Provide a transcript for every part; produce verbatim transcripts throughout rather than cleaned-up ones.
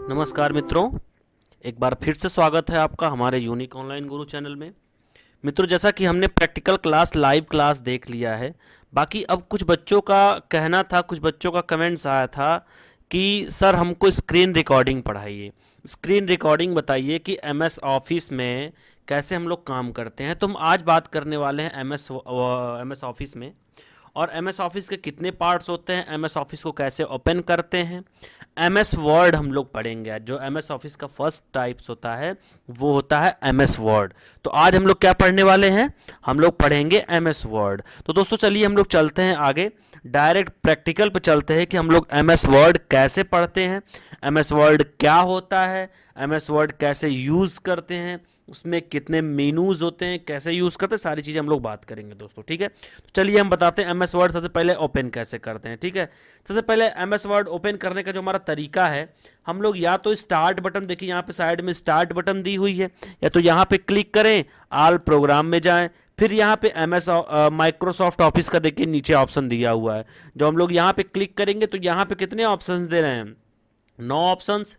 नमस्कार मित्रों, एक बार फिर से स्वागत है आपका हमारे यूनिक ऑनलाइन गुरु चैनल में। मित्रों, जैसा कि हमने प्रैक्टिकल क्लास लाइव क्लास देख लिया है, बाकी अब कुछ बच्चों का कहना था, कुछ बच्चों का कमेंट्स आया था कि सर हमको स्क्रीन रिकॉर्डिंग पढ़ाइए, स्क्रीन रिकॉर्डिंग बताइए कि एम एस ऑफिस में कैसे हम लोग काम करते हैं। तो हम आज बात करने वाले हैं M S M S office में, और एम एस ऑफिस के कितने पार्ट्स होते हैं, एम एस ऑफिस को कैसे ओपन करते हैं। एम एस वर्ड हम लोग पढ़ेंगे। जो एम एस ऑफिस का फर्स्ट टाइप्स होता है वो होता है एम एस वर्ड। तो आज हम लोग क्या पढ़ने वाले हैं, हम लोग पढ़ेंगे एम एस वर्ड। तो दोस्तों चलिए हम लोग चलते हैं आगे, डायरेक्ट प्रैक्टिकल पे चलते हैं कि हम लोग एम एस वर्ड कैसे पढ़ते हैं, एम एस वर्ड क्या होता है, एम एस वर्ड कैसे यूज़ करते हैं, उसमें कितने मेनूज होते हैं, कैसे यूज़ करते हैं, सारी चीज़ें हम लोग बात करेंगे दोस्तों। ठीक है, तो चलिए हम बताते हैं एम एस वर्ड सबसे पहले ओपन कैसे करते हैं। ठीक है, सबसे पहले एम एस वर्ड ओपन करने का जो हमारा तरीका है, हम लोग या तो स्टार्ट बटन, देखिए यहाँ पे साइड में स्टार्ट बटन दी हुई है, या तो यहाँ पे क्लिक करें, ऑल प्रोग्राम में जाएं, फिर यहाँ पे एम एस माइक्रोसॉफ्ट ऑफिस का देखिए नीचे ऑप्शन दिया हुआ है। जो हम लोग यहाँ पे क्लिक करेंगे तो यहाँ पे कितने ऑप्शन दे रहे हैं, नौ ऑप्शंस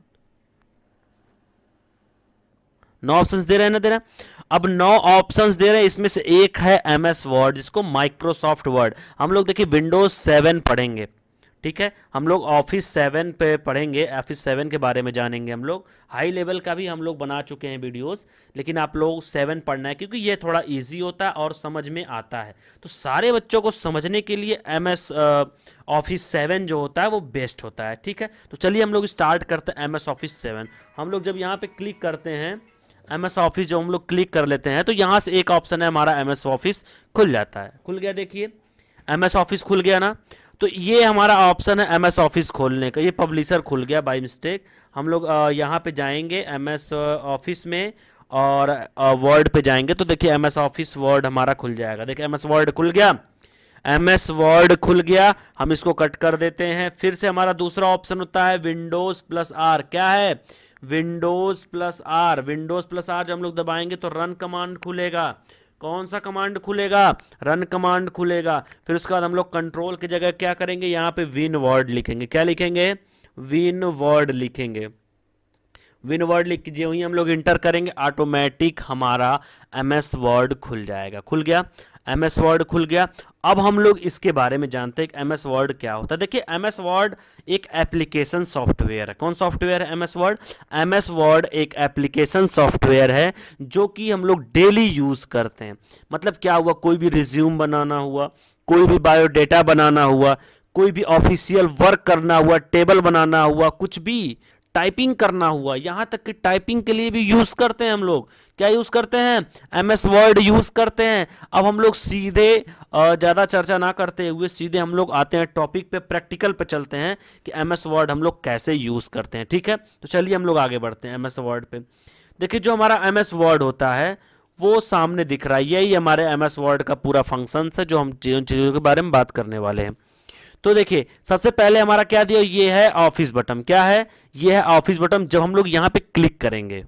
नौ ऑप्शंस दे रहे हैं ना, दे रहे हैं। अब नौ ऑप्शंस दे रहे हैं, इसमें से एक है एम एस वर्ड, जिसको माइक्रोसॉफ्ट वर्ड। हम लोग देखिए विंडोज सेवन पढ़ेंगे। ठीक है, हम लोग ऑफिस सेवन पे पढ़ेंगे, ऑफिस सेवन के बारे में जानेंगे। हम लोग हाई लेवल का भी हम लोग बना चुके हैं वीडियोस, लेकिन आप लोग सेवन पढ़ना है क्योंकि ये थोड़ा इजी होता है और समझ में आता है। तो सारे बच्चों को समझने के लिए एम एस ऑफिस सेवन जो होता है वो बेस्ट होता है। ठीक है, तो चलिए हम लोग स्टार्ट करते हैं एम एस ऑफिस सेवन। हम लोग जब यहाँ पे क्लिक करते हैं एम एस ऑफिस, जो हम लोग क्लिक कर लेते हैं तो यहाँ से एक ऑप्शन है हमारा एम एस ऑफिस खुल जाता है। खुल गया, देखिए एम एस ऑफिस खुल गया ना। तो ये हमारा ऑप्शन है एम एस ऑफिस खोलने का। ये पब्लिशर खुल गया बाय मिस्टेक। हम लोग यहाँ पे जाएंगे एम एस ऑफिस में और वर्ड पे जाएंगे, तो देखिए एम एस ऑफिस वर्ड हमारा खुल जाएगा। देखिए एम एस वर्ड खुल गया, एम एस वर्ड खुल गया। हम इसको कट कर देते हैं। फिर से हमारा दूसरा ऑप्शन होता है विंडोज प्लस आर। क्या है, Windows plus R. Windows plus R जब हम लोग दबाएंगे तो रन कमांड खुलेगा। कौन सा कमांड खुलेगा, रन कमांड खुलेगा। फिर उसके बाद हम लोग कंट्रोल की जगह क्या करेंगे, यहाँ पे विन वर्ड लिखेंगे। क्या लिखेंगे, विन वर्ड लिखेंगे। विन वर्ड लिख जो ही हम लोग इंटर करेंगे, ऑटोमेटिक हमारा एम एस वर्ड खुल जाएगा। खुल गया, एम एस वर्ड खुल गया। अब हम लोग इसके बारे में जानते हैं कि एम एस वर्ड क्या होता है। देखिए एम एस वर्ड एक एप्लीकेशन सॉफ्टवेयर है। कौन सॉफ्टवेयर है, M S word. M S word एक एप्लीकेशन सॉफ्टवेयर है जो कि हम लोग डेली यूज करते हैं। मतलब क्या हुआ, कोई भी रिज्यूम बनाना हुआ, कोई भी बायोडेटा बनाना हुआ, कोई भी ऑफिशियल वर्क करना हुआ, टेबल बनाना हुआ, कुछ भी टाइपिंग करना हुआ, यहां तक कि टाइपिंग के लिए भी यूज करते हैं हम लोग। क्या यूज करते हैं, एम एस वर्ड यूज करते हैं। अब हम लोग सीधे ज्यादा चर्चा ना करते हुए सीधे हम लोग आते हैं टॉपिक पे, प्रैक्टिकल पे चलते हैं कि एम एस वर्ड हम लोग कैसे यूज करते हैं। ठीक है, तो चलिए हम लोग आगे बढ़ते हैं एम एस वर्ड पे। देखिए जो हमारा एम एस वर्ड होता है वो सामने दिख रहा है, यही हमारे एम एस वर्ड का पूरा फंक्शन है जो हम जिन चीजों के बारे में बात करने वाले हैं। तो देखिए सबसे पहले हमारा क्या दिया, ये है ऑफिस बटन। क्या है, ये है ऑफिस बटन। जब हम लोग यहां पे क्लिक करेंगे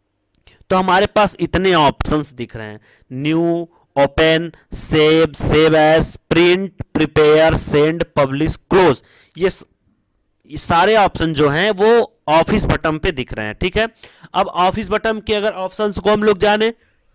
तो हमारे पास इतने ऑप्शंस दिख रहे हैं, new, open, save, save as, print, prepare, send, publish, close. ये, ये सारे ऑप्शन जो हैं वो ऑफिस बटन पे दिख रहे हैं। ठीक है, अब ऑफिस बटन के अगर ऑप्शंस को हम लोग जाने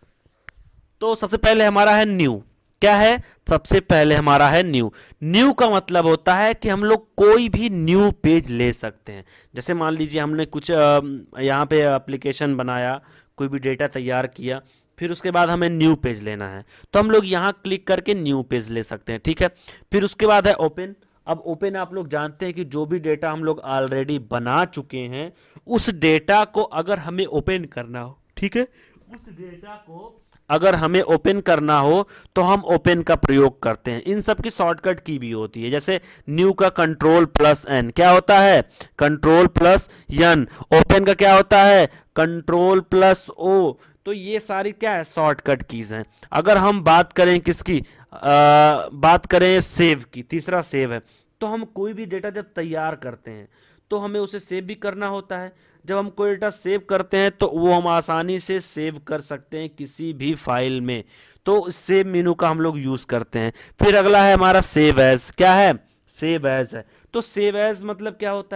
तो सबसे पहले हमारा है न्यू। क्या है, सबसे पहले हमारा है न्यू। न्यू का मतलब होता है कि हम लोग कोई भी न्यू पेज ले सकते हैं। जैसे मान लीजिए हमने कुछ यहाँ पे एप्लीकेशन बनाया, कोई भी डेटा तैयार किया, फिर उसके बाद हमें न्यू पेज लेना है तो हम लोग यहाँ क्लिक करके न्यू पेज ले सकते हैं। ठीक है, फिर उसके बाद है ओपन। अब ओपन आप लोग जानते हैं कि जो भी डेटा हम लोग ऑलरेडी बना चुके हैं उस डेटा को अगर हमें ओपन करना हो, ठीक है, उस डेटा को अगर हमें ओपन करना हो तो हम ओपन का प्रयोग करते हैं। इन सब की शॉर्टकट की भी होती है, जैसे न्यू का कंट्रोल प्लस एन। क्या होता है, कंट्रोल प्लस एन। ओपन का क्या होता है, कंट्रोल प्लस ओ। तो ये सारी क्या है, शॉर्टकट कीज हैं। अगर हम बात करें किसकी, आ, बात करें सेव की, तीसरा सेव है। तो हम कोई भी डेटा जब तैयार करते हैं तो हमें उसे सेव भी करना होता है। जब हम कोई डेटा सेव करते हैं तो वो हम आसानी से सेव कर सकते हैं किसी भी फाइल में, तो सेव मेनू का हम लोग यूज करते हैं। फिर अगला है हमारा सेव एज। क्या है, सेव एज है। तो सेव एज मतलब क्या होता है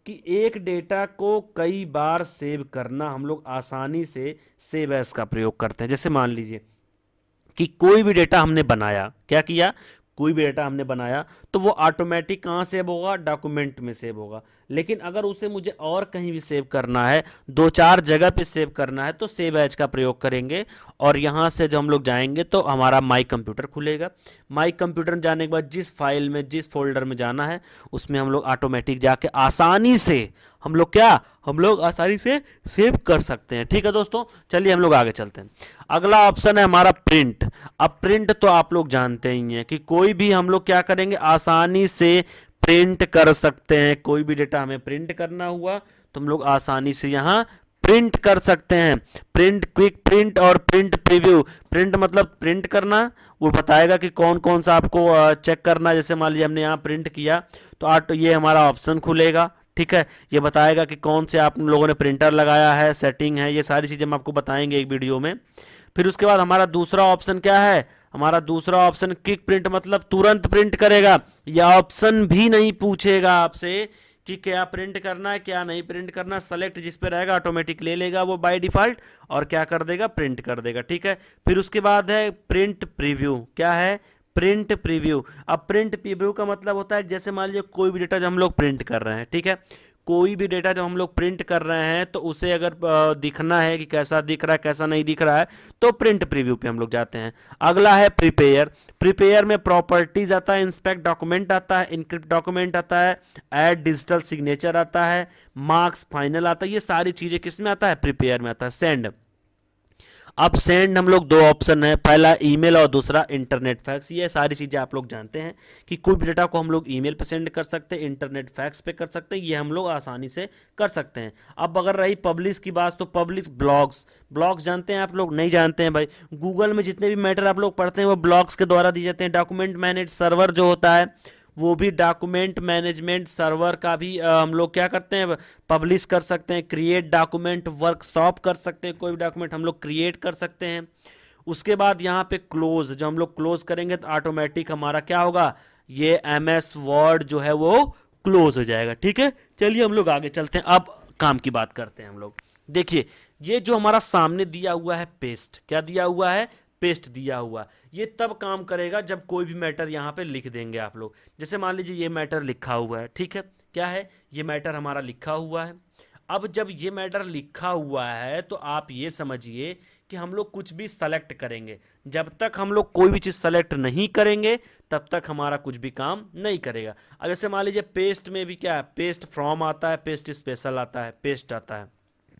कि एक डेटा को कई बार सेव करना हम लोग आसानी से सेव एज का प्रयोग करते हैं। जैसे मान लीजिए कि कोई भी डेटा हमने बनाया, क्या किया, कोई भी डेटा हमने बनाया तो वो ऑटोमेटिक कहाँ सेव होगा, डॉक्यूमेंट में सेव होगा। लेकिन अगर उसे मुझे और कहीं भी सेव करना है, दो चार जगह पे सेव करना है, तो सेव एज का प्रयोग करेंगे। और यहाँ से जब हम लोग जाएंगे तो हमारा माई कंप्यूटर खुलेगा। माई कंप्यूटर में जाने के बाद जिस फाइल में, जिस फोल्डर में जाना है उसमें हम लोग ऑटोमेटिक जाके आसानी से हम लोग क्या हम लोग आसानी से सेव कर सकते हैं। ठीक है दोस्तों, चलिए हम लोग आगे चलते हैं। अगला ऑप्शन है हमारा प्रिंट। अब प्रिंट तो आप लोग जानते ही हैं कि कोई भी हम लोग क्या करेंगे, आसानी से प्रिंट कर सकते हैं। कोई भी डेटा हमें प्रिंट करना हुआ तो हम लोग आसानी से यहाँ प्रिंट कर सकते हैं। प्रिंट, क्विक प्रिंट और प्रिंट प्रीव्यू। प्रिंट मतलब प्रिंट करना, वो बताएगा कि कौन कौन सा आपको चेक करना है। जैसे मान लीजिए हमने यहाँ प्रिंट किया तो ऑटो ये हमारा ऑप्शन खुलेगा। ठीक है, ये बताएगा कि कौन से आप लोगों ने प्रिंटर लगाया है, सेटिंग है, ये सारी चीज़ें हम आपको बताएंगे एक वीडियो में। फिर उसके बाद हमारा दूसरा ऑप्शन क्या है, हमारा दूसरा ऑप्शन क्विक प्रिंट, मतलब तुरंत प्रिंट करेगा। यह ऑप्शन भी नहीं पूछेगा आपसे कि क्या प्रिंट करना है क्या नहीं प्रिंट करना, सेलेक्ट जिस पे रहेगा ऑटोमेटिक ले लेगा वो बाय डिफॉल्ट और क्या कर देगा, प्रिंट कर देगा। ठीक है, फिर उसके बाद है प्रिंट प्रीव्यू। क्या है, प्रिंट प्रीव्यू। अब प्रिंट प्रीव्यू का मतलब होता है जैसे मान लीजिए कोई भी डेटा जब हम लोग प्रिंट कर रहे हैं, ठीक है, कोई भी डेटा जब हम लोग प्रिंट कर रहे हैं तो उसे अगर दिखना है कि कैसा दिख रहा है कैसा नहीं दिख रहा है तो प्रिंट प्रीव्यू पे हम लोग जाते हैं। अगला है प्रिपेयर। प्रिपेयर में प्रॉपर्टीज आता है, इंस्पेक्ट डॉक्यूमेंट आता है, इनक्रिप्ट डॉक्यूमेंट आता है, ऐड डिजिटल सिग्नेचर आता है, मार्क्स फाइनल आता है। ये सारी चीजें किस में आता है, प्रिपेयर में आता है। सेंड। अब सेंड हम लोग दो ऑप्शन है, पहला ईमेल और दूसरा इंटरनेट फैक्स। ये सारी चीज़ें आप लोग जानते हैं कि कोई भी डेटा को हम लोग ईमेल पे सेंड कर सकते हैं, इंटरनेट फैक्स पे कर सकते हैं, ये हम लोग आसानी से कर सकते हैं। अब अगर रही पब्लिश की बात तो पब्लिश ब्लॉग्स। ब्लॉग्स जानते हैं आप लोग, नहीं जानते हैं भाई, गूगल में जितने भी मैटर आप लोग पढ़ते हैं वो ब्लॉग्स के द्वारा दिए जाते हैं। डॉक्यूमेंट मैनेज सर्वर जो होता है वो भी डॉक्यूमेंट मैनेजमेंट सर्वर का भी आ, हम लोग क्या करते हैं, पब्लिश कर सकते हैं। क्रिएट डॉक्यूमेंट वर्कशॉप कर सकते हैं, कोई भी डॉक्यूमेंट हम लोग क्रिएट कर सकते हैं। उसके बाद यहाँ पे क्लोज, जो हम लोग क्लोज करेंगे तो ऑटोमेटिक हमारा क्या होगा, ये एम एस वर्ड जो है वो क्लोज हो जाएगा। ठीक है, चलिए हम लोग आगे चलते हैं, अब काम की बात करते हैं हम लोग। देखिए ये जो हमारा सामने दिया हुआ है पेस्ट, क्या दिया हुआ है, पेस्ट दिया हुआ, ये तब काम करेगा जब कोई भी मैटर यहाँ पे लिख देंगे आप लोग। जैसे मान लीजिए ये मैटर लिखा हुआ है, ठीक है, क्या है, ये मैटर हमारा लिखा हुआ है। अब जब ये मैटर लिखा हुआ है तो आप ये समझिए कि हम लोग कुछ भी सेलेक्ट करेंगे, जब तक हम लोग कोई भी चीज़ सेलेक्ट नहीं करेंगे तब तक हमारा कुछ भी काम नहीं करेगा। अब जैसे मान लीजिए पेस्ट में भी क्या है, पेस्ट फ्रॉम आता है, पेस्ट स्पेशल आता है, पेस्ट आता है।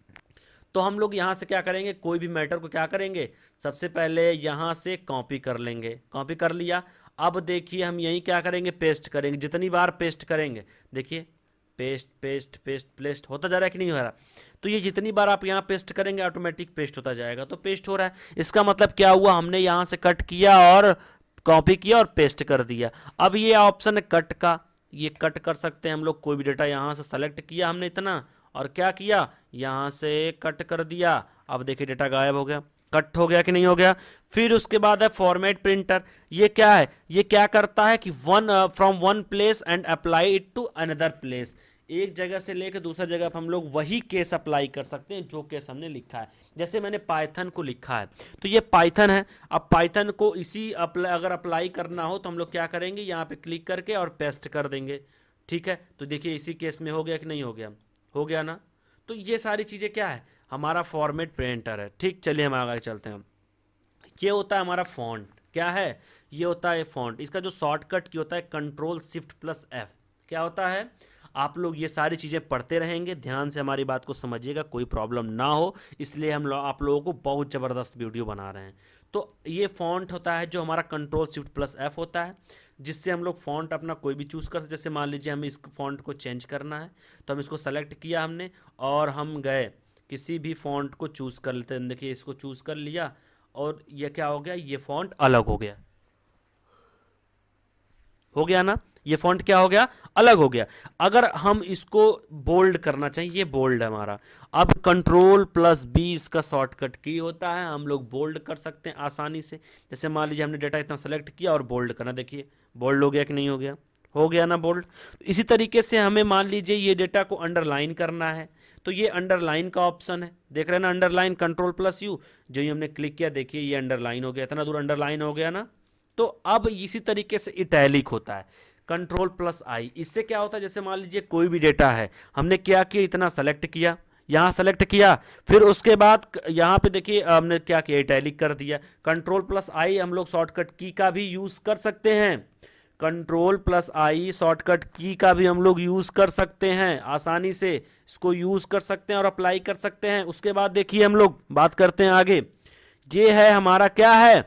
तो हम लोग यहाँ से क्या करेंगे, कोई भी मैटर को क्या करेंगे, सबसे पहले यहाँ से कॉपी कर लेंगे, कॉपी कर लिया। अब देखिए हम यहीं क्या करेंगे, पेस्ट करेंगे। जितनी बार पेस्ट करेंगे, देखिए पेस्ट पेस्ट पेस्ट पेस्ट होता जा रहा है कि नहीं हो रहा, तो ये जितनी बार आप यहाँ पेस्ट करेंगे ऑटोमेटिक पेस्ट होता जाएगा। तो पेस्ट हो रहा है, इसका मतलब क्या हुआ, हमने यहाँ से कट किया और कॉपी किया और पेस्ट कर दिया। अब ये ऑप्शन है कट का, ये कट कर सकते हैं हम लोग। कोई भी डेटा यहाँ से सेलेक्ट किया हमने इतना और क्या किया, यहाँ से कट कर दिया। अब देखिए डेटा गायब हो गया, कट हो गया कि नहीं हो गया। फिर उसके बाद है फॉर्मेट प्रिंटर। ये क्या है, ये क्या करता है कि one from one place and apply it to another place. एक जगह से लेकर दूसरा जगह पर हम लोग वही केस अप्लाई कर सकते हैं जो केस हमने लिखा है। जैसे मैंने पाइथन को लिखा है तो ये पाइथन है, अब पाइथन को इसी अप्लाई अगर अप्लाई करना हो तो हम लोग क्या करेंगे, यहाँ पे क्लिक करके और पेस्ट कर देंगे। ठीक है, तो देखिए इसी केस में हो गया कि नहीं हो गया, हो गया ना। तो ये सारी चीज़ें क्या है, हमारा फॉर्मेट प्रिंटर है। ठीक, चलिए हम आगे चलते हैं। ये होता है हमारा फॉन्ट, क्या है, ये होता है फॉन्ट। इसका जो शॉर्टकट की होता है कंट्रोल शिफ्ट प्लस एफ। क्या होता है, आप लोग ये सारी चीज़ें पढ़ते रहेंगे, ध्यान से हमारी बात को समझिएगा, कोई प्रॉब्लम ना हो, इसलिए हम लोग आप लोगों को बहुत ज़बरदस्त वीडियो बना रहे हैं। तो ये फॉन्ट होता है जो हमारा कंट्रोल शिफ्ट प्लस एफ होता है, जिससे हम लोग फॉन्ट अपना कोई भी चूज़ कर सकते। जैसे मान लीजिए हमें इस फॉन्ट को चेंज करना है तो हम इसको सेलेक्ट किया हमने और हम गए किसी भी फॉन्ट को चूज़ कर लेते हैं। देखिए इसको चूज़ कर लिया और ये क्या हो गया, ये फॉन्ट अलग हो गया, हो गया ना, ये फॉन्ट क्या हो गया, अलग हो गया। अगर हम इसको बोल्ड करना चाहिए, ये बोल्ड है हमारा, अब कंट्रोल प्लस बी इसका शॉर्टकट की होता है, हम लोग बोल्ड कर सकते हैं आसानी से। जैसे मान लीजिए हमने डेटा इतना सेलेक्ट किया और बोल्ड करना, देखिए बोल्ड हो गया कि नहीं हो गया, हो गया ना बोल्ड। इसी तरीके से हमें मान लीजिए ये डेटा को अंडरलाइन करना है, तो ये अंडरलाइन का ऑप्शन है, देख रहे हैं ना, अंडरलाइन कंट्रोल प्लस यू, जो ये हमने क्लिक किया देखिए ये अंडरलाइन हो गया, इतना दूर अंडरलाइन हो गया ना। तो अब इसी तरीके से इटैलिक होता है, कंट्रोल प्लस आई। इससे क्या होता है, जैसे मान लीजिए कोई भी डेटा है, हमने क्या किया, इतना सेलेक्ट किया, यहाँ सेलेक्ट किया, फिर उसके बाद यहाँ पे देखिए हमने क्या किया, इटैलिक कर दिया। कंट्रोल प्लस आई हम लोग शॉर्टकट की का भी यूज कर सकते हैं, कंट्रोल प्लस आई शॉर्टकट की का भी हम लोग यूज कर सकते हैं, आसानी से इसको यूज कर सकते हैं और अप्लाई कर सकते हैं। उसके बाद देखिए हम लोग बात करते हैं आगे, ये है हमारा क्या है,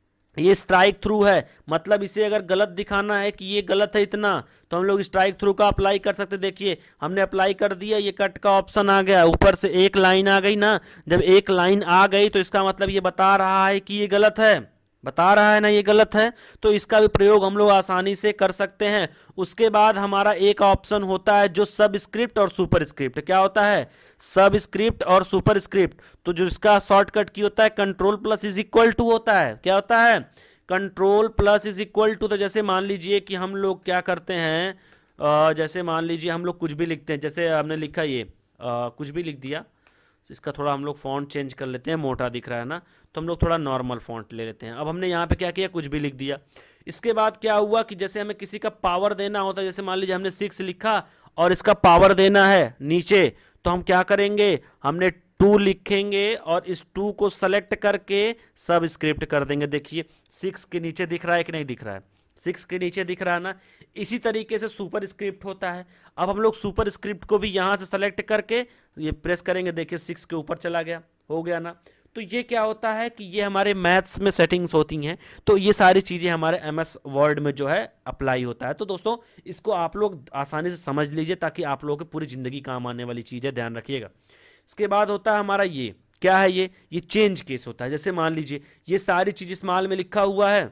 ये स्ट्राइक थ्रू है, मतलब इसे अगर गलत दिखाना है कि ये गलत है इतना, तो हम लोग स्ट्राइक थ्रू का अप्लाई कर सकते हैं। देखिए हमने अप्लाई कर दिया, ये कट का ऑप्शन आ गया, ऊपर से एक लाइन आ गई ना, जब एक लाइन आ गई तो इसका मतलब ये बता रहा है कि ये गलत है, बता रहा है ना ये गलत है, तो इसका भी प्रयोग हम लोग आसानी से कर सकते हैं। उसके बाद हमारा एक ऑप्शन होता है जो सब स्क्रिप्ट और सुपर स्क्रिप्ट, क्या होता है, सब स्क्रिप्ट और सुपर स्क्रिप्ट, तो जो इसका शॉर्टकट की होता है control plus is equal to होता है, क्या होता है, control plus is equal to. तो जैसे मान लीजिए कि हम लोग क्या करते हैं, आ, जैसे मान लीजिए हम लोग कुछ भी लिखते हैं, जैसे हमने लिखा ये आ, कुछ भी लिख दिया, इसका थोड़ा हम लोग फॉन्ट चेंज कर लेते हैं, मोटा दिख रहा है ना, तो हम लोग थोड़ा नॉर्मल फॉन्ट ले लेते हैं। अब हमने यहाँ पे क्या किया, कुछ भी लिख दिया। इसके बाद क्या हुआ कि जैसे हमें किसी का पावर देना होता है, जैसे मान लीजिए हमने सिक्स लिखा और इसका पावर देना है नीचे, तो हम क्या करेंगे, हमने टू लिखेंगे और इस टू को सेलेक्ट करके सब स्क्रिप्ट कर देंगे। देखिए सिक्स के नीचे दिख रहा है कि नहीं दिख रहा है, सिक्स के नीचे दिख रहा है ना। इसी तरीके से सुपर स्क्रिप्ट होता है। अब हम लोग सुपर स्क्रिप्ट को भी यहाँ से सेलेक्ट करके ये प्रेस करेंगे, देखिए सिक्स के ऊपर चला गया, हो गया ना। तो ये क्या होता है कि ये हमारे मैथ्स में सेटिंग्स होती हैं, तो ये सारी चीज़ें हमारे एम एस वर्ड में जो है अप्लाई होता है। तो दोस्तों इसको आप लोग आसानी से समझ लीजिए ताकि आप लोगों की पूरी ज़िंदगी काम आने वाली चीज़ है, ध्यान रखिएगा। इसके बाद होता है हमारा ये क्या है, ये ये चेंज केस होता है। जैसे मान लीजिए ये सारी चीज़ स्मॉल में लिखा हुआ है,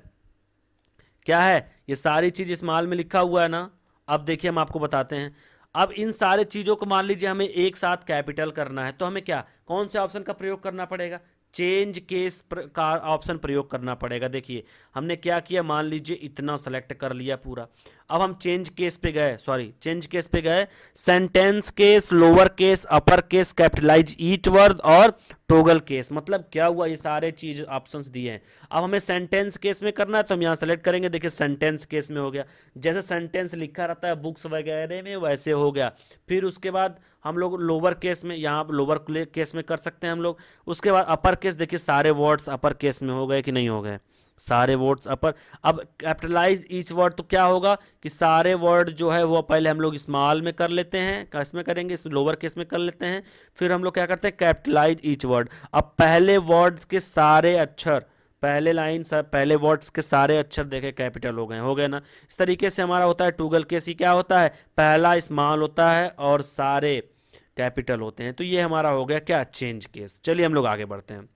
क्या है, ये सारी चीज़ स्मॉल में लिखा हुआ है ना। अब देखिए हम आपको बताते हैं, अब इन सारे चीज़ों को मान लीजिए हमें एक साथ कैपिटल करना है, तो हमें क्या, कौन से ऑप्शन का प्रयोग करना पड़ेगा, चेंज केस का ऑप्शन प्रयोग करना पड़ेगा। देखिए हमने क्या किया, मान लीजिए इतना सेलेक्ट कर लिया पूरा, अब हम चेंज केस पे गए, सॉरी चेंज केस पे गए, sentence case, lower case, upper case, capitalize each word और टोगल केस। मतलब क्या हुआ, ये सारे चीज ऑप्शंस दिए हैं। अब हमें सेंटेंस केस में करना है तो हम यहाँ सेलेक्ट करेंगे, देखिए सेंटेंस केस में हो गया, जैसे सेंटेंस लिखा रहता है बुक्स वगैरह में वैसे हो गया। फिर उसके बाद हम लोग लोअर केस में, यहाँ लोअर केस में कर सकते हैं हम लोग। उसके बाद अपर केस, देखिए सारे वर्ड्स अपर केस में हो गए कि नहीं हो गए, सारे वर्ड्स अपर। अब कैपिटलाइज ईच वर्ड, तो क्या होगा कि सारे वर्ड जो है वो पहले हम लोग स्मॉल में कर लेते हैं, किसमें करेंगे, इस लोअर केस में कर लेते हैं, फिर हम लोग क्या करते हैं कैपिटलाइज ईच वर्ड। अब पहले वर्ड के सारे अक्षर, पहले लाइन पहले वर्ड्स के सारे अक्षर देखे कैपिटल हो गए, हो गए ना। इस तरीके से हमारा होता है टूगल केस। ही क्या होता है, पहला स्मॉल होता है और सारे कैपिटल होते हैं। तो ये हमारा हो गया क्या, चेंज केस। चलिए हम लोग आगे बढ़ते हैं।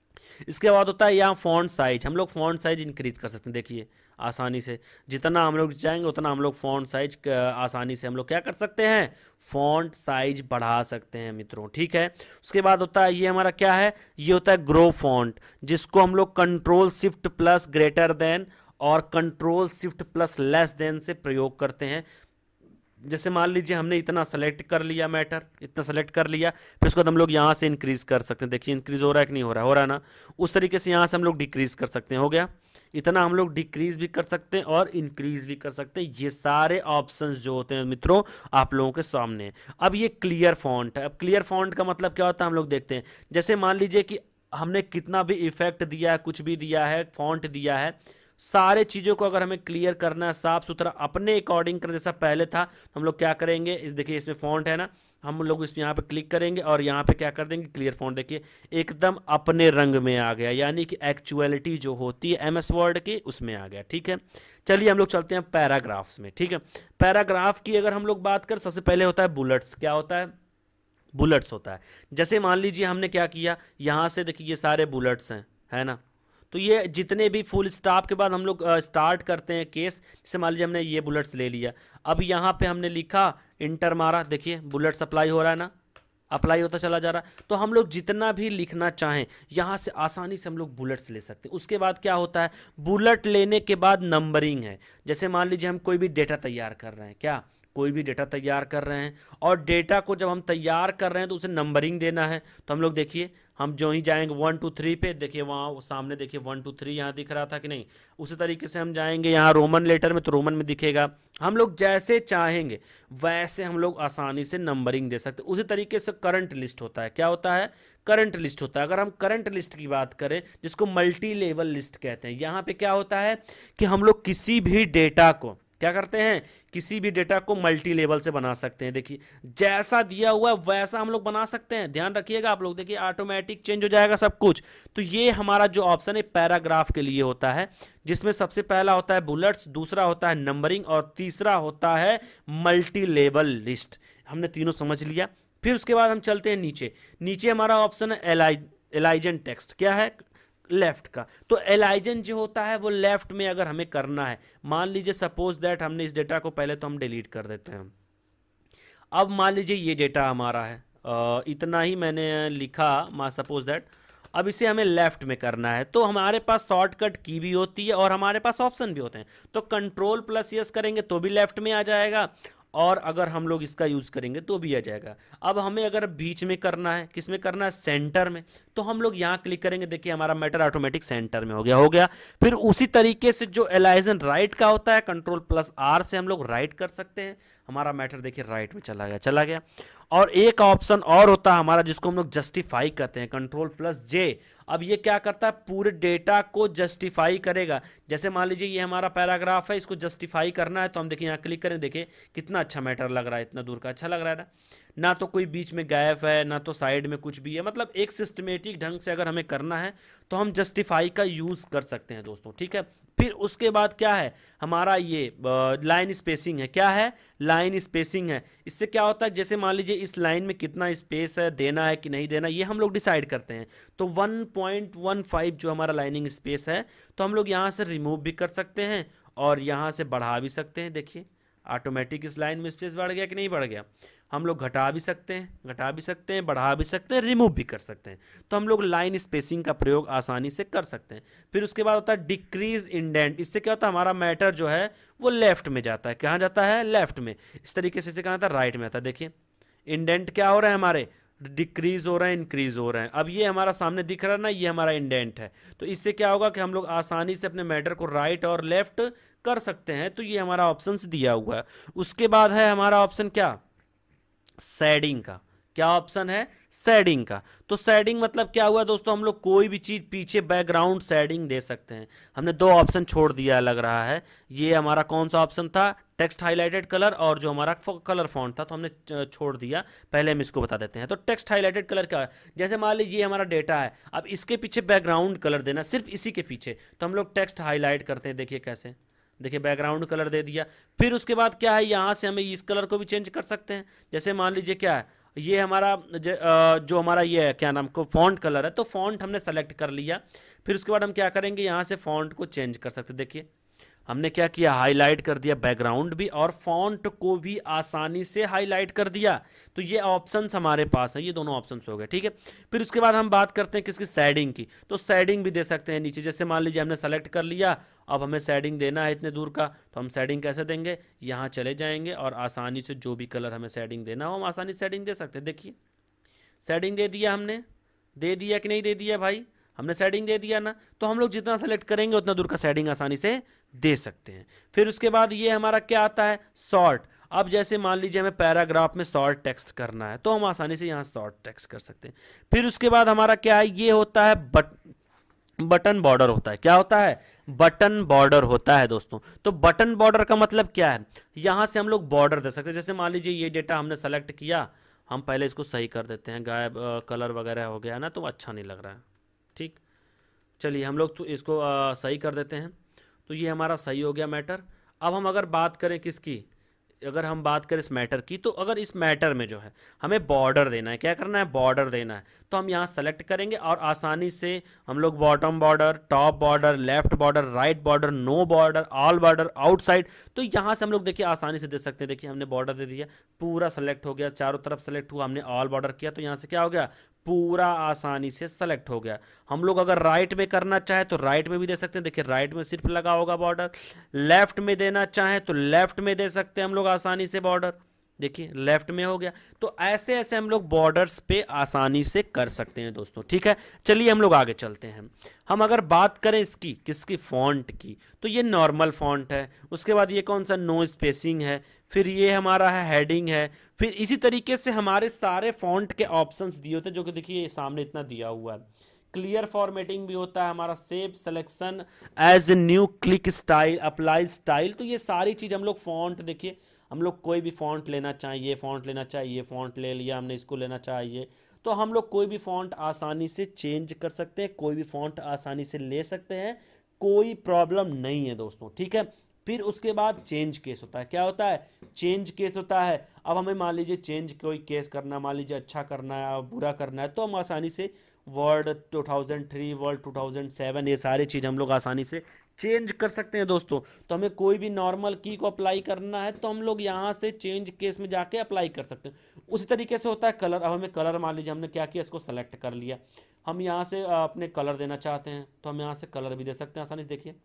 इसके बाद होता है यहाँ फॉन्ट साइज, हम लोग फॉन्ट साइज इंक्रीज कर सकते हैं। देखिए आसानी से जितना हम लोग चाहेंगे उतना हम लोग फॉन्ट साइज आसानी से हम लोग क्या कर सकते हैं, फॉन्ट साइज बढ़ा सकते हैं मित्रों, ठीक है। उसके बाद होता है ये हमारा क्या है, ये होता है ग्रो फॉन्ट, जिसको हम लोग control shift plus greater than और control shift plus less than से प्रयोग करते हैं। जैसे मान लीजिए हमने इतना सेलेक्ट कर लिया मैटर, इतना सेलेक्ट कर लिया, फिर उसके बाद हम लोग यहाँ से इंक्रीज कर सकते हैं। देखिए इंक्रीज हो रहा है कि नहीं हो रहा है, हो रहा है ना। उस तरीके से यहाँ से हम लोग डिक्रीज कर सकते हैं, हो गया। इतना हम लोग डिक्रीज भी कर सकते हैं और इंक्रीज भी कर सकते हैं। ये सारे ऑप्शंस जो होते हैं मित्रों आप लोगों के सामने। अब ये क्लियर फॉन्ट है। अब क्लियर फॉन्ट का मतलब क्या होता है हम लोग देखते हैं। जैसे मान लीजिए कि हमने कितना भी इफेक्ट दिया है, कुछ भी दिया है, फॉन्ट दिया है, सारे चीज़ों को अगर हमें क्लियर करना है, साफ सुथरा अपने अकॉर्डिंग करना, जैसा पहले था तो हम लोग क्या करेंगे, इस देखिए इसमें फॉन्ट है ना, हम लोग इस यहाँ पे क्लिक करेंगे और यहाँ पे क्या कर देंगे, क्लियर फॉन्ट। देखिए एकदम अपने रंग में आ गया, यानी कि एक्चुअलिटी जो होती है एम एस वर्ड की उसमें आ गया, ठीक है। चलिए हम लोग चलते हैं पैराग्राफ्स में, ठीक है। पैराग्राफ की अगर हम लोग बात करें, सबसे पहले होता है बुलेट्स। क्या होता है, बुलेट्स होता है। जैसे मान लीजिए हमने क्या किया, यहाँ से देखिए ये सारे बुलेट्स हैं, है ना। तो ये जितने भी फुल स्टॉप के बाद हम लोग स्टार्ट करते हैं केस, जैसे मान लीजिए हमने ये बुलेट्स ले लिया, अब यहाँ पे हमने लिखा इंटर मारा, देखिए बुलेट्स अप्लाई हो रहा है ना, अप्लाई होता चला जा रहा है। तो हम लोग जितना भी लिखना चाहें यहाँ से आसानी से हम लोग बुलेट्स ले सकते हैं। उसके बाद क्या होता है, बुलेट लेने के बाद नंबरिंग है। जैसे मान लीजिए हम कोई भी डेटा तैयार कर रहे हैं, क्या कोई भी डेटा तैयार कर रहे हैं, और डेटा को जब हम तैयार कर रहे हैं तो उसे नंबरिंग देना है। तो हम लोग देखिए, हम जो ही जाएंगे वन टू थ्री पे, देखिए वहाँ सामने देखिए वन टू थ्री यहाँ दिख रहा था कि नहीं, उसी तरीके से हम जाएंगे यहाँ रोमन लेटर में तो रोमन में दिखेगा। हम लोग जैसे चाहेंगे वैसे हम लोग आसानी से नंबरिंग दे सकते हैं। उसी तरीके से करंट लिस्ट होता है, क्या होता है, करंट लिस्ट होता है। अगर हम करंट लिस्ट की बात करें जिसको मल्टी लेवल लिस्ट कहते हैं, यहाँ पे क्या होता है कि हम लोग किसी भी डेटा को क्या करते हैं, किसी भी डेटा को मल्टी लेवल से बना सकते हैं। देखिए जैसा दिया हुआ है वैसा हम लोग बना सकते हैं, ध्यान रखिएगा आप लोग, देखिए ऑटोमेटिक चेंज हो जाएगा सब कुछ। तो ये हमारा जो ऑप्शन है पैराग्राफ के लिए होता है, जिसमें सबसे पहला होता है बुलेट्स, दूसरा होता है नंबरिंग और तीसरा होता है मल्टी लेवल लिस्ट। हमने तीनों समझ लिया। फिर उसके बाद हम चलते हैं नीचे। नीचे हमारा ऑप्शन है एलाई एलाइजन टेक्स्ट, क्या है, लेफ्ट का। तो एलाइजन जो होता है वो लेफ्ट में अगर हमें करना है, मान लीजिए सपोज दैट हमने इस डेटा को पहले तो हम डिलीट कर देते हैं। अब मान लीजिए ये डेटा हमारा है, आ, इतना ही मैंने लिखा, मान सपोज दैट अब इसे हमें लेफ्ट में करना है। तो हमारे पास शॉर्टकट की भी होती है और हमारे पास ऑप्शन भी होते हैं। तो कंट्रोल प्लस यस करेंगे तो भी लेफ्ट में आ जाएगा, और अगर हम लोग इसका यूज़ करेंगे तो भी आ जाएगा। अब हमें अगर बीच में करना है, किस में करना है, सेंटर में, तो हम लोग यहाँ क्लिक करेंगे, देखिए हमारा मैटर ऑटोमेटिक सेंटर में हो गया हो गया फिर उसी तरीके से जो एलाइजन राइट का होता है, कंट्रोल प्लस आर से हम लोग राइट कर सकते हैं, हमारा मैटर देखिए राइट में चला गया चला गया और एक ऑप्शन और होता है हमारा जिसको हम लोग जस्टिफाई कहते हैं, कंट्रोल प्लस जे। अब ये क्या करता है, पूरे डेटा को जस्टिफाई करेगा। जैसे मान लीजिए ये हमारा पैराग्राफ है, इसको जस्टिफाई करना है, तो हम देखिए यहाँ क्लिक करें, देखिए कितना अच्छा मैटर लग रहा है, इतना दूर का अच्छा लग रहा है ना, ना तो कोई बीच में गैप है, ना तो साइड में कुछ भी है। मतलब एक सिस्टमेटिक ढंग से अगर हमें करना है तो हम जस्टिफाई का यूज़ कर सकते हैं दोस्तों, ठीक है। फिर उसके बाद क्या है हमारा ये लाइन स्पेसिंग है, क्या है, लाइन स्पेसिंग है। इससे क्या होता है, जैसे मान लीजिए इस लाइन में कितना स्पेस है, देना है कि नहीं देना, ये हम लोग डिसाइड करते हैं। तो वन पॉइंट वन फाइव जो हमारा लाइनिंग स्पेस है, तो हम लोग यहाँ से रिमूव भी कर सकते हैं और यहाँ से बढ़ा भी सकते हैं। देखिए ऑटोमेटिक इस लाइन में स्पेस बढ़ गया कि नहीं बढ़ गया। हम लोग घटा भी सकते हैं घटा भी सकते हैं बढ़ा भी सकते हैं, रिमूव भी कर सकते हैं। तो हम लोग लाइन स्पेसिंग का प्रयोग आसानी से कर सकते हैं। फिर उसके बाद होता है डिक्रीज इंडेंट। इससे क्या होता है, हमारा मैटर जो है वो लेफ्ट में जाता है। कहाँ जाता है, लेफ्ट में। इस तरीके से कहाँ आता है, राइट में आता है। देखिए इंडेंट क्या हो रहा है, हमारे डिक्रीज हो रहे हैं, इंक्रीज हो रहे हैं। अब ये हमारा सामने दिख रहा है ना, ये हमारा इंडेंट है। तो इससे क्या होगा कि हम लोग आसानी से अपने मैटर को राइट और लेफ्ट कर सकते हैं। तो ये हमारा ऑप्शन दिया हुआ है। उसके बाद है हमारा ऑप्शन क्या, शेडिंग का। क्या ऑप्शन है, शेडिंग का। तो शेडिंग मतलब क्या हुआ दोस्तों, हम लोग कोई भी चीज पीछे बैकग्राउंड शेडिंग दे सकते हैं। हमने दो ऑप्शन छोड़ दिया लग रहा है। ये हमारा कौन सा ऑप्शन था, टेक्स्ट हाईलाइटेड कलर, और जो हमारा कलर फॉन्ट था तो हमने छोड़ दिया। पहले हम इसको बता देते हैं। तो टेक्स्ट हाईलाइटेड कलर क्या है, जैसे मान लीजिए हमारा डेटा है, अब इसके पीछे बैकग्राउंड कलर देना, सिर्फ इसी के पीछे, तो हम लोग टेक्स्ट हाईलाइट करते हैं। देखिए कैसे, देखिए बैकग्राउंड कलर दे दिया। फिर उसके बाद क्या है, यहाँ से हमें इस कलर को भी चेंज कर सकते हैं। जैसे मान लीजिए क्या है, ये हमारा जो हमारा ये है क्या नाम को फॉन्ट कलर है, तो फॉन्ट हमने सेलेक्ट कर लिया। फिर उसके बाद हम क्या करेंगे, यहाँ से फॉन्ट को चेंज कर सकते हैं। देखिए हमने क्या किया, हाईलाइट कर दिया बैकग्राउंड भी और फॉन्ट को भी आसानी से हाईलाइट कर दिया। तो ये ऑप्शंस हमारे पास है, ये दोनों ऑप्शंस हो गए, ठीक है। फिर उसके बाद हम बात करते हैं किसकी, शेडिंग की। तो शेडिंग भी दे सकते हैं नीचे। जैसे मान लीजिए हमने सेलेक्ट कर लिया, अब हमें शेडिंग देना है इतने दूर का, तो हम शेडिंग कैसे देंगे, यहाँ चले जाएंगे और आसानी से जो भी कलर हमें शेडिंग देना हो हम आसानी से शेडिंग दे सकते हैं। देखिए शेडिंग दे दिया हमने, दे दिया कि नहीं दे दिया भाई, हमने शेडिंग दे दिया ना। तो हम लोग जितना सेलेक्ट करेंगे उतना दूर का शेडिंग आसानी से दे सकते हैं। फिर उसके बाद ये हमारा क्या आता है, शॉर्ट। अब जैसे मान लीजिए हमें पैराग्राफ में शॉर्ट टेक्स्ट करना है, तो हम आसानी से यहाँ शॉर्ट टेक्स्ट कर सकते हैं। फिर उसके बाद हमारा क्या है, ये होता है बट बटन बॉर्डर होता है। क्या होता है, बटन बॉर्डर होता है दोस्तों। तो बटन बॉर्डर का मतलब क्या है, यहाँ से हम लोग बॉर्डर दे सकते हैं। जैसे मान लीजिए ये डेटा हमने सेलेक्ट किया, हम पहले इसको सही कर देते हैं, गायब कलर वगैरह हो गया ना, तो अच्छा नहीं लग रहा है, ठीक। चलिए हम लोग तो इसको आ, सही कर देते हैं। तो ये हमारा सही हो गया मैटर। अब हम अगर बात करें किसकी, अगर हम बात करें इस मैटर की, तो अगर इस मैटर में जो है हमें बॉर्डर देना है, क्या करना है, बॉर्डर देना है, तो हम यहाँ सेलेक्ट करेंगे और आसानी से हम लोग bottom border, top border, left border, right border, no border, all border, outside, तो यहाँ से हम लोग देखिए आसानी से दे सकते हैं। देखिए हमने बॉर्डर दे दिया, पूरा सेलेक्ट हो गया, चारों तरफ सेलेक्ट हुआ, हमने ऑल बॉर्डर किया तो यहाँ से क्या हो गया, पूरा आसानी से सेलेक्ट हो गया। हम लोग अगर राइट में करना चाहे तो राइट में भी दे सकते हैं, देखिए राइट में सिर्फ लगा होगा बॉर्डर। लेफ्ट में देना चाहे तो लेफ्ट में दे सकते हैं हम लोग आसानी से बॉर्डर, देखिए लेफ्ट में हो गया। तो ऐसे ऐसे हम लोग बॉर्डर्स पे आसानी से कर सकते हैं दोस्तों, ठीक है। चलिए हम लोग आगे चलते हैं। हम अगर बात करें इसकी किसकी, फॉन्ट की, तो ये नॉर्मल फॉन्ट है, उसके बाद ये कौन सा, नो स्पेसिंग है, फिर ये हमारा है हेडिंग है, फिर इसी तरीके से हमारे सारे फॉन्ट के ऑप्शंस दिए होते हैं, जो कि देखिए ये सामने इतना दिया हुआ है। क्लियर फॉर्मेटिंग भी होता है हमारा, save selection as a new, क्लिक स्टाइल, अप्लाई स्टाइल, तो ये सारी चीज़ हम लोग फॉन्ट, देखिए हम लोग कोई भी फॉन्ट लेना चाहिए, फॉन्ट लेना चाहिए, फॉन्ट ले लिया हमने, इसको लेना चाहिए, तो हम लोग कोई भी फॉन्ट आसानी से चेंज कर सकते हैं, कोई भी फॉन्ट आसानी से ले सकते हैं, कोई प्रॉब्लम नहीं है दोस्तों, ठीक है। फिर उसके बाद चेंज केस होता है, क्या होता है, चेंज केस होता है। अब हमें मान लीजिए चेंज कोई केस करना, मान लीजिए अच्छा करना है, बुरा करना है, तो हम आसानी से word two thousand three, word two thousand seven, ये सारी चीज़ हम लोग आसानी से चेंज कर सकते हैं दोस्तों। तो हमें कोई भी नॉर्मल की को अप्लाई करना है तो हम लोग यहाँ से चेंज केस में जाके अप्लाई कर सकते हैं। उसी तरीके से होता है कलर। अब हमें कलर, मान लीजिए हमने क्या किया, इसको सेलेक्ट कर लिया, हम यहाँ से अपने कलर देना चाहते हैं तो हम यहाँ से कलर भी दे सकते हैं आसानी से। देखिए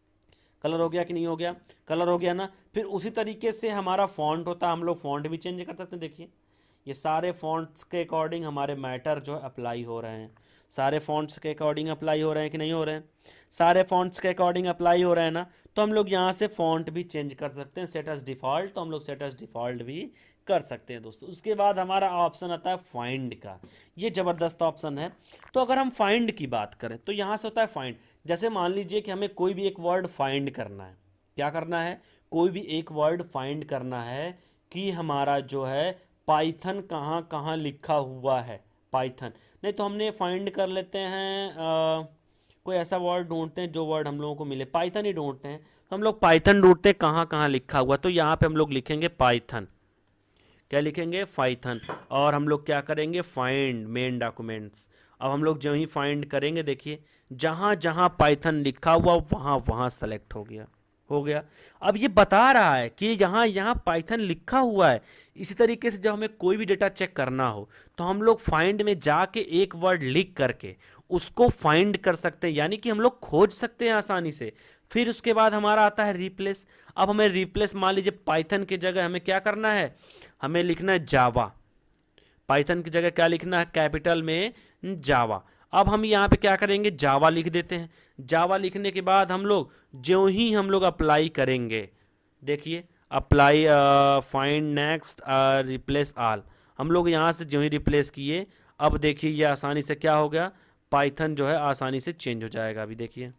कलर हो गया कि नहीं हो गया, कलर हो गया ना। फिर उसी तरीके से हमारा फॉन्ट होता है, हम लोग फॉन्ट भी चेंज कर सकते हैं। देखिए ये सारे फॉन्ट्स के अकॉर्डिंग हमारे मैटर जो है अप्लाई हो रहे हैं, सारे फॉन्ट्स के अकॉर्डिंग अप्लाई हो रहे हैं कि नहीं हो रहे हैं, सारे फॉन्ट्स के अकॉर्डिंग अप्लाई हो रहे हैं ना। तो हम लोग यहाँ से फॉन्ट भी चेंज कर सकते हैं, सेट एज डिफ़ॉल्ट, तो हम लोग सेट एज डिफ़ॉल्ट भी कर सकते हैं दोस्तों। उसके बाद हमारा ऑप्शन आता है फाइंड का, ये ज़बरदस्त ऑप्शन है। तो अगर हम फाइंड की बात करें तो यहाँ से होता है फाइंड। जैसे मान लीजिए कि हमें कोई भी एक वर्ड फाइंड करना है, क्या करना है, कोई भी एक वर्ड फाइंड करना है कि हमारा जो है पाइथन कहाँ कहाँ लिखा हुआ है, पाइथन नहीं तो हमने फाइंड कर लेते हैं, आ, कोई ऐसा वर्ड ढूंढते हैं जो वर्ड हम लोगों को मिले, पाइथन ही ढूंढते हैं, तो हम लोग पाइथन ढूंढते हैं कहाँ कहाँ लिखा हुआ। तो यहाँ पे हम लोग लिखेंगे पाइथन, क्या लिखेंगे, पाइथन, और हम लोग क्या करेंगे, फाइंड मेन डॉक्यूमेंट्स। अब हम लोग जो ही फाइंड करेंगे, देखिए जहाँ जहाँ पाइथन लिखा हुआ वहाँ वहाँ सेलेक्ट हो गया, हो गया। अब ये बता रहा है कि यहाँ यहाँ पाइथन लिखा हुआ है। इसी तरीके से जब हमें कोई भी डेटा चेक करना हो तो हम लोग फाइंड में जाके एक वर्ड लिख करके उसको फाइंड कर सकते हैं, यानी कि हम लोग खोज सकते हैं आसानी से। फिर उसके बाद हमारा आता है रिप्लेस। अब हमें रिप्लेस, मान लीजिए पाइथन की जगह हमें क्या करना है, हमें लिखना है जावा, पाइथन की जगह क्या लिखना है, कैपिटल में जावा। अब हम यहाँ पे क्या करेंगे, जावा लिख देते हैं। जावा लिखने के बाद हम लोग जो ही हम लोग अप्लाई करेंगे, देखिए apply find next replace all, हम लोग यहाँ से जो ही रिप्लेस किए, अब देखिए ये आसानी से क्या हो गया, पाइथन जो है आसानी से चेंज हो जाएगा। अभी देखिए,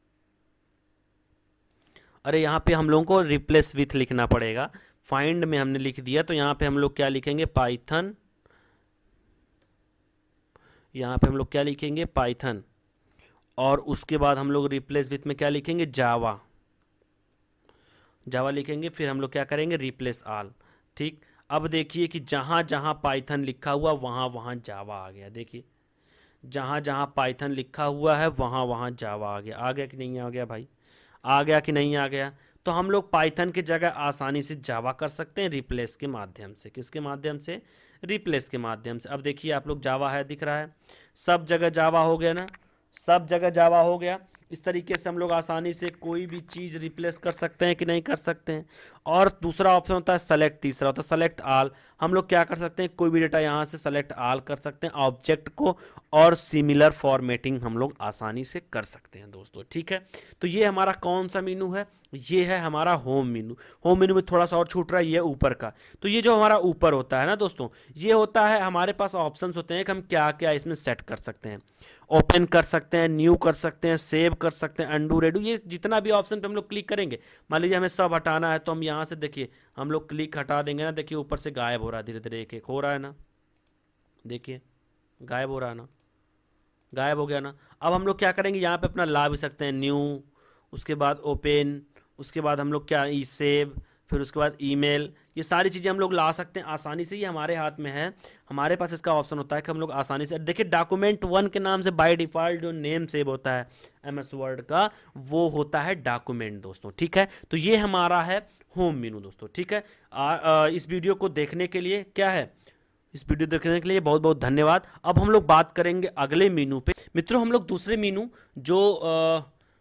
अरे यहाँ पे हम लोगों को रिप्लेस विथ लिखना पड़ेगा, फाइंड में हमने लिख दिया तो यहाँ पे हम लोग क्या लिखेंगे, पाइथन, यहाँ पे हम लोग क्या लिखेंगे, पाइथन, और उसके बाद हम लोग रिप्लेस विथ में क्या लिखेंगे, जावा, जावा लिखेंगे। फिर हम लोग क्या करेंगे, रिप्लेस ऑल, ठीक। अब देखिए कि जहाँ जहाँ पाइथन लिखा हुआ वहाँ वहाँ जावा आ गया। देखिए जहाँ जहाँ पाइथन लिखा हुआ है वहाँ वहाँ जावा आ गया। आ गया कि नहीं आ गया भाई, आ गया कि नहीं आ गया। तो हम लोग पाइथन की जगह आसानी से जावा कर सकते हैं रिप्लेस के माध्यम से। किसके माध्यम से, रिप्लेस के माध्यम से। अब देखिए आप लोग जावा है दिख रहा है, सब जगह जावा हो गया ना, सब जगह जावा हो गया। इस तरीके से हम लोग आसानी से कोई भी चीज़ रिप्लेस कर सकते हैं कि नहीं कर सकते हैं। और दूसरा ऑप्शन होता है सेलेक्ट, तीसरा होता है सेलेक्ट ऑल। हम लोग क्या कर सकते हैं, कोई भी डेटा यहाँ से सेलेक्ट ऑल कर सकते हैं ऑब्जेक्ट को, और सिमिलर फॉर्मेटिंग हम लोग आसानी से कर सकते हैं दोस्तों, ठीक है। तो ये हमारा कौन सा मेनू है, ये है हमारा होम मेनू। होम मेनू में थोड़ा सा और छूट रहा है, ये ऊपर का। तो ये जो हमारा ऊपर होता है ना दोस्तों, ये होता है हमारे पास ऑप्शंस होते हैं कि हम क्या क्या इसमें सेट कर सकते हैं। ओपन कर सकते हैं, न्यू कर सकते हैं, सेव कर सकते हैं, अंडू रेडू, ये जितना भी ऑप्शन पे हम लोग क्लिक करेंगे, मान लीजिए हमें सब हटाना है तो हम यहाँ से देखिए हम लोग क्लिक हटा देंगे ना, देखिए ऊपर से गायब हो रहा है धीरे धीरे, एक एक हो रहा है ना, देखिए गायब हो रहा है ना, गायब हो गया ना। अब हम लोग क्या करेंगे, यहाँ पे अपना ला भी सकते हैं, न्यू, उसके बाद ओपन, उसके बाद हम लोग क्या, ई सेव, फिर उसके बाद ईमेल, ये सारी चीज़ें हम लोग ला सकते हैं आसानी से, ये हमारे हाथ में है, हमारे पास इसका ऑप्शन होता है कि हम लोग आसानी से देखिए डॉक्यूमेंट वन के नाम से बाय डिफ़ॉल्ट जो नेम सेव होता है एम एस वर्ड का वो होता है डॉक्यूमेंट दोस्तों, ठीक है। तो ये हमारा है होम मेनू दोस्तों, ठीक है। आ, आ, इस वीडियो को देखने के लिए क्या है, इस वीडियो देखने के लिए बहुत बहुत धन्यवाद। अब हम लोग बात करेंगे अगले मेनू पे। मित्रों हम लोग दूसरे मेनू जो आ,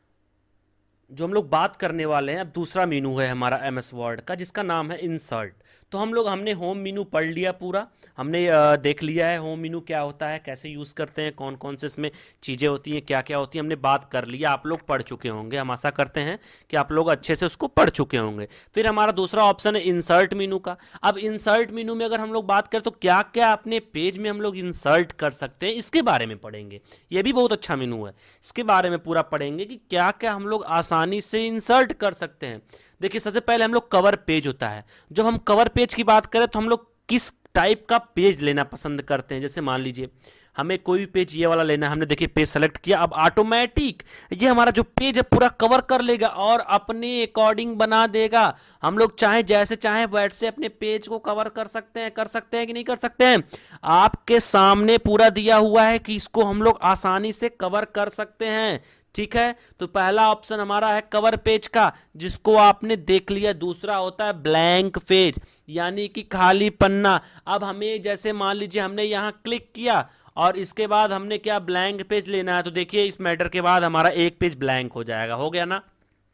जो हम लोग बात करने वाले हैं, अब दूसरा मेनू है हमारा एम एस वर्ड का जिसका नाम है इंसर्ट। तो हम लोग हमने होम मेनू पढ़ लिया पूरा, हमने आ, देख लिया है होम मेनू क्या होता है, कैसे यूज़ करते हैं, कौन कौन से इसमें चीज़ें होती हैं, क्या क्या होती हैं, हमने बात कर लिया। आप लोग पढ़ चुके होंगे, हम आशा करते हैं कि आप लोग अच्छे से उसको पढ़ चुके होंगे। फिर हमारा दूसरा ऑप्शन है इंसर्ट मेनू का। अब इंसर्ट मेनू में अगर हम लोग बात करें तो क्या क्या अपने पेज में हम लोग इंसर्ट कर सकते हैं, इसके बारे में पढ़ेंगे। ये भी बहुत अच्छा मेनू है, इसके बारे में पूरा पढ़ेंगे कि क्या क्या हम लोग आसानी से इंसर्ट कर सकते हैं। देखिए सबसे पहले हम लोग कवर पेज होता है। जब हम कवर पेज की बात करें तो हम लोग किस टाइप का पेज लेना पसंद करते हैं, जैसे मान लीजिए हमें कोई भी पेज ये वाला लेना है, हमने देखिए पेज सेलेक्ट किया, अब ऑटोमेटिक ये हमारा जो पेज है पूरा कवर कर लेगा और अपने अकॉर्डिंग बना देगा। हम लोग चाहे जैसे चाहे वैसे अपने पेज को कवर कर सकते हैं, कर सकते हैं कि नहीं कर सकते हैं। आपके सामने पूरा दिया हुआ है कि इसको हम लोग आसानी से कवर कर सकते हैं, ठीक है। तो पहला ऑप्शन हमारा है कवर पेज का, जिसको आपने देख लिया। दूसरा होता है ब्लैंक पेज, यानी कि खाली पन्ना। अब हमें जैसे मान लीजिए हमने यहां क्लिक किया और इसके बाद हमने क्या ब्लैंक पेज लेना है, तो देखिए इस मैटर के बाद हमारा एक पेज ब्लैंक हो जाएगा, हो गया ना।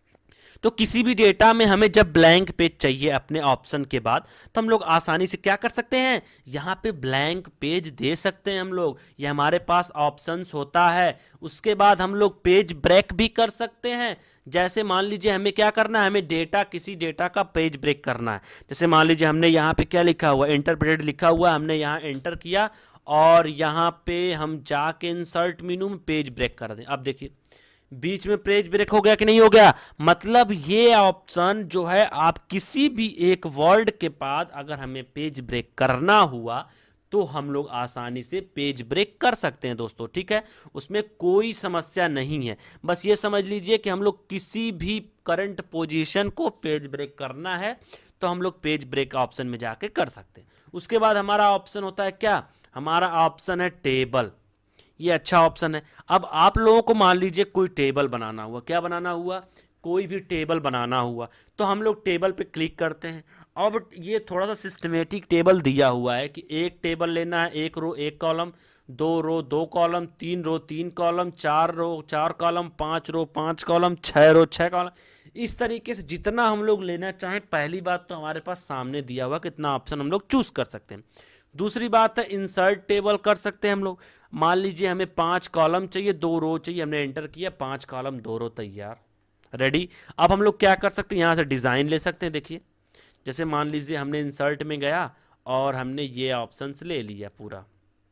तो किसी भी डेटा में हमें जब ब्लैंक पेज चाहिए अपने ऑप्शन के बाद, तो हम लोग आसानी से क्या कर सकते हैं, यहाँ पे ब्लैंक पेज दे सकते हैं हम लोग। ये हमारे पास ऑप्शंस होता है। उसके बाद हम लोग पेज ब्रेक भी कर सकते हैं। जैसे मान लीजिए हमें क्या करना है, हमें डेटा किसी डेटा का पेज ब्रेक करना है। जैसे मान लीजिए हमने यहाँ पे क्या लिखा हुआ, इंटरप्रेटेड लिखा हुआ, हमने यहाँ एंटर किया और यहाँ पे हम जाके इंसर्ट मेनू में पेज ब्रेक कर दें। अब देखिए बीच में पेज ब्रेक हो गया कि नहीं हो गया। मतलब ये ऑप्शन जो है, आप किसी भी एक वर्ड के बाद अगर हमें पेज ब्रेक करना हुआ तो हम लोग आसानी से पेज ब्रेक कर सकते हैं दोस्तों, ठीक है। उसमें कोई समस्या नहीं है। बस ये समझ लीजिए कि हम लोग किसी भी करंट पोजीशन को पेज ब्रेक करना है तो हम लोग पेज ब्रेक ऑप्शन में जाके कर सकते हैं। उसके बाद हमारा ऑप्शन होता है क्या, हमारा ऑप्शन है टेबल। ये अच्छा ऑप्शन है। अब आप लोगों को मान लीजिए कोई टेबल बनाना हुआ, क्या बनाना हुआ, कोई भी टेबल बनाना हुआ, तो हम लोग टेबल पे क्लिक करते हैं। अब ये थोड़ा सा सिस्टमेटिक टेबल दिया हुआ है कि एक टेबल लेना है, एक रो एक कॉलम, दो रो दो कॉलम, तीन रो तीन कॉलम, चार रो चार कॉलम, पांच रो पांच कॉलम, छह रो छह कॉलम। इस तरीके से जितना हम लोग लेना चाहें, पहली बात तो हमारे पास सामने दिया हुआ कितना ऑप्शन हम लोग चूज कर सकते हैं। दूसरी बात है इंसर्ट टेबल कर सकते हैं हम लोग। मान लीजिए हमें पांच कॉलम चाहिए, दो रो चाहिए, हमने एंटर किया, पांच कॉलम दो रो तैयार, रेडी। अब हम लोग क्या कर सकते हैं, यहाँ से डिज़ाइन ले सकते हैं। देखिए जैसे मान लीजिए हमने इंसर्ट में गया और हमने ये ऑप्शंस ले लिया पूरा,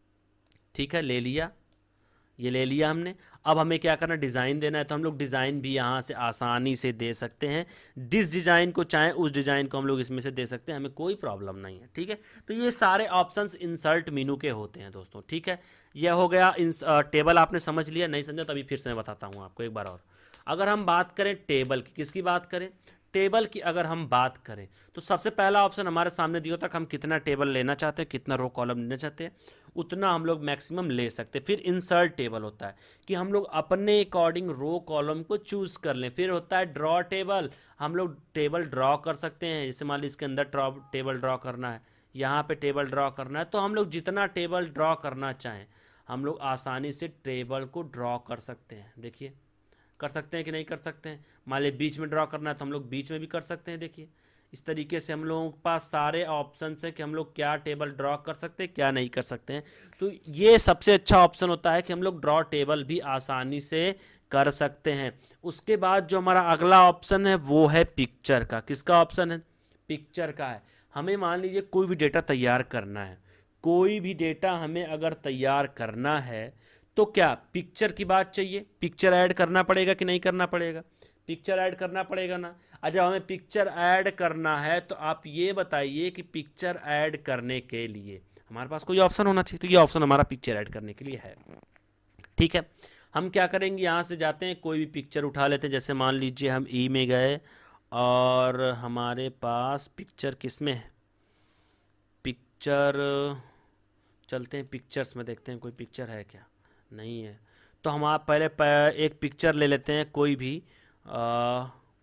ठीक है, ले लिया, ये ले लिया हमने। अब हमें क्या करना, डिज़ाइन देना है, तो हम लोग डिज़ाइन भी यहाँ से आसानी से दे सकते हैं। जिस डिज़ाइन को चाहें उस डिज़ाइन को हम लोग इसमें से दे सकते हैं, हमें कोई प्रॉब्लम नहीं है, ठीक है। तो ये सारे ऑप्शंस इंसर्ट मेनू के होते हैं दोस्तों, ठीक है। यह हो गया इंस टेबल, आपने समझ लिया, नहीं समझा तो अभी फिर से मैं बताता हूँ आपको एक बार और। अगर हम बात करें टेबल की, किसकी बात करें, टेबल की अगर हम बात करें तो सबसे पहला ऑप्शन हमारे सामने दिया होता है कि हम कितना टेबल लेना चाहते हैं, कितना रो कॉलम लेना चाहते हैं, उतना हम लोग मैक्सिमम ले सकते हैं। फिर इंसर्ट टेबल होता है कि हम लोग अपने अकॉर्डिंग रो कॉलम को चूज कर लें। फिर होता है ड्रॉ टेबल, हम लोग टेबल ड्रॉ कर सकते हैं। जैसे मान लीजिए इसके अंदर टेबल ड्रॉ करना है, यहाँ पे टेबल ड्रॉ करना है, तो हम लोग जितना टेबल ड्रॉ करना चाहें हम लोग आसानी से टेबल को ड्रॉ कर सकते हैं। देखिए कर सकते हैं कि नहीं कर सकते हैं। मान लीजिए बीच में ड्रॉ करना है तो हम लोग बीच में भी कर सकते हैं। देखिए इस तरीके से हम लोगों के पास सारे ऑप्शन है कि हम लोग क्या टेबल ड्रॉ कर सकते हैं, क्या नहीं कर सकते हैं। तो ये सबसे अच्छा ऑप्शन होता है कि हम लोग ड्रॉ टेबल भी आसानी से कर सकते हैं। उसके बाद जो हमारा अगला ऑप्शन है वो है पिक्चर का। किसका ऑप्शन है, पिक्चर का है। हमें मान लीजिए कोई भी डेटा तैयार करना है, कोई भी डेटा हमें अगर तैयार करना है तो क्या पिक्चर की बात चाहिए, पिक्चर ऐड करना पड़ेगा कि नहीं करना पड़ेगा, पिक्चर ऐड करना पड़ेगा ना। अच्छा हमें पिक्चर ऐड करना है तो आप ये बताइए कि पिक्चर ऐड करने के लिए हमारे पास कोई ऑप्शन होना चाहिए, तो ये ऑप्शन हमारा पिक्चर ऐड करने के लिए है, ठीक है। हम क्या करेंगे, यहाँ से जाते हैं, कोई भी पिक्चर उठा लेते हैं। जैसे मान लीजिए हम ई में गए और हमारे पास पिक्चर किस में है, पिक्चर चलते हैं पिक्चर्स में, देखते हैं कोई पिक्चर है क्या, नहीं है। तो हम आप पहले प- एक पिक्चर ले लेते हैं कोई भी, आ,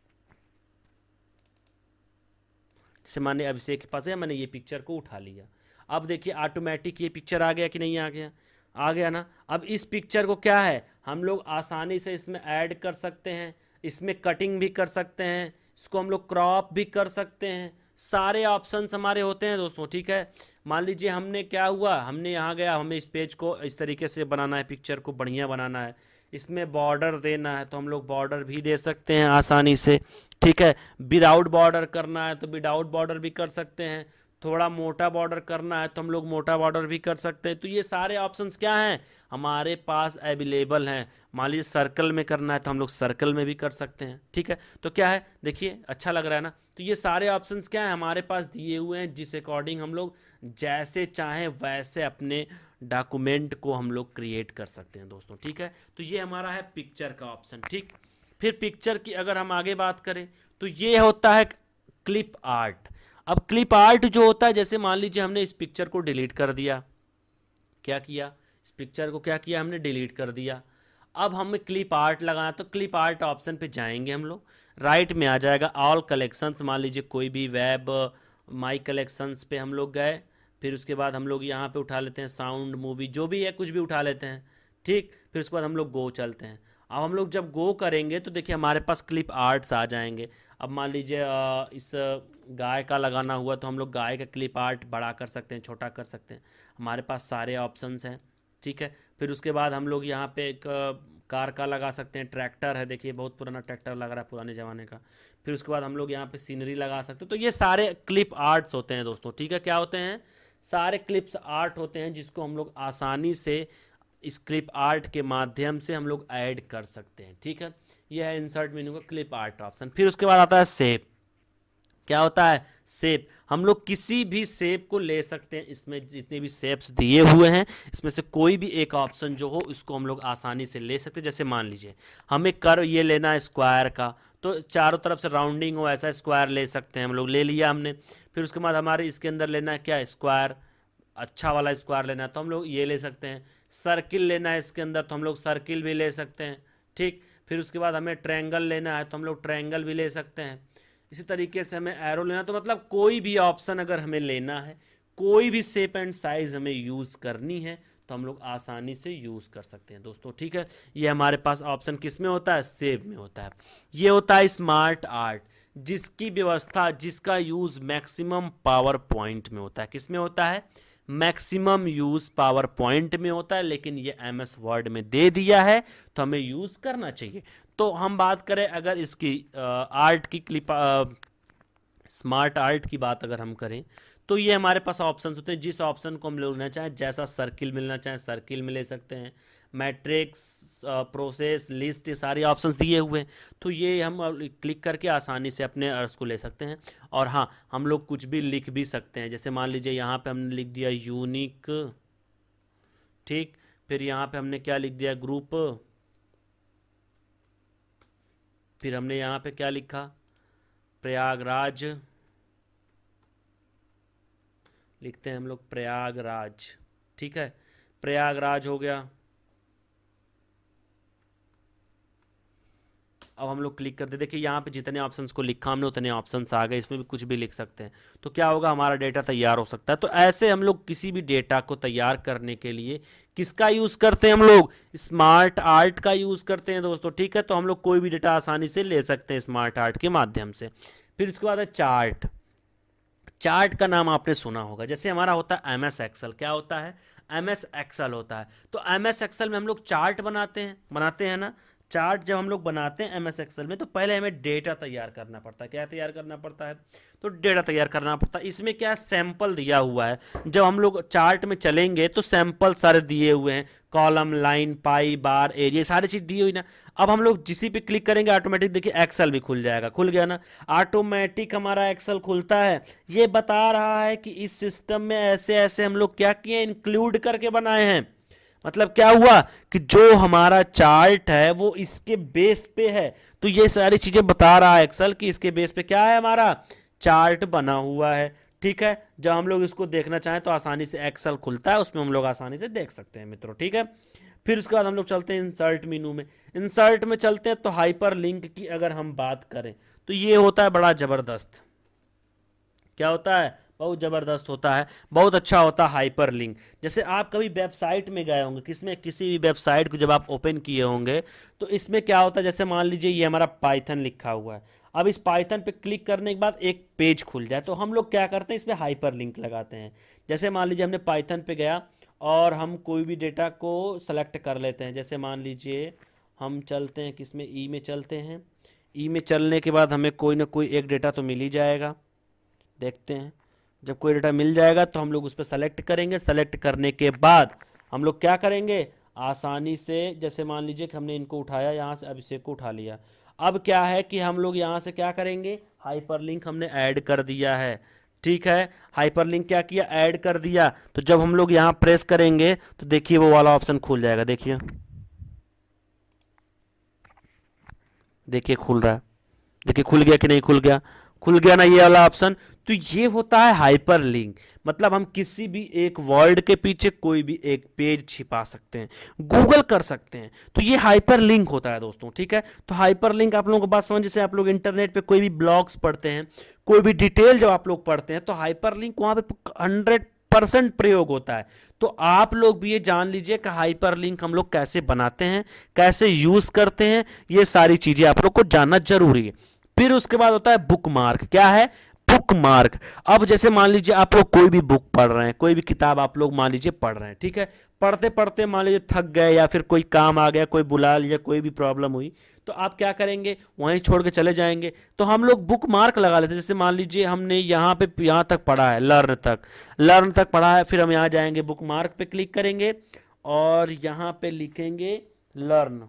जैसे माने अभिषेक के पास है, मैंने ये पिक्चर को उठा लिया। अब देखिए ऑटोमेटिक ये पिक्चर आ गया कि नहीं आ गया, आ गया ना। अब इस पिक्चर को क्या है, हम लोग आसानी से इसमें ऐड कर सकते हैं, इसमें कटिंग भी कर सकते हैं, इसको हम लोग क्रॉप भी कर सकते हैं, सारे ऑप्शंस हमारे होते हैं दोस्तों, ठीक है। मान लीजिए हमने क्या हुआ, हमने यहाँ गया, हमें इस पेज को इस तरीके से बनाना है, पिक्चर को बढ़िया बनाना है, इसमें बॉर्डर देना है तो हम लोग बॉर्डर भी दे सकते हैं आसानी से, ठीक है। विदाउट बॉर्डर करना है तो विदाउट बॉर्डर भी कर सकते हैं, थोड़ा मोटा बॉर्डर करना है तो हम लोग मोटा बॉर्डर भी कर सकते हैं। तो ये सारे ऑप्शंस क्या हैं, हमारे पास अवेलेबल हैं। मान लीजिए सर्कल में करना है तो हम लोग सर्कल में भी कर सकते हैं, ठीक है। तो क्या है, देखिए अच्छा लग रहा है ना। तो ये सारे ऑप्शंस क्या हैं, हमारे पास दिए हुए हैं, जिस अकॉर्डिंग हम लोग जैसे चाहें वैसे अपने डॉक्यूमेंट को हम लोग क्रिएट कर सकते हैं दोस्तों, ठीक है। तो ये हमारा है पिक्चर का ऑप्शन, ठीक। फिर पिक्चर की अगर हम आगे बात करें तो ये होता है क्लिप आर्ट। अब क्लिप आर्ट जो होता है, जैसे मान लीजिए हमने इस पिक्चर को डिलीट कर दिया, क्या किया, इस पिक्चर को क्या किया हमने, डिलीट कर दिया। अब हमें क्लिप आर्ट लगाना, तो क्लिप आर्ट ऑप्शन पे जाएंगे हम लोग, राइट में आ जाएगा ऑल कलेक्शंस, मान लीजिए कोई भी वेब माई कलेक्शंस पे हम लोग गए, फिर उसके बाद हम लोग यहाँ पे उठा लेते हैं साउंड मूवी, जो भी है कुछ भी उठा लेते हैं, ठीक। फिर उसके बाद हम लोग गो चलते हैं। अब हम लोग जब गो करेंगे तो देखिए हमारे पास क्लिप आर्ट्स आ जाएंगे। अब मान लीजिए अ, इस गाय का लगाना हुआ तो हम लोग गाय का क्लिप आर्ट बड़ा कर सकते हैं, छोटा कर सकते हैं, हमारे पास सारे ऑप्शंस हैं, ठीक है। फिर उसके बाद हम लोग यहाँ पे एक कार का लगा सकते हैं, ट्रैक्टर है, देखिए बहुत पुराना ट्रैक्टर लग रहा है पुराने ज़माने का। फिर उसके बाद हम लोग यहाँ पे सीनरी लगा सकते हैं। तो ये सारे क्लिप आर्ट्स होते हैं दोस्तों, ठीक है। क्या होते हैं, सारे क्लिप्स आर्ट होते हैं, जिसको हम लोग आसानी से इस क्लिप आर्ट के माध्यम से हम लोग ऐड कर सकते हैं, ठीक है। यह है इंसर्ट मेन्यू का क्लिप आर्ट ऑप्शन। फिर उसके बाद आता है सेव। क्या होता है, शेप। हम लोग किसी भी शेप को ले सकते हैं, इसमें जितने भी शेप्स दिए हुए हैं इसमें से कोई भी एक ऑप्शन जो हो इसको हम लोग आसानी से ले सकते हैं। जैसे मान लीजिए हमें कर ये लेना है स्क्वायर का, तो चारों तरफ से राउंडिंग हो ऐसा स्क्वायर ले सकते हैं हम लोग, ले लिया हमने। फिर उसके बाद हमारे इसके अंदर लेना है क्या, स्क्वायर, अच्छा वाला स्क्वायर लेना है तो हम लोग ये ले सकते हैं। सर्किल लेना है इसके अंदर तो हम लोग सर्किल भी ले सकते हैं, ठीक। फिर उसके बाद हमें ट्रायंगल लेना है तो हम लोग ट्रायंगल भी ले सकते हैं। इसी तरीके से हमें एरो लेना, तो मतलब कोई भी ऑप्शन अगर हमें लेना है, कोई भी शेप एंड साइज हमें यूज़ करनी है तो हम लोग आसानी से यूज़ कर सकते हैं दोस्तों, ठीक है। ये हमारे पास ऑप्शन किस में होता है, सेव में होता है। ये होता है स्मार्ट आर्ट, जिसकी व्यवस्था, जिसका यूज़ मैक्सिमम पावर पॉइंट में होता है। किस में होता है, मैक्सिमम यूज़ पावर पॉइंट में होता है, लेकिन ये एम एस वर्ड में दे दिया है तो हमें यूज़ करना चाहिए। तो हम बात करें अगर इसकी आर्ट की क्लिप, स्मार्ट आर्ट की बात अगर हम करें तो ये हमारे पास ऑप्शंस होते हैं, जिस ऑप्शन को हम लेना चाहें, जैसा सर्किल मिलना चाहें सर्किल में ले सकते हैं, मैट्रिक्स, प्रोसेस, लिस्ट, ये सारे ऑप्शंस दिए हुए हैं। तो ये हम क्लिक करके आसानी से अपने अर्स को ले सकते हैं। और हाँ, हम लोग कुछ भी लिख भी सकते हैं, जैसे मान लीजिए यहाँ पे हमने लिख दिया यूनिक, ठीक। फिर यहाँ पे हमने क्या लिख दिया, ग्रुप। फिर हमने यहाँ पे क्या लिखा, प्रयागराज, लिखते हैं हम लोग प्रयागराज, ठीक है। प्रयागराज हो गया। अब हम लोग क्लिक करते, देखिए यहाँ पे जितने ऑप्शंस को लिखा हमने उतने ऑप्शंस आ गए, इसमें भी कुछ भी लिख सकते हैं। तो क्या होगा, हमारा डेटा तैयार हो सकता है। तो ऐसे हम लोग किसी भी डेटा को तैयार करने के लिए किसका यूज़ करते हैं, हम लोग स्मार्ट आर्ट का यूज़ करते हैं दोस्तों, ठीक है। तो हम लोग कोई भी डेटा आसानी से ले सकते हैं स्मार्ट आर्ट के माध्यम से। फिर इसके बाद है चार्ट। चार्ट का नाम आपने सुना होगा, जैसे हमारा होता है एम एस एक्सेल। क्या होता है, एम एस एक्सेल होता है। तो एम एस एक्सेल में हम लोग चार्ट बनाते हैं, बनाते हैं ना। चार्ट जब हम लोग बनाते हैं एम एस एक्सेल में तो पहले हमें डेटा तैयार करना पड़ता है। क्या तैयार करना पड़ता है, तो डेटा तैयार करना पड़ता है। इसमें क्या सैंपल दिया हुआ है, जब हम लोग चार्ट में चलेंगे तो सैंपल सारे दिए हुए हैं, column, line, pie, bar, area, सारी चीज़ दी हुई ना। अब हम लोग जिसी पे क्लिक करेंगे ऑटोमेटिक देखिए एक्सेल भी खुल जाएगा, खुल गया ना, ऑटोमेटिक हमारा एक्सेल खुलता है। ये बता रहा है कि इस सिस्टम में ऐसे ऐसे हम लोग क्या किए, इंक्लूड करके बनाए हैं। मतलब क्या हुआ कि जो हमारा चार्ट है वो इसके बेस पे है, तो ये सारी चीजें बता रहा है एक्सेल कि इसके बेस पे क्या है, हमारा चार्ट बना हुआ है। ठीक है, जब हम लोग इसको देखना चाहें तो आसानी से एक्सेल खुलता है, उसमें हम लोग आसानी से देख सकते हैं मित्रों। ठीक है, फिर उसके बाद हम लोग चलते हैं इंसर्ट मेनू में। इंसर्ट में चलते हैं तो हाइपर लिंक की अगर हम बात करें तो ये होता है बड़ा जबरदस्त। क्या होता है, बहुत ज़बरदस्त होता है, बहुत अच्छा होता है हाइपर लिंक। जैसे आप कभी वेबसाइट में गए होंगे, किसमें, किसी भी वेबसाइट को जब आप ओपन किए होंगे तो इसमें क्या होता है, जैसे मान लीजिए ये हमारा पाइथन लिखा हुआ है, अब इस पाइथन पे क्लिक करने के बाद एक पेज खुल जाए तो हम लोग क्या करते हैं, इसमें हाइपर लिंक लगाते हैं। जैसे मान लीजिए हमने पाइथन पे गया और हम कोई भी डेटा को सेलेक्ट कर लेते हैं, जैसे मान लीजिए हम चलते हैं किसमें, ई में चलते हैं। ई में चलने के बाद हमें कोई ना कोई एक डेटा तो मिल ही जाएगा। देखते हैं, जब कोई डेटा मिल जाएगा तो हम लोग उस पर सेलेक्ट करेंगे। सेलेक्ट करने के बाद हम लोग क्या करेंगे, आसानी से, जैसे मान लीजिए कि हमने इनको उठाया यहाँ से, अभिषेक को उठा लिया। अब क्या है कि हम लोग यहाँ से क्या करेंगे, हाइपरलिंक हमने ऐड कर दिया है। ठीक है, हाइपरलिंक क्या किया, ऐड कर दिया। तो जब हम लोग यहाँ प्रेस करेंगे तो देखिए वो वाला ऑप्शन खुल जाएगा। देखिए देखिए खुल रहा है, देखिए खुल गया कि नहीं खुल गया, खुल गया ना ये वाला ऑप्शन। तो ये होता है हाइपर लिंक, मतलब हम किसी भी एक वर्ड के पीछे कोई भी एक पेज छिपा सकते हैं, गूगल कर सकते हैं, तो ये हाइपर लिंक होता है दोस्तों। ठीक है, तो हाइपर लिंक आप लोगों को बात समझ, जैसे आप लोग इंटरनेट पे कोई भी ब्लॉग्स पढ़ते हैं, कोई भी डिटेल जब आप लोग पढ़ते हैं तो हाइपर लिंक वहां पे हंड्रेड परसेंट प्रयोग होता है। तो आप लोग भी ये जान लीजिए कि हाइपर लिंक हम लोग कैसे बनाते हैं, कैसे यूज करते हैं, ये सारी चीजें आप लोग को जानना जरूरी है। फिर उसके बाद होता है बुक मार्क। क्या है, बुक मार्क। अब जैसे मान लीजिए आप लोग कोई भी बुक पढ़ रहे हैं, कोई भी किताब आप लोग मान लीजिए पढ़ रहे हैं, ठीक है, पढ़ते पढ़ते मान लीजिए थक गए या फिर कोई काम आ गया, कोई बुला लिया, कोई भी प्रॉब्लम हुई, तो आप क्या करेंगे, वहीं छोड़ के चले जाएंगे। तो हम लोग बुक मार्क लगा लेते हैं। जैसे मान लीजिए हमने यहाँ पे यहाँ तक पढ़ा है, लर्न तक, लर्न तक पढ़ा है, फिर हम यहाँ जाएंगे, बुक मार्क पे क्लिक करेंगे और यहाँ पे लिखेंगे लर्न,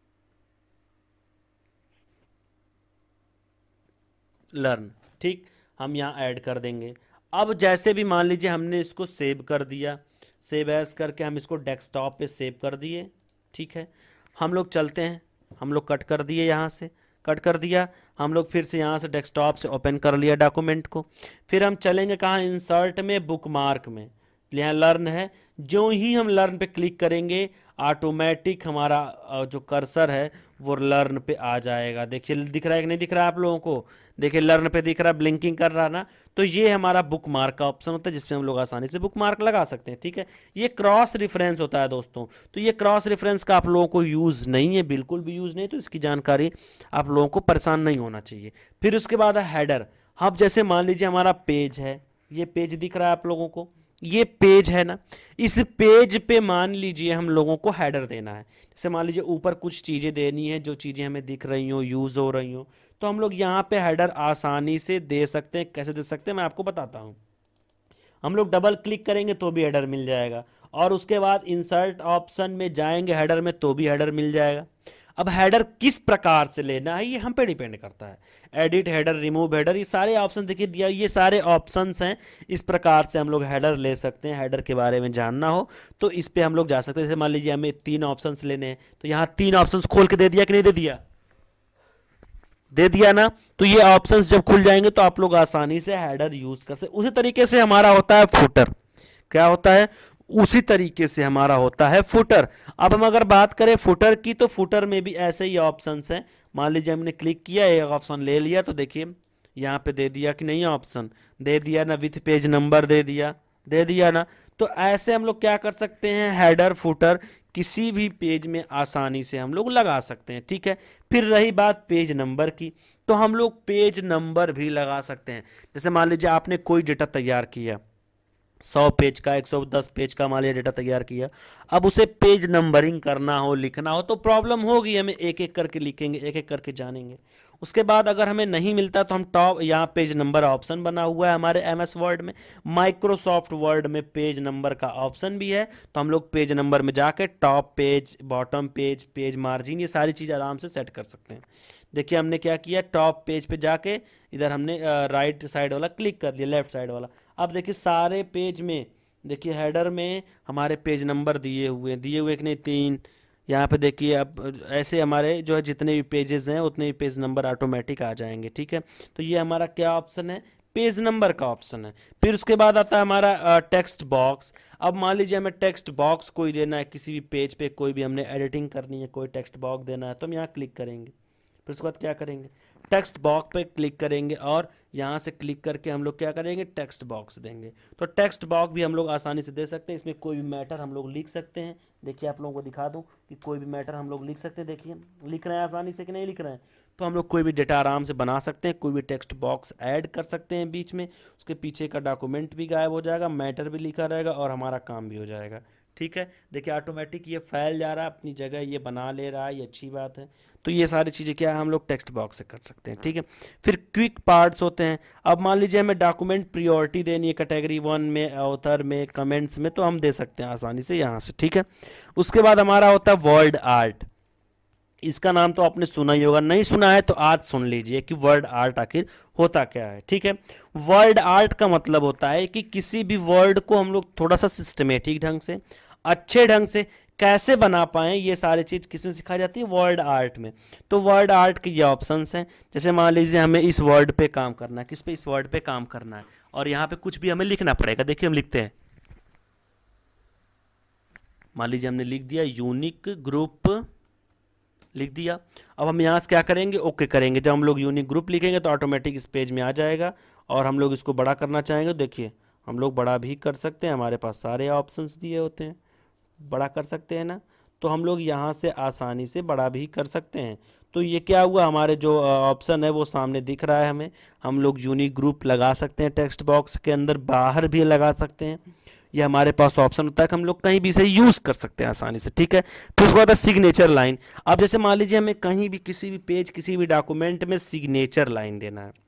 लर्न। ठीक, हम यहाँ ऐड कर देंगे। अब जैसे भी मान लीजिए हमने इसको सेव कर दिया, सेव एज करके हम इसको डेस्कटॉप पे सेव कर दिए। ठीक है, हम लोग चलते हैं, हम लोग कट कर दिए, यहाँ से कट कर दिया, हम लोग फिर से यहाँ से डेस्कटॉप से ओपन कर लिया डॉक्यूमेंट को। फिर हम चलेंगे कहाँ, इंसर्ट में, बुक मार्क में, यहाँ लर्न है। जो ही हम लर्न पे क्लिक करेंगे ऑटोमेटिक हमारा जो कर्सर है वो लर्न पे आ जाएगा। देखिए दिख रहा है कि नहीं दिख रहा है आप लोगों को, देखिए लर्न पे दिख रहा है, ब्लिंकिंग कर रहा है ना। तो ये हमारा बुक मार्क का ऑप्शन होता है जिसमें हम लोग आसानी से बुक मार्क लगा सकते हैं। ठीक है, ये क्रॉस रेफरेंस होता है दोस्तों। तो ये क्रॉस रेफरेंस का आप लोगों को यूज़ नहीं है, बिल्कुल भी यूज़ नहीं, तो इसकी जानकारी आप लोगों को परेशान नहीं होना चाहिए। फिर उसके बाद है हेडर। अब जैसे मान लीजिए हमारा पेज है, ये पेज दिख रहा है आप लोगों को, ये पेज है ना, इस पेज पे मान लीजिए हम लोगों को हेडर देना है। जैसे मान लीजिए ऊपर कुछ चीज़ें देनी है, जो चीज़ें हमें दिख रही हो, यूज़ हो रही हो, तो हम लोग यहाँ पे हेडर आसानी से दे सकते हैं। कैसे दे सकते हैं मैं आपको बताता हूँ। हम लोग डबल क्लिक करेंगे तो भी हेडर मिल जाएगा, और उसके बाद इंसर्ट ऑप्शन में जाएंगे हेडर में तो भी हेडर मिल जाएगा। अब हेडर किस प्रकार से लेना है ये हम पे डिपेंड करता है। एडिट हेडर, रिमूव हेडर, ये सारे ऑप्शन देखिए दिया, ये सारे ऑप्शंस हैं। इस प्रकार से हम लोग हेडर ले सकते हैं। हेडर के बारे में जानना हो तो इस पे हम लोग जा सकते हैं। जैसे मान लीजिए हमें तीन ऑप्शंस लेने हैं, तो यहाँ तीन ऑप्शंस खोल के दे दिया कि नहीं दे दिया, दे दिया ना। तो ये ऑप्शंस जब खुल जाएंगे तो आप लोग आसानी से हेडर यूज कर सकते। उसी तरीके से हमारा होता है फुटर। क्या होता है, उसी तरीके से हमारा होता है फुटर। अब हम अगर बात करें फुटर की, तो फुटर में भी ऐसे ही ऑप्शंस हैं। मान लीजिए हमने क्लिक किया, एक ऑप्शन ले लिया, तो देखिए यहाँ पे दे दिया कि नहीं, ऑप्शन दे दिया ना, विथ पेज नंबर दे दिया, दे दिया ना। तो ऐसे हम लोग क्या कर सकते हैं, हेडर फुटर किसी भी पेज में आसानी से हम लोग लगा सकते हैं। ठीक है, फिर रही बात पेज नंबर की, तो हम लोग पेज नंबर भी लगा सकते हैं। जैसे मान लीजिए आपने कोई डेटा तैयार किया, सौ पेज का, एक सौ दस पेज का मान लीजिए डेटा तैयार किया, अब उसे पेज नंबरिंग करना हो, लिखना हो, तो प्रॉब्लम होगी, हमें एक एक करके लिखेंगे, एक एक करके जानेंगे। उसके बाद अगर हमें नहीं मिलता तो हम टॉप, यहाँ पेज नंबर ऑप्शन बना हुआ है हमारे एम एस वर्ड में, माइक्रोसॉफ्ट वर्ड में पेज नंबर का ऑप्शन भी है। तो हम लोग पेज नंबर में जाके top page, bottom page, page margin, ये सारी चीज़ आराम से सेट कर सकते हैं। देखिए हमने क्या किया, टॉप पेज पे जाके इधर हमने राइट साइड वाला क्लिक कर लिया, लेफ्ट साइड वाला। अब देखिए सारे पेज में देखिए हेडर में हमारे पेज नंबर दिए हुए दिए हुए कि नहीं, तीन। यहाँ पे देखिए अब ऐसे हमारे जो है जितने भी पेजेस हैं उतने ही पेज नंबर ऑटोमेटिक आ जाएंगे, ठीक है। तो ये हमारा क्या ऑप्शन है, पेज नंबर का ऑप्शन है। फिर उसके बाद आता है हमारा टेक्स्ट बॉक्स। अब मान लीजिए हमें टेक्स्ट बॉक्स कोई देना है किसी भी पेज पे, कोई भी हमने एडिटिंग करनी है, कोई टेक्स्ट बॉक्स देना है, तो हम यहाँ क्लिक करेंगे। फिर उसके बाद क्या करेंगे, टेक्स्ट बॉक्स पे क्लिक करेंगे और यहाँ से क्लिक करके हम लोग क्या करेंगे, टेक्स्ट बॉक्स देंगे। तो टेक्स्ट बॉक्स भी हम लोग आसानी से दे सकते हैं, इसमें कोई भी मैटर हम लोग लिख सकते हैं। देखिए आप लोगों को दिखा दूँ कि कोई भी मैटर हम लोग लिख सकते हैं। देखिए लिख रहे हैं आसानी से कि नहीं लिख रहे हैं। तो हम लोग कोई भी डेटा आराम से बना सकते हैं, कोई भी टेक्स्ट बॉक्स ऐड कर सकते हैं बीच में, उसके पीछे का डॉक्यूमेंट भी गायब हो जाएगा, मैटर भी लिखा रहेगा और हमारा काम भी हो जाएगा, ठीक है। देखिए ऑटोमेटिक ये फैल जा रहा है अपनी जगह, ये बना ले रहा है, ये अच्छी बात है। तो ये सारी चीज़ें क्या है हम लोग टेक्स्ट बॉक्स से कर सकते हैं, ठीक है। फिर क्विक पार्ट्स होते हैं। अब मान लीजिए हमें डॉक्यूमेंट प्रियोरिटी देनी है कैटेगरी वन में, ऑथर में, कमेंट्स में, तो हम दे सकते हैं आसानी से यहाँ से, ठीक है। उसके बाद हमारा होता है वर्ड आर्ट। इसका नाम तो आपने सुना ही होगा, नहीं सुना है तो आज सुन लीजिए कि वर्ड आर्ट आखिर होता क्या है, ठीक है। वर्ड आर्ट का मतलब होता है कि किसी भी वर्ड को हम लोग थोड़ा सा सिस्टमेटिक ढंग से, अच्छे ढंग से कैसे बना पाएं, ये सारी चीज़ किसमें सिखाई जाती है, वर्ड आर्ट में। तो वर्ड आर्ट के ये ऑप्शंस हैं। जैसे मान लीजिए हमें इस वर्ड पे काम करना है, किस पे, इस वर्ड पे काम करना है, और यहाँ पे कुछ भी हमें लिखना पड़ेगा। देखिए हम लिखते हैं, मान लीजिए हमने लिख दिया यूनिक ग्रुप, लिख दिया। अब हम यहाँ से क्या करेंगे, ओके करेंगे। जब हम लोग यूनिक ग्रुप लिखेंगे तो ऑटोमेटिक इस पेज में आ जाएगा। और हम लोग इसको बड़ा करना चाहेंगे, देखिए हम लोग बड़ा भी कर सकते हैं, हमारे पास सारे ऑप्शंस दिए होते हैं, बड़ा कर सकते हैं ना। तो हम लोग यहाँ से आसानी से बड़ा भी कर सकते हैं। तो ये क्या हुआ, हमारे जो ऑप्शन है वो सामने दिख रहा है हमें। हम लोग यूनिक ग्रुप लगा सकते हैं टेक्स्ट बॉक्स के अंदर, बाहर भी लगा सकते हैं। ये हमारे पास ऑप्शन होता है कि हम लोग कहीं भी इसे यूज़ कर सकते हैं आसानी से, ठीक है। फिर उसके बाद सिग्नेचर लाइन। अब जैसे मान लीजिए हमें कहीं भी किसी भी पेज, किसी भी डॉक्यूमेंट में सिग्नेचर लाइन देना है,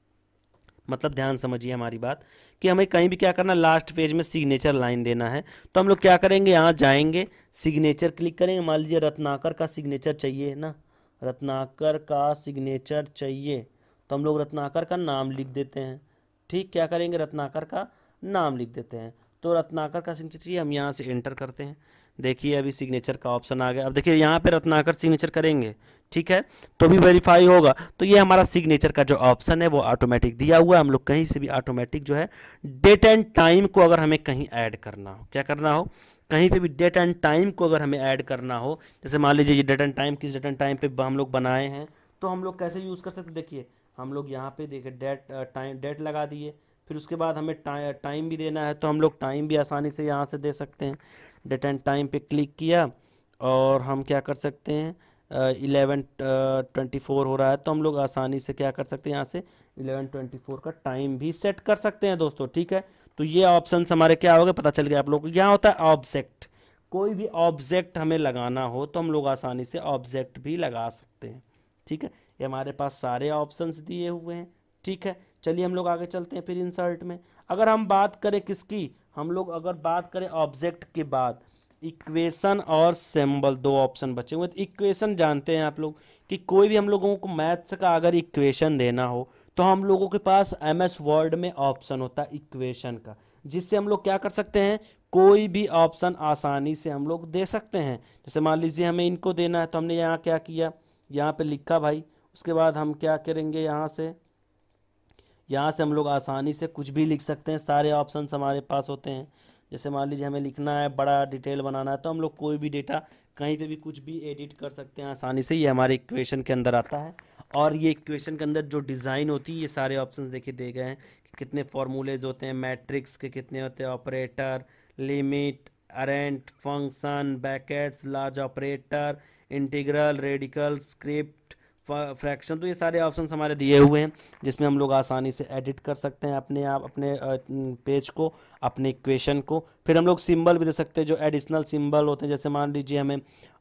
मतलब ध्यान समझिए हमारी बात कि हमें कहीं भी क्या करना, लास्ट पेज में सिग्नेचर लाइन देना है। तो हम लोग क्या करेंगे, यहाँ जाएंगे, सिग्नेचर क्लिक करेंगे। मान लीजिए रत्नाकर का सिग्नेचर चाहिए ना, रत्नाकर का सिग्नेचर चाहिए, तो हम लोग रत्नाकर का नाम लिख देते हैं, ठीक। क्या करेंगे, रत्नाकर का नाम लिख देते हैं। तो रत्नाकर का सिग्नेचर चाहिए, हम यहाँ से एंटर करते हैं। देखिए अभी सिग्नेचर का ऑप्शन आ गया। अब देखिए यहाँ पे रत्नाकर सिग्नेचर करेंगे, ठीक है, तो भी वेरीफाई होगा। तो ये हमारा सिग्नेचर का जो ऑप्शन है वो ऑटोमेटिक दिया हुआ है। हम लोग कहीं से भी ऑटोमेटिक जो है डेट एंड टाइम को अगर हमें कहीं ऐड करना हो, क्या करना हो, कहीं पे भी डेट एंड टाइम को अगर हमें ऐड करना हो, जैसे मान लीजिए ये डेट एंड टाइम किस डेट एंड टाइम पे हम लोग बनाए हैं, तो हम लोग कैसे यूज़ कर सकते हैं। देखिए हम लोग यहाँ पे देखिए डेट टाइम डेट लगा दिए, फिर उसके बाद हमें टाइम भी देना है, तो हम लोग टाइम भी आसानी से यहाँ से दे सकते हैं। डेट एंड टाइम पे क्लिक किया और हम क्या कर सकते हैं, इलेवन ट्वेंटी फोर हो रहा है, तो हम लोग आसानी से क्या कर सकते हैं, यहाँ से इलेवन ट्वेंटी फोर का टाइम भी सेट कर सकते हैं दोस्तों, ठीक है। तो ये ऑप्शन हमारे क्या हो गए, पता चल गया आप लोगों को। यहाँ होता है ऑब्जेक्ट, कोई भी ऑब्जेक्ट हमें लगाना हो तो हम लोग आसानी से ऑब्जेक्ट भी लगा सकते हैं, ठीक है। ये हमारे पास सारे ऑप्शंस दिए हुए हैं, ठीक है। चलिए हम लोग आगे चलते हैं फिर इंसर्ट में। अगर हम बात करें किसकी, हम लोग अगर बात करें ऑब्जेक्ट के बाद इक्वेशन और सिंबल, दो ऑप्शन बचे हुए। तो इक्वेशन जानते हैं आप लोग कि कोई भी हम लोगों को मैथ्स का अगर इक्वेशन देना हो तो हम लोगों के पास एम एस वर्ड में ऑप्शन होता है इक्वेशन का, जिससे हम लोग क्या कर सकते हैं, कोई भी ऑप्शन आसानी से हम लोग दे सकते हैं। जैसे मान लीजिए हमें इनको देना है, तो हमने यहाँ क्या किया, यहाँ पे लिखा भाई। उसके बाद हम क्या करेंगे, यहाँ से यहाँ से हम लोग आसानी से कुछ भी लिख सकते हैं, सारे ऑप्शंस हमारे पास होते हैं। जैसे मान लीजिए हमें लिखना है, बड़ा डिटेल बनाना है, तो हम लोग कोई भी डेटा कहीं पे भी कुछ भी एडिट कर सकते हैं आसानी से। ये हमारे इक्वेशन के अंदर आता है। और ये इक्वेशन के अंदर जो डिज़ाइन होती है, ये सारे ऑप्शंस देखिए दे गए हैं कि कितने फॉर्मूलेज होते हैं, मैट्रिक्स के कितने होते हैं, operator, limit, accent, function, brackets, large operator, integral, radical, script, fraction. तो ये सारे ऑप्शंस हमारे दिए हुए हैं, जिसमें हम लोग आसानी से एडिट कर सकते हैं अपने आप अपने पेज को, अपने इक्वेशन को। फिर हम लोग सिंबल भी दे सकते हैं, जो एडिशनल सिंबल होते हैं। जैसे मान लीजिए हमें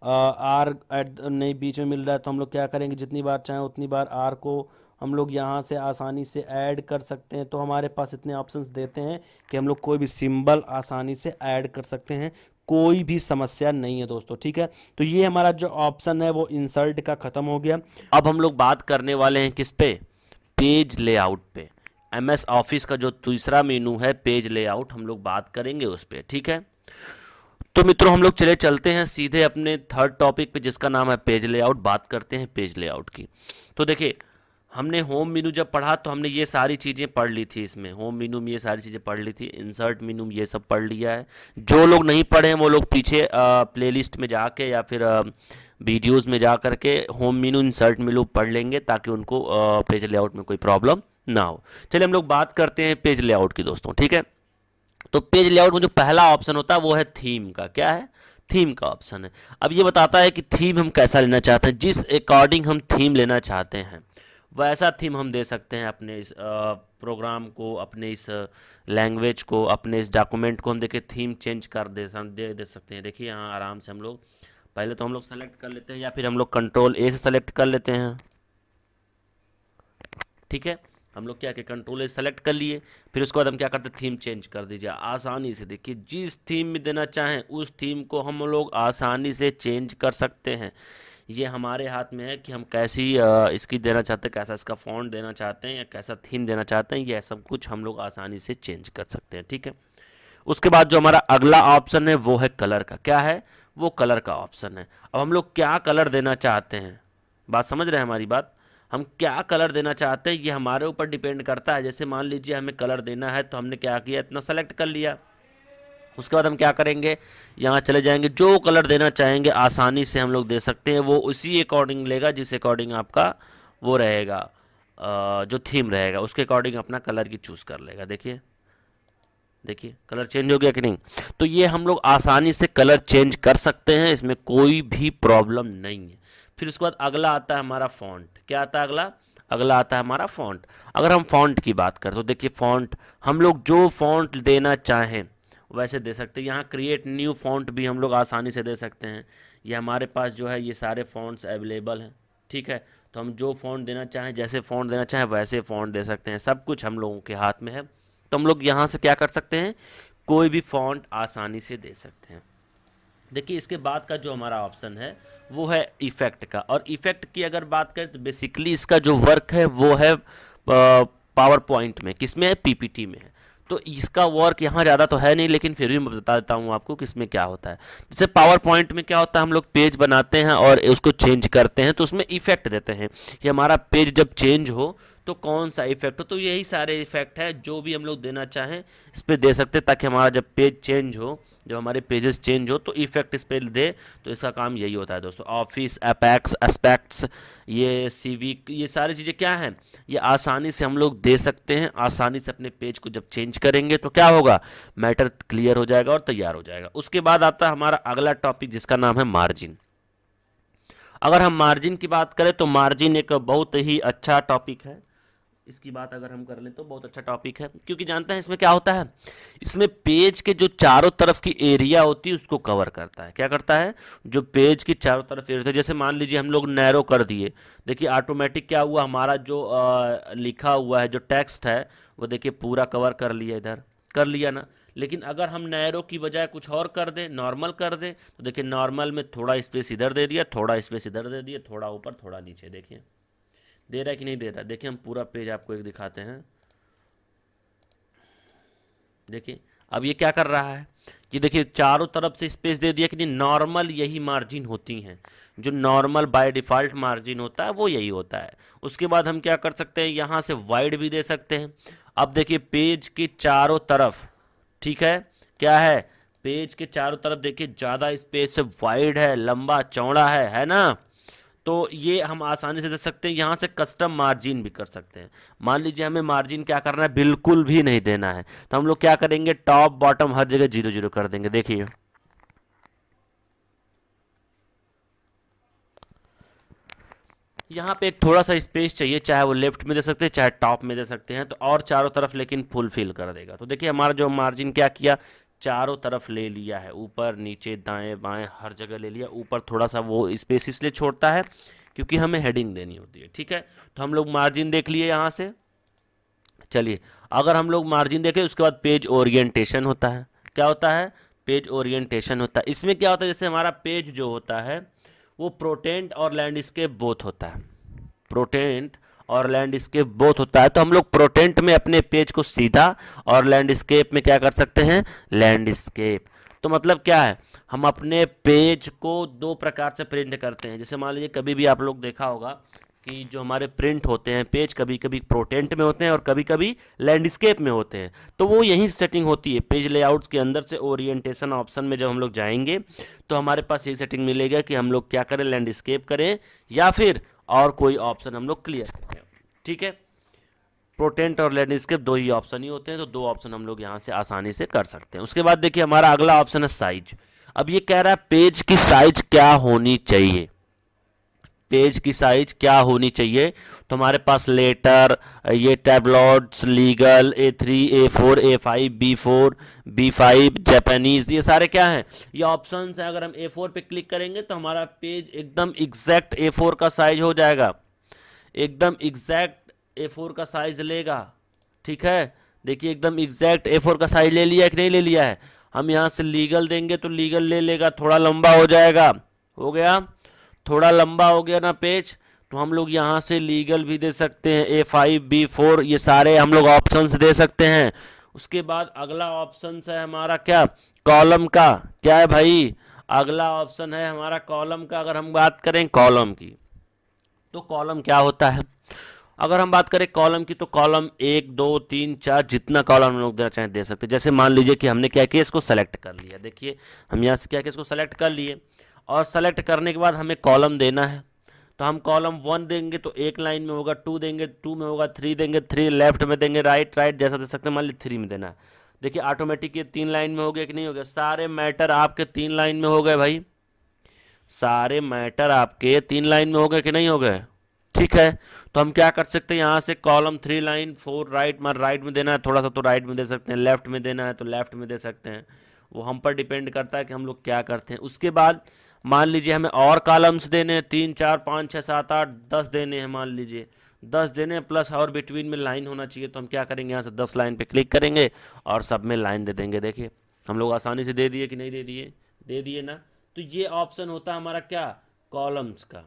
आर एड नहीं बीच में मिल रहा है, तो हम लोग क्या करेंगे, जितनी बार चाहें उतनी बार आर को हम लोग यहाँ से आसानी से ऐड कर सकते हैं। तो हमारे पास इतने ऑप्शंस देते हैं कि हम लोग कोई भी सिंबल आसानी से ऐड कर सकते हैं, कोई भी समस्या नहीं है दोस्तों, ठीक है। तो ये हमारा जो ऑप्शन है वो इंसर्ट का ख़त्म हो गया। अब हम लोग बात करने वाले हैं किस पे, पेज लेआउट पे। एम एस ऑफिस का जो दूसरा मेनू है पेज लेआउट, हम लोग बात करेंगे उस पर, ठीक है। तो मित्रों हम लोग चले चलते हैं सीधे अपने थर्ड टॉपिक पे जिसका नाम है पेज लेआउट। बात करते हैं पेज लेआउट की। तो देखिए हमने होम मेनू जब पढ़ा तो हमने ये सारी चीज़ें पढ़ ली थी, इसमें होम मेनू में ये सारी चीज़ें पढ़ ली थी, इंसर्ट मेनू में ये सब पढ़ लिया है। जो लोग नहीं पढ़े हैं वो लोग पीछे प्लेलिस्ट में जाके या फिर वीडियोस में जा करके होम मेनू इंसर्ट मेनू पढ़ लेंगे ताकि उनको पेज लेआउट में कोई प्रॉब्लम ना हो। चलिए हम लोग बात करते हैं पेज लेआउट की दोस्तों, ठीक है। तो पेज लेआउट में जो पहला ऑप्शन होता है वो है थीम का। क्या है? थीम का ऑप्शन है। अब ये बताता है कि थीम हम कैसा लेना चाहते हैं, जिस अकॉर्डिंग हम थीम लेना चाहते हैं वैसा थीम हम दे सकते हैं अपने इस प्रोग्राम को, अपने इस लैंग्वेज को, अपने इस डॉक्यूमेंट को हम देखिए थीम चेंज कर दे दे, दे सकते हैं। देखिए यहाँ आराम से हम लोग पहले तो हम लोग सेलेक्ट कर लेते हैं या फिर हम लोग कंट्रोल ए से सेलेक्ट कर लेते हैं, ठीक है। हम लोग क्या कि कंट्रोल ए सेलेक्ट कर लिए, फिर उसके बाद हम क्या करते हैं थीम चेंज कर दीजिए आसानी से। देखिए जिस थीम में देना चाहें उस थीम को हम लोग आसानी से चेंज कर सकते हैं। ये हमारे हाथ में है कि हम कैसी इसकी देना चाहते हैं, कैसा इसका फॉन्ट देना चाहते हैं या कैसा थीम देना चाहते हैं, यह सब कुछ हम लोग आसानी से चेंज कर सकते हैं, ठीक है। उसके बाद जो हमारा अगला ऑप्शन है वो है कलर का। क्या है? वो कलर का ऑप्शन है। अब हम लोग क्या कलर देना चाहते हैं, बात समझ रहे हैं हमारी बात, हम क्या कलर देना चाहते हैं ये हमारे ऊपर डिपेंड करता है। जैसे मान लीजिए हमें कलर देना है तो हमने क्या किया, इतना सेलेक्ट कर लिया। उसके बाद हम क्या करेंगे, यहाँ चले जाएंगे, जो कलर देना चाहेंगे आसानी से हम लोग दे सकते हैं, वो उसी अकॉर्डिंग लेगा जिस अकॉर्डिंग आपका वो रहेगा, जो थीम रहेगा उसके अकॉर्डिंग अपना कलर की चूज़ कर लेगा। देखिए देखिए कलर चेंज हो गया कि नहीं। तो ये हम लोग आसानी से कलर चेंज कर सकते हैं, इसमें कोई भी प्रॉब्लम नहीं है। फिर उसके बाद अगला आता है हमारा फॉन्ट। क्या आता है अगला? अगला आता है हमारा फॉन्ट। अगर हम फॉन्ट की बात करें तो देखिए फॉन्ट हम लोग जो फॉन्ट देना चाहें वैसे दे सकते हैं। यहाँ क्रिएट न्यू फॉन्ट भी हम लोग आसानी से दे सकते हैं। ये हमारे पास जो है ये सारे फॉन्ट्स अवेलेबल हैं, ठीक है। तो हम जो फॉन्ट देना चाहें, जैसे फॉन्ट देना चाहें वैसे फॉन्ट दे सकते हैं। सब कुछ हम लोगों के हाथ में है। तो हम लोग यहाँ से क्या कर सकते हैं, कोई भी फॉन्ट आसानी से दे सकते हैं। देखिए इसके बाद का जो हमारा ऑप्शन है वो है इफेक्ट का। और इफेक्ट की अगर बात करें तो बेसिकली इसका जो वर्क है वो है पावर पॉइंट में, किसमें है, पीपीटी में है। तो इसका वर्क यहाँ ज़्यादा तो है नहीं, लेकिन फिर भी मैं बता देता हूँ आपको कि इसमें क्या होता है। जैसे पावर पॉइंट में क्या होता है, हम लोग पेज बनाते हैं और उसको चेंज करते हैं तो उसमें इफेक्ट देते हैं कि हमारा पेज जब चेंज हो तो कौन सा इफेक्ट हो। तो यही सारे इफेक्ट है जो भी हम लोग देना चाहें इस पर दे सकते हैं, ताकि हमारा जब पेज चेंज हो, जब हमारे पेजेस चेंज हो तो इफेक्ट इस पर दे। तो इसका काम यही होता है दोस्तों। ऑफिस, एपेक्स, एस्पेक्ट्स, ये सीविक, ये सारी चीज़ें क्या हैं, ये आसानी से हम लोग दे सकते हैं। आसानी से अपने पेज को जब चेंज करेंगे तो क्या होगा, मैटर क्लियर हो जाएगा और तैयार हो जाएगा। उसके बाद आता है हमारा अगला टॉपिक जिसका नाम है मार्जिन। अगर हम मार्जिन की बात करें तो मार्जिन एक बहुत ही अच्छा टॉपिक है। इसकी बात अगर हम कर लें तो बहुत अच्छा टॉपिक है, क्योंकि जानते हैं इसमें क्या होता है, इसमें पेज के जो चारों तरफ की एरिया होती है उसको कवर करता है। क्या करता है, जो पेज की चारों तरफ एरिया होता है। जैसे मान लीजिए हम लोग नैरो कर दिए, देखिए ऑटोमेटिक क्या हुआ, हमारा जो आ, लिखा हुआ है, जो टेक्स्ट है वो देखिए पूरा कवर कर लिया, इधर कर लिया ना। लेकिन अगर हम नैरो की बजाय कुछ और कर दें, नॉर्मल कर दें, तो देखिए नॉर्मल में थोड़ा स्पेस इधर दे दिया, थोड़ा स्पेस इधर दे दिया, थोड़ा ऊपर थोड़ा नीचे, देखिए दे रहा है कि नहीं दे रहा है। देखिए हम पूरा पेज आपको एक दिखाते हैं। देखिए अब ये क्या कर रहा है कि देखिए चारों तरफ से स्पेस दे दिया कि नहीं। नॉर्मल यही मार्जिन होती हैं, जो नॉर्मल बाय डिफ़ॉल्ट मार्जिन होता है वो यही होता है। उसके बाद हम क्या कर सकते हैं, यहाँ से वाइड भी दे सकते हैं। अब देखिए पेज के चारों तरफ, ठीक है, क्या है, पेज के चारों तरफ देखिए ज़्यादा स्पेस है, वाइड है, लंबा चौड़ा है है ना। तो ये हम आसानी से दे सकते हैं। यहाँ से कस्टम मार्जिन भी कर सकते हैं। मान लीजिए हमें मार्जिन क्या करना है, बिल्कुल भी नहीं देना है, तो हम लोग क्या करेंगे, टॉप बॉटम हर जगह जीरो जीरो कर देंगे। देखिए यहाँ पे एक थोड़ा सा स्पेस चाहिए, चाहे वो लेफ्ट में दे सकते हैं चाहे टॉप में दे सकते हैं, तो और चारों तरफ लेकिन फुल फिल कर देगा। तो देखिए हमारा जो मार्जिन क्या किया, चारों तरफ ले लिया है, ऊपर नीचे दाएं बाएं हर जगह ले लिया। ऊपर थोड़ा सा वो स्पेस इसलिए छोड़ता है क्योंकि हमें हेडिंग देनी होती है, ठीक है। तो हम लोग मार्जिन देख लिए यहाँ से। चलिए अगर हम लोग मार्जिन देखें उसके बाद पेज ओरिएंटेशन होता है। क्या होता है, पेज ओरिएंटेशन होता है। इसमें क्या होता है, जैसे हमारा पेज जो होता है वो प्रोटेंट और लैंडस्केप बोथ होता है। प्रोटेंट और लैंडस्केप बोथ होता है। तो हम लोग प्रोटेंट में अपने पेज को सीधा और लैंडस्केप में क्या कर सकते हैं, लैंडस्केप। तो मतलब क्या है, हम अपने पेज को दो प्रकार से प्रिंट करते हैं। जैसे मान लीजिए कभी भी आप लोग देखा होगा कि जो हमारे प्रिंट होते हैं पेज, कभी कभी प्रोटेंट में होते हैं और कभी कभी लैंडस्केप में होते हैं। तो वो यही सेटिंग होती है पेज लेआउट्स के अंदर से ओरिएंटेशन ऑप्शन में जब हम लोग जाएंगे तो हमारे पास यही सेटिंग मिलेगा कि हम लोग क्या करें, लैंडस्केप करें या फिर और कोई ऑप्शन हम लोग क्लियर करें। ठीक है, प्रोटेंट और लैंडस्केप दो ही ऑप्शन ही होते हैं, तो दो ऑप्शन हम लोग यहाँ से आसानी से कर सकते हैं। उसके बाद देखिए हमारा अगला ऑप्शन है साइज। अब ये कह रहा है पेज की साइज क्या होनी चाहिए, पेज की साइज क्या होनी चाहिए। तो हमारे पास लेटर, ये tabloids, legal, A three, A four, A five, B four, B five, Japanese, ये सारे क्या हैं, ये ऑप्शंस हैं। अगर हम ए फोर पे क्लिक करेंगे तो हमारा पेज एकदम एग्जैक्ट ए फोर का साइज हो जाएगा, एकदम एग्जैक्ट ए फोर का साइज लेगा। ठीक है, देखिए एकदम एग्जैक्ट ए फोर का साइज ले लिया है कि नहीं ले लिया है। हम यहाँ से लीगल देंगे तो लीगल ले लेगा, थोड़ा लंबा हो जाएगा, हो गया, थोड़ा लंबा हो गया ना पेज, तो हम लोग यहाँ से लीगल भी दे सकते हैं, ए फाइव, बी फोर, ये सारे हम लोग ऑप्शंस दे सकते हैं। उसके बाद अगला ऑप्शन है हमारा क्या, कॉलम का। क्या है भाई, अगला ऑप्शन है हमारा कॉलम का। अगर हम बात करें कॉलम की तो कॉलम क्या होता है, अगर हम बात करें कॉलम की तो कॉलम एक, दो, तीन, चार, जितना कॉलम हम लोग देना चाहें दे सकते हैं। जैसे मान लीजिए कि हमने क्या किया, इसको सेलेक्ट कर लिया। देखिए हम यहाँ से क्या किया, इसको सेलेक्ट कर लिए और सेलेक्ट करने के बाद हमें कॉलम देना है। तो हम कॉलम वन देंगे तो एक लाइन में होगा, टू देंगे टू में होगा, थ्री देंगे थ्री, लेफ्ट में देंगे राइट राइट, जैसा दे सकते हैं। मान लीजिए थ्री में देना है, देखिए ऑटोमेटिक ये तीन लाइन में हो गया कि नहीं हो गया, सारे मैटर आपके तीन लाइन में हो गए भाई, सारे मैटर आपके तीन लाइन में हो गए कि नहीं हो गए। ठीक है, तो हम क्या कर सकते हैं, यहाँ से column three line four right, मान राइट में देना है थोड़ा सा तो राइट में दे सकते हैं, लेफ्ट में देना है तो लेफ्ट में दे सकते हैं, वो हम पर डिपेंड करता है कि हम लोग क्या करते हैं। उसके बाद मान लीजिए हमें और कॉलम्स देने हैं, तीन, चार, पाँच, छः, सात, आठ, दस देने हैं, मान लीजिए दस देने हैं, प्लस और बिटवीन में लाइन होना चाहिए। तो हम क्या करेंगे, यहाँ से दस लाइन पे क्लिक करेंगे और सब में लाइन दे देंगे। देखिए हम लोग आसानी से दे दिए कि नहीं दे दिए, दे दिए ना। तो ये ऑप्शन होता है हमारा क्या, कॉलम्स का।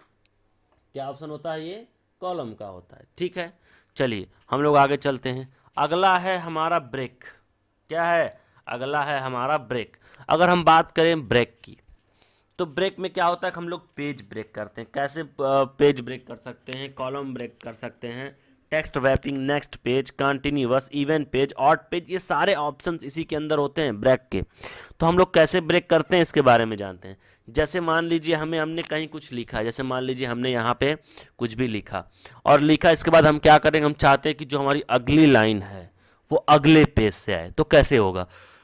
क्या ऑप्शन होता है, ये कॉलम का होता है। ठीक है, चलिए हम लोग आगे चलते हैं। अगला है हमारा ब्रेक। क्या है, अगला है हमारा ब्रेक। अगर हम बात करें ब्रेक की तो ब्रेक में क्या होता है, हम लोग पेज ब्रेक करते हैं। कैसे पेज ब्रेक कर सकते हैं, कॉलम ब्रेक कर सकते हैं, text wrapping, next page, continuous, even page, odd page, ये सारे ऑप्शंस इसी के अंदर होते हैं ब्रेक के। तो हम लोग कैसे ब्रेक करते हैं इसके बारे में जानते हैं। जैसे मान लीजिए हमें हमने कहीं कुछ लिखा, जैसे मान लीजिए हमने यहाँ पे कुछ भी लिखा और लिखा, इसके बाद हम क्या करेंगे, हम चाहते हैं कि जो हमारी अगली लाइन है वो अगले पेज से आए। तो कैसे होगा,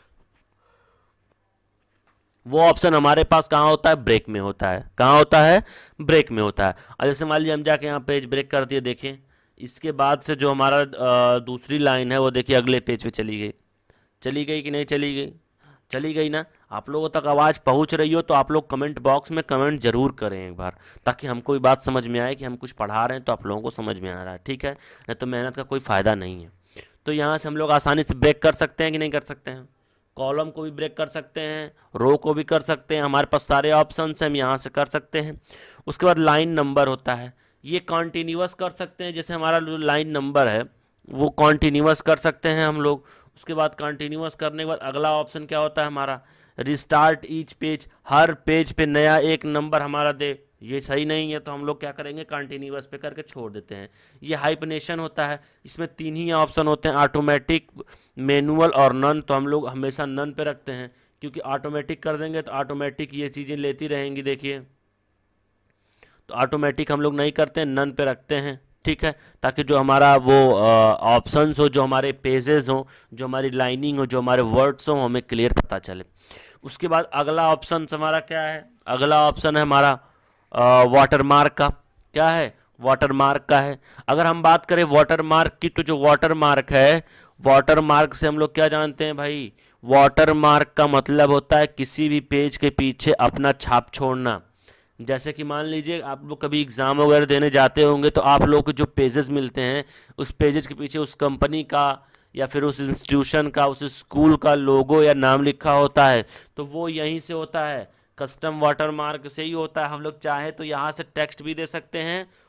वो ऑप्शन हमारे पास कहाँ होता है, ब्रेक में होता है। कहाँ होता है, ब्रेक में होता है। अब जैसे मान लीजिए हम जाके यहाँ पेज ब्रेक कर दिए, देखें इसके बाद से जो हमारा दूसरी लाइन है वो देखिए अगले पेज पे चली गई, चली गई कि नहीं चली गई, चली गई ना। आप लोगों तक आवाज़ पहुंच रही हो तो आप लोग कमेंट बॉक्स में कमेंट जरूर करें एक बार, ताकि हमको कोई बात समझ में आए कि हम कुछ पढ़ा रहे हैं तो आप लोगों को समझ में आ रहा है। ठीक है, नहीं तो मेहनत का कोई फ़ायदा नहीं है। तो यहाँ से हम लोग आसानी से ब्रेक कर सकते हैं कि नहीं कर सकते हैं, कॉलम को भी ब्रेक कर सकते हैं, रो को भी कर सकते हैं, हमारे पास सारे ऑप्शन हैं, हम यहाँ से कर सकते हैं। उसके बाद लाइन नंबर होता है, ये कॉन्टीन्यूअस कर सकते हैं, जैसे हमारा जो लाइन नंबर है वो कॉन्टीन्यूअस कर सकते हैं हम लोग। उसके बाद कंटिन्यूअस करने के बाद अगला ऑप्शन क्या होता है हमारा, रिस्टार्ट ईच पेज, हर पेज पे नया एक नंबर हमारा दे। ये सही नहीं है तो हम लोग क्या करेंगे, कंटिन्यूअस पे करके छोड़ देते हैं। ये हाइपनेशन होता है, इसमें तीन ही ऑप्शन होते हैं, ऑटोमेटिक, मैनुअल और नन। तो हम लोग हमेशा नन पे रखते हैं, क्योंकि ऑटोमेटिक कर देंगे तो ऑटोमेटिक ये चीज़ें लेती रहेंगी। देखिए तो ऑटोमेटिक हम लोग नहीं करते हैं, नन पे रखते हैं। ठीक है, ताकि जो हमारा वो ऑप्शंस हो, जो हमारे पेजेस हो, जो हमारी लाइनिंग हो, जो हमारे वर्ड्स हो, हमें क्लियर पता चले। उसके बाद अगला ऑप्शन हमारा क्या है, अगला ऑप्शन है हमारा वाटरमार्क का। क्या है, वाटरमार्क का है। अगर हम बात करें वाटरमार्क की तो जो वाटरमार्क है, वाटरमार्क से हम लोग क्या जानते हैं भाई, वाटरमार्क का मतलब होता है किसी भी पेज के पीछे अपना छाप छोड़ना। जैसे कि मान लीजिए आप लोग कभी एग्ज़ाम वगैरह देने जाते होंगे तो आप लोगों को जो पेजेस मिलते हैं उस पेजेस के पीछे उस कंपनी का या फिर उस इंस्टीट्यूशन का, उस स्कूल का लोगो या नाम लिखा होता है, तो वो यहीं से होता है, कस्टम वाटरमार्क से ही होता है। हम लोग चाहे तो यहाँ से टेक्स्ट भी दे सकते हैं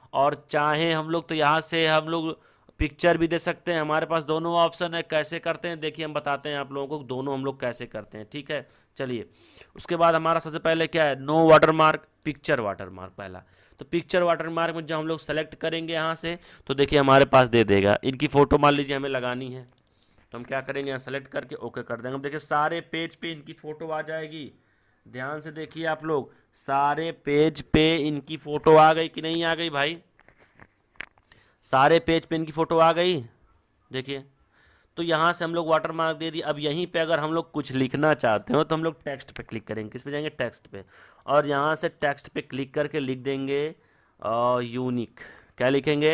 और चाहे हम लोग तो यहाँ से हम लोग पिक्चर भी दे सकते हैं। हमारे पास दोनों ऑप्शन है। कैसे करते हैं देखिए, हम बताते हैं आप लोगों को दोनों हम लोग कैसे करते हैं, ठीक है। चलिए, उसके बाद हमारा सबसे पहले क्या है, नो वाटरमार्क, पिक्चर वाटरमार्क पहला। तो पिक्चर वाटरमार्क में जब हम लोग सेलेक्ट करेंगे यहाँ से, तो देखिए हमारे पास दे देगा। इनकी फ़ोटो मान लीजिए हमें लगानी है, तो हम क्या करेंगे, यहाँ सेलेक्ट करके ओके कर देंगे। अब देखिए सारे पेज पे इनकी फ़ोटो आ जाएगी। ध्यान से देखिए आप लोग, सारे पेज पे इनकी फ़ोटो आ गई कि नहीं आ गई भाई? सारे पेज पे इनकी फ़ोटो आ गई, देखिए। तो यहाँ से हम लोग वाटर मार्क दे दिए। अब यहीं पे अगर हम लोग कुछ लिखना चाहते हो तो हम लोग टेक्स्ट पे क्लिक करेंगे। किस पे जाएंगे, टेक्स्ट पे, और यहाँ से टेक्स्ट पे क्लिक करके लिख देंगे यूनिक। क्या लिखेंगे,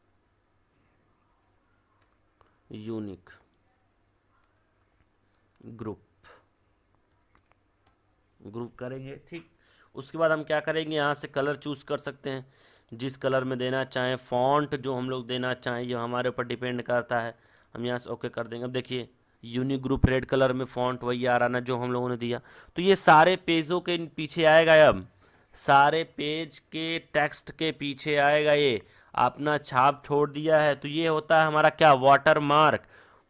यूनिक ग्रुप, ग्रुप करेंगे, ठीक। उसके बाद हम क्या करेंगे, यहाँ से कलर चूज़ कर सकते हैं, जिस कलर में देना चाहें। फॉन्ट जो हम लोग देना चाहें ये हमारे ऊपर डिपेंड करता है। हम यहाँ से ओके कर देंगे। अब देखिए यूनिक ग्रुप रेड कलर में फॉन्ट वही आ रहा ना जो हम लोगों ने दिया। तो ये सारे पेजों के पीछे आएगा, अब सारे पेज के टेक्स्ट के पीछे आएगा ये, अपना छाप छोड़ दिया है। तो ये होता है हमारा क्या, वाटर मार्क।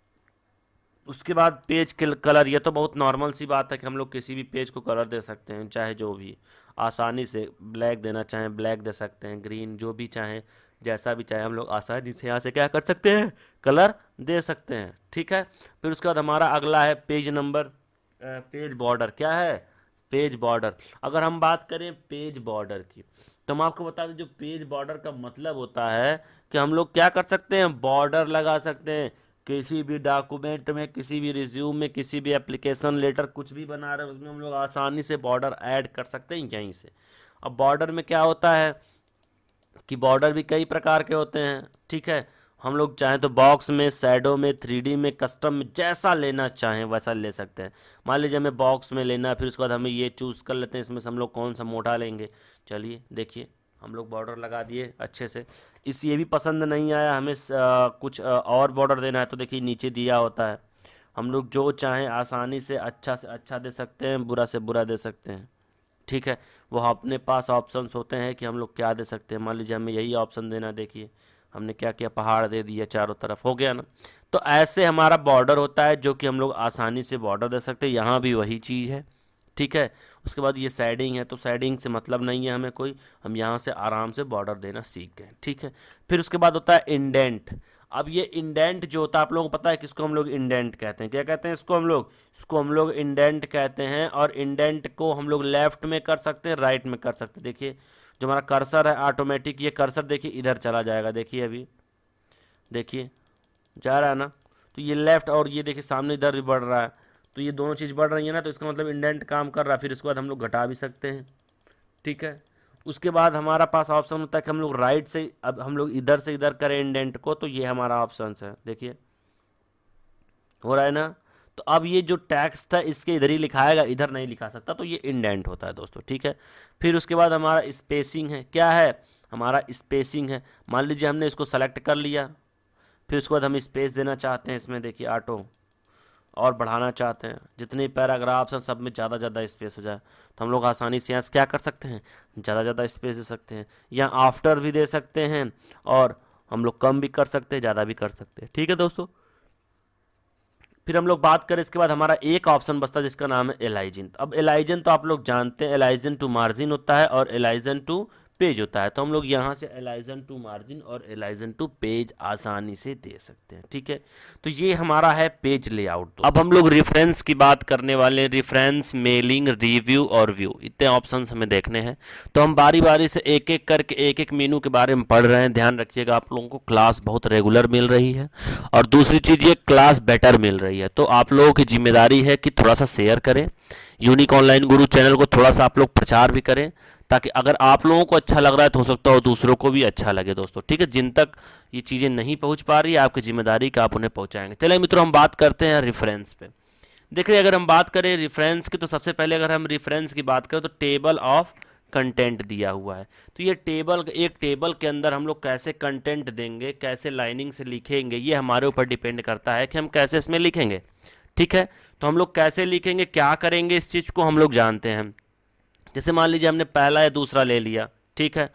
उसके बाद पेज कलर, ये तो बहुत नॉर्मल सी बात है कि हम लोग किसी भी पेज को कलर दे सकते हैं, चाहे जो भी आसानी से। ब्लैक देना चाहें ब्लैक दे सकते हैं, ग्रीन, जो भी चाहें, जैसा भी चाहे हम लोग आसानी से यहाँ से क्या कर सकते हैं, कलर दे सकते हैं, ठीक है। फिर उसके बाद हमारा अगला है पेज नंबर, पेज बॉर्डर। क्या है, पेज बॉर्डर। अगर हम बात करें पेज बॉर्डर की, तो हम आपको बता दें जो पेज बॉर्डर का मतलब होता है कि हम लोग क्या कर सकते हैं, बॉर्डर लगा सकते हैं। किसी भी डॉक्यूमेंट में, किसी भी रिज्यूम में, किसी भी एप्लीकेशन लेटर कुछ भी बना रहे हैं उसमें हम लोग आसानी से बॉर्डर ऐड कर सकते हैं यहीं से। अब बॉर्डर में क्या होता है कि बॉर्डर भी कई प्रकार के होते हैं, ठीक है। हम लोग चाहें तो बॉक्स में, शैडो में, थ्री डी में, कस्टम में, जैसा लेना चाहें वैसा ले सकते हैं। मान लीजिए हमें बॉक्स में लेना है, फिर उसके बाद हमें ये चूज़ कर लेते हैं इसमें से हम लोग कौन सा मोटा लेंगे। चलिए देखिए हम लोग बॉर्डर लगा दिए अच्छे से। इस ये भी पसंद नहीं आया हमें, आ, कुछ आ, और बॉर्डर देना है, तो देखिए नीचे दिया होता है। हम लोग जो चाहें आसानी से अच्छा से अच्छा दे सकते हैं, बुरा से बुरा दे सकते हैं, ठीक है। वो अपने पास ऑप्शंस होते हैं कि हम लोग क्या दे सकते हैं। मान लीजिए हमें यही ऑप्शन देना, देखिए हमने क्या किया, पहाड़ दे दिया चारों तरफ, हो गया ना। तो ऐसे हमारा बॉर्डर होता है जो कि हम लोग आसानी से बॉर्डर दे सकते हैं। यहाँ भी वही चीज़ है, ठीक है। उसके बाद ये शेडिंग है, तो शेडिंग से मतलब नहीं है हमें कोई, हम यहाँ से आराम से बॉर्डर देना सीख गए, ठीक है। फिर उसके बाद होता है इंडेंट। अब ये इंडेंट जो होता है आप लोगों को पता है किसको हम लोग इंडेंट कहते हैं, क्या कहते हैं इसको हम लोग, इसको हम लोग इंडेंट कहते हैं। और इंडेंट को हम लोग लेफ्ट में कर सकते हैं, राइट में कर सकते हैं। देखिए जो हमारा कर्सर है ऑटोमेटिक, ये कर्सर देखिए इधर चला जाएगा, देखिए अभी देखिए जा रहा है ना। तो ये लेफ्ट, और ये देखिए सामने इधर भी बढ़ रहा है, तो ये दोनों चीज़ बढ़ रही है ना, तो इसका मतलब इंडेंट काम कर रहा है। फिर इसके बाद हम लोग घटा भी सकते हैं, ठीक है। उसके बाद हमारा पास ऑप्शन होता है कि हम लोग राइट से, अब हम लोग इधर से इधर करें इंडेंट को, तो ये हमारा ऑप्शन है, देखिए हो रहा है ना। तो अब ये जो टेक्स्ट है इसके इधर ही लिखाएगा, इधर नहीं लिखा सकता, तो ये इंडेंट होता है दोस्तों, ठीक है। फिर उसके बाद हमारा स्पेसिंग है, क्या है हमारा स्पेसिंग है। मान लीजिए हमने इसको सेलेक्ट कर लिया, फिर उसके बाद हम स्पेस देना चाहते हैं इसमें, देखिए ऑटो, और बढ़ाना चाहते हैं जितने पैराग्राफ्स हैं सब में ज़्यादा ज़्यादा स्पेस हो जाए, तो हम लोग आसानी से यहाँ से क्या कर सकते हैं, ज़्यादा ज़्यादा स्पेस दे सकते हैं। या आफ्टर भी दे सकते हैं, और हम लोग कम भी कर सकते हैं, ज़्यादा भी कर सकते हैं, ठीक है दोस्तों। फिर हम लोग बात करें इसके बाद हमारा एक ऑप्शन बचता है जिसका नाम है एलाइजन। अब एलाइजन तो आप लोग जानते हैं, एलाइजन टू मार्जिन होता है और एलाइजन टू पेज होता है। तो हम लोग यहाँ से एलाइजन टू मार्जिन और एलाइजन टू पेज आसानी से दे सकते हैं, ठीक है। तो ये हमारा है पेज लेआउट। अब हम लोग रेफरेंस की बात करने वाले हैं, रेफरेंस, मेलिंग, रिव्यू और व्यू, इतने ऑप्शंस हमें देखने हैं। तो हम बारी बारी से एक एक करके एक एक मेनू के बारे में पढ़ रहे हैं। ध्यान रखिएगा आप लोगों को क्लास बहुत रेगुलर मिल रही है, और दूसरी चीज़ ये क्लास बेटर मिल रही है। तो आप लोगों की जिम्मेदारी है कि थोड़ा सा शेयर करें, यूनिक ऑनलाइन गुरु चैनल को थोड़ा सा आप लोग प्रचार भी करें, ताकि अगर आप लोगों को अच्छा लग रहा है तो हो सकता है दूसरों को भी अच्छा लगे दोस्तों, ठीक है। जिन तक ये चीज़ें नहीं पहुंच पा रही है आपकी जिम्मेदारी का आप उन्हें पहुंचाएंगे। चलिए मित्रों हम बात करते हैं रेफरेंस पे। देखिए अगर हम बात करें रेफरेंस की, तो सबसे पहले अगर हम रेफरेंस की बात करें तो टेबल ऑफ कंटेंट दिया हुआ है। तो ये टेबल, एक टेबल के अंदर हम लोग कैसे कंटेंट देंगे, कैसे लाइनिंग से लिखेंगे, ये हमारे ऊपर डिपेंड करता है कि हम कैसे इसमें लिखेंगे, ठीक है। तो हम लोग कैसे लिखेंगे, क्या करेंगे, इस चीज़ को हम लोग जानते हैं। जैसे मान लीजिए हमने पहला या दूसरा ले लिया, ठीक है।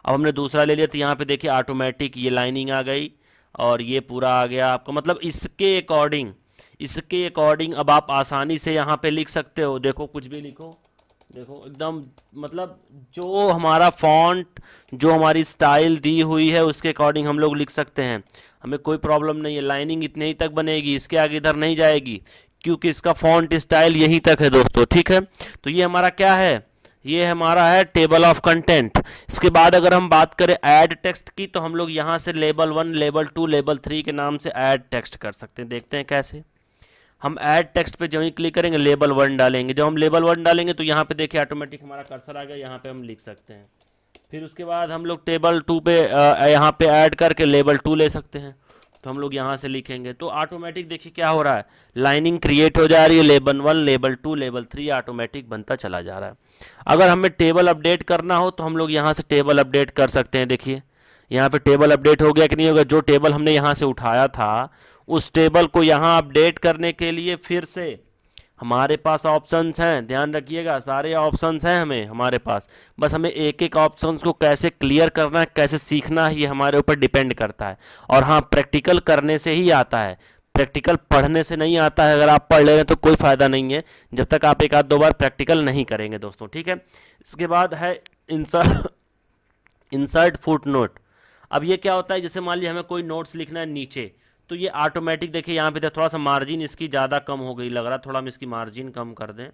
अब हमने दूसरा ले लिया तो यहाँ पे देखिए ऑटोमेटिक ये लाइनिंग आ गई और ये पूरा आ गया आपका, मतलब इसके अकॉर्डिंग इसके अकॉर्डिंग अब आप आसानी से यहाँ पे लिख सकते हो। देखो कुछ भी लिखो, देखो एकदम मतलब जो हमारा फॉन्ट, जो हमारी स्टाइल दी हुई है उसके अकॉर्डिंग हम लोग लिख सकते हैं, हमें कोई प्रॉब्लम नहीं है। लाइनिंग इतने ही तक बनेगी, इसके आगे इधर नहीं जाएगी क्योंकि इसका फॉन्ट स्टाइल यहीं तक है दोस्तों, ठीक है। तो ये हमारा क्या है, ये हमारा है टेबल ऑफ कंटेंट। इसके बाद अगर हम बात करें ऐड टेक्स्ट की, तो हम लोग यहाँ से label one, label two, label three के नाम से ऐड टेक्स्ट कर सकते हैं। देखते हैं कैसे। हम ऐड टेक्स्ट पे जब ही क्लिक करेंगे लेबल वन डालेंगे, जब हम लेबल वन डालेंगे तो यहाँ पे देखिए ऑटोमेटिक हमारा कर्सर आ गया, यहाँ पे हम लिख सकते हैं। फिर उसके बाद हम लोग टेबल टू पे यहाँ पे ऐड करके लेबल टू ले सकते हैं, तो हम लोग यहाँ से लिखेंगे तो ऑटोमेटिक देखिए क्या हो रहा है, लाइनिंग क्रिएट हो जा रही है, label one, label two, label three automatic बनता चला जा रहा है। अगर हमें टेबल अपडेट करना हो तो हम लोग यहाँ से टेबल अपडेट कर सकते हैं। देखिए यहाँ पे टेबल अपडेट हो गया कि नहीं होगा, जो टेबल हमने यहाँ से उठाया था उस टेबल को यहाँ अपडेट करने के लिए फिर से हमारे पास ऑप्शंस हैं, ध्यान रखिएगा सारे ऑप्शंस हैं हमें हमारे पास, बस हमें एक एक ऑप्शंस को कैसे क्लियर करना है, कैसे सीखना है, ये हमारे ऊपर डिपेंड करता है। और हाँ, प्रैक्टिकल करने से ही आता है, प्रैक्टिकल पढ़ने से नहीं आता है। अगर आप पढ़ ले रहे हैं तो कोई फ़ायदा नहीं है जब तक आप एक आध दो बार प्रैक्टिकल नहीं करेंगे दोस्तों, ठीक है। इसके बाद है इंसर्ट इंसर्ट फुट नोट। अब ये क्या होता है, जैसे मान लीजिए हमें कोई नोट्स लिखना है नीचे, तो ये ऑटोमेटिक देखिए यहाँ पे थोड़ा सा मार्जिन इसकी ज़्यादा कम हो गई लग रहा है, थोड़ा हम इसकी मार्जिन कम कर दें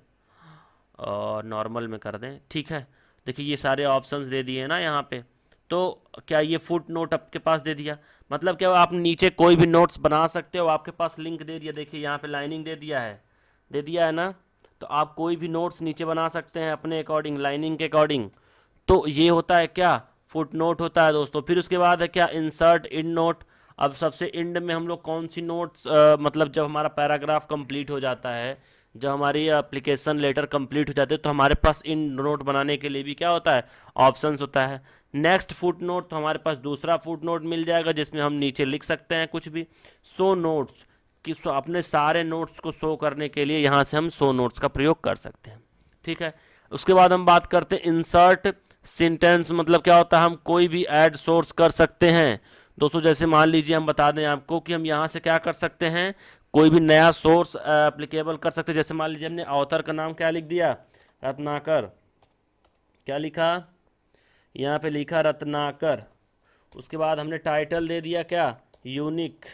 और नॉर्मल में कर दें, ठीक है। देखिए ये सारे ऑप्शंस दे दिए ना यहाँ पे, तो क्या ये फुट नोट आपके पास दे दिया, मतलब क्या आप नीचे कोई भी नोट्स बना सकते हो, आपके पास लिंक दे दिया, देखिए यहाँ पे लाइनिंग दे दिया है, दे दिया है ना, तो आप कोई भी नोट्स नीचे बना सकते हैं अपने अकॉर्डिंग, लाइनिंग के अकॉर्डिंग। तो ये होता है क्या, फुट नोट होता है दोस्तों। फिर उसके बाद है क्या, इंसर्ट इन नोट। अब सबसे एंड में हम लोग कौन सी नोट्स, मतलब जब हमारा पैराग्राफ कंप्लीट हो जाता है, जब हमारी एप्लीकेशन लेटर कंप्लीट हो जाते हैं, तो हमारे पास इन नोट बनाने के लिए भी क्या होता है, ऑप्शंस होता है। नेक्स्ट फुट नोट, तो हमारे पास दूसरा फुट नोट मिल जाएगा जिसमें हम नीचे लिख सकते हैं कुछ भी। सो नोट्स, कि सो अपने सारे नोट्स को शो करने के लिए यहाँ से हम सो नोट्स का प्रयोग कर सकते हैं, ठीक है। उसके बाद हम बात करते हैं इंसर्ट सेंटेंस, मतलब क्या होता है, हम कोई भी ऐड सोर्स कर सकते हैं दोस्तों। जैसे मान लीजिए हम बता दें आपको कि हम यहाँ से क्या कर सकते हैं, कोई भी नया सोर्स एप्लीकेबल कर सकते हैं। जैसे मान लीजिए हमने ऑथर का नाम क्या लिख दिया, रत्नाकर, क्या लिखा यहाँ पे, लिखा रत्नाकर। उसके बाद हमने टाइटल दे दिया क्या, यूनिक।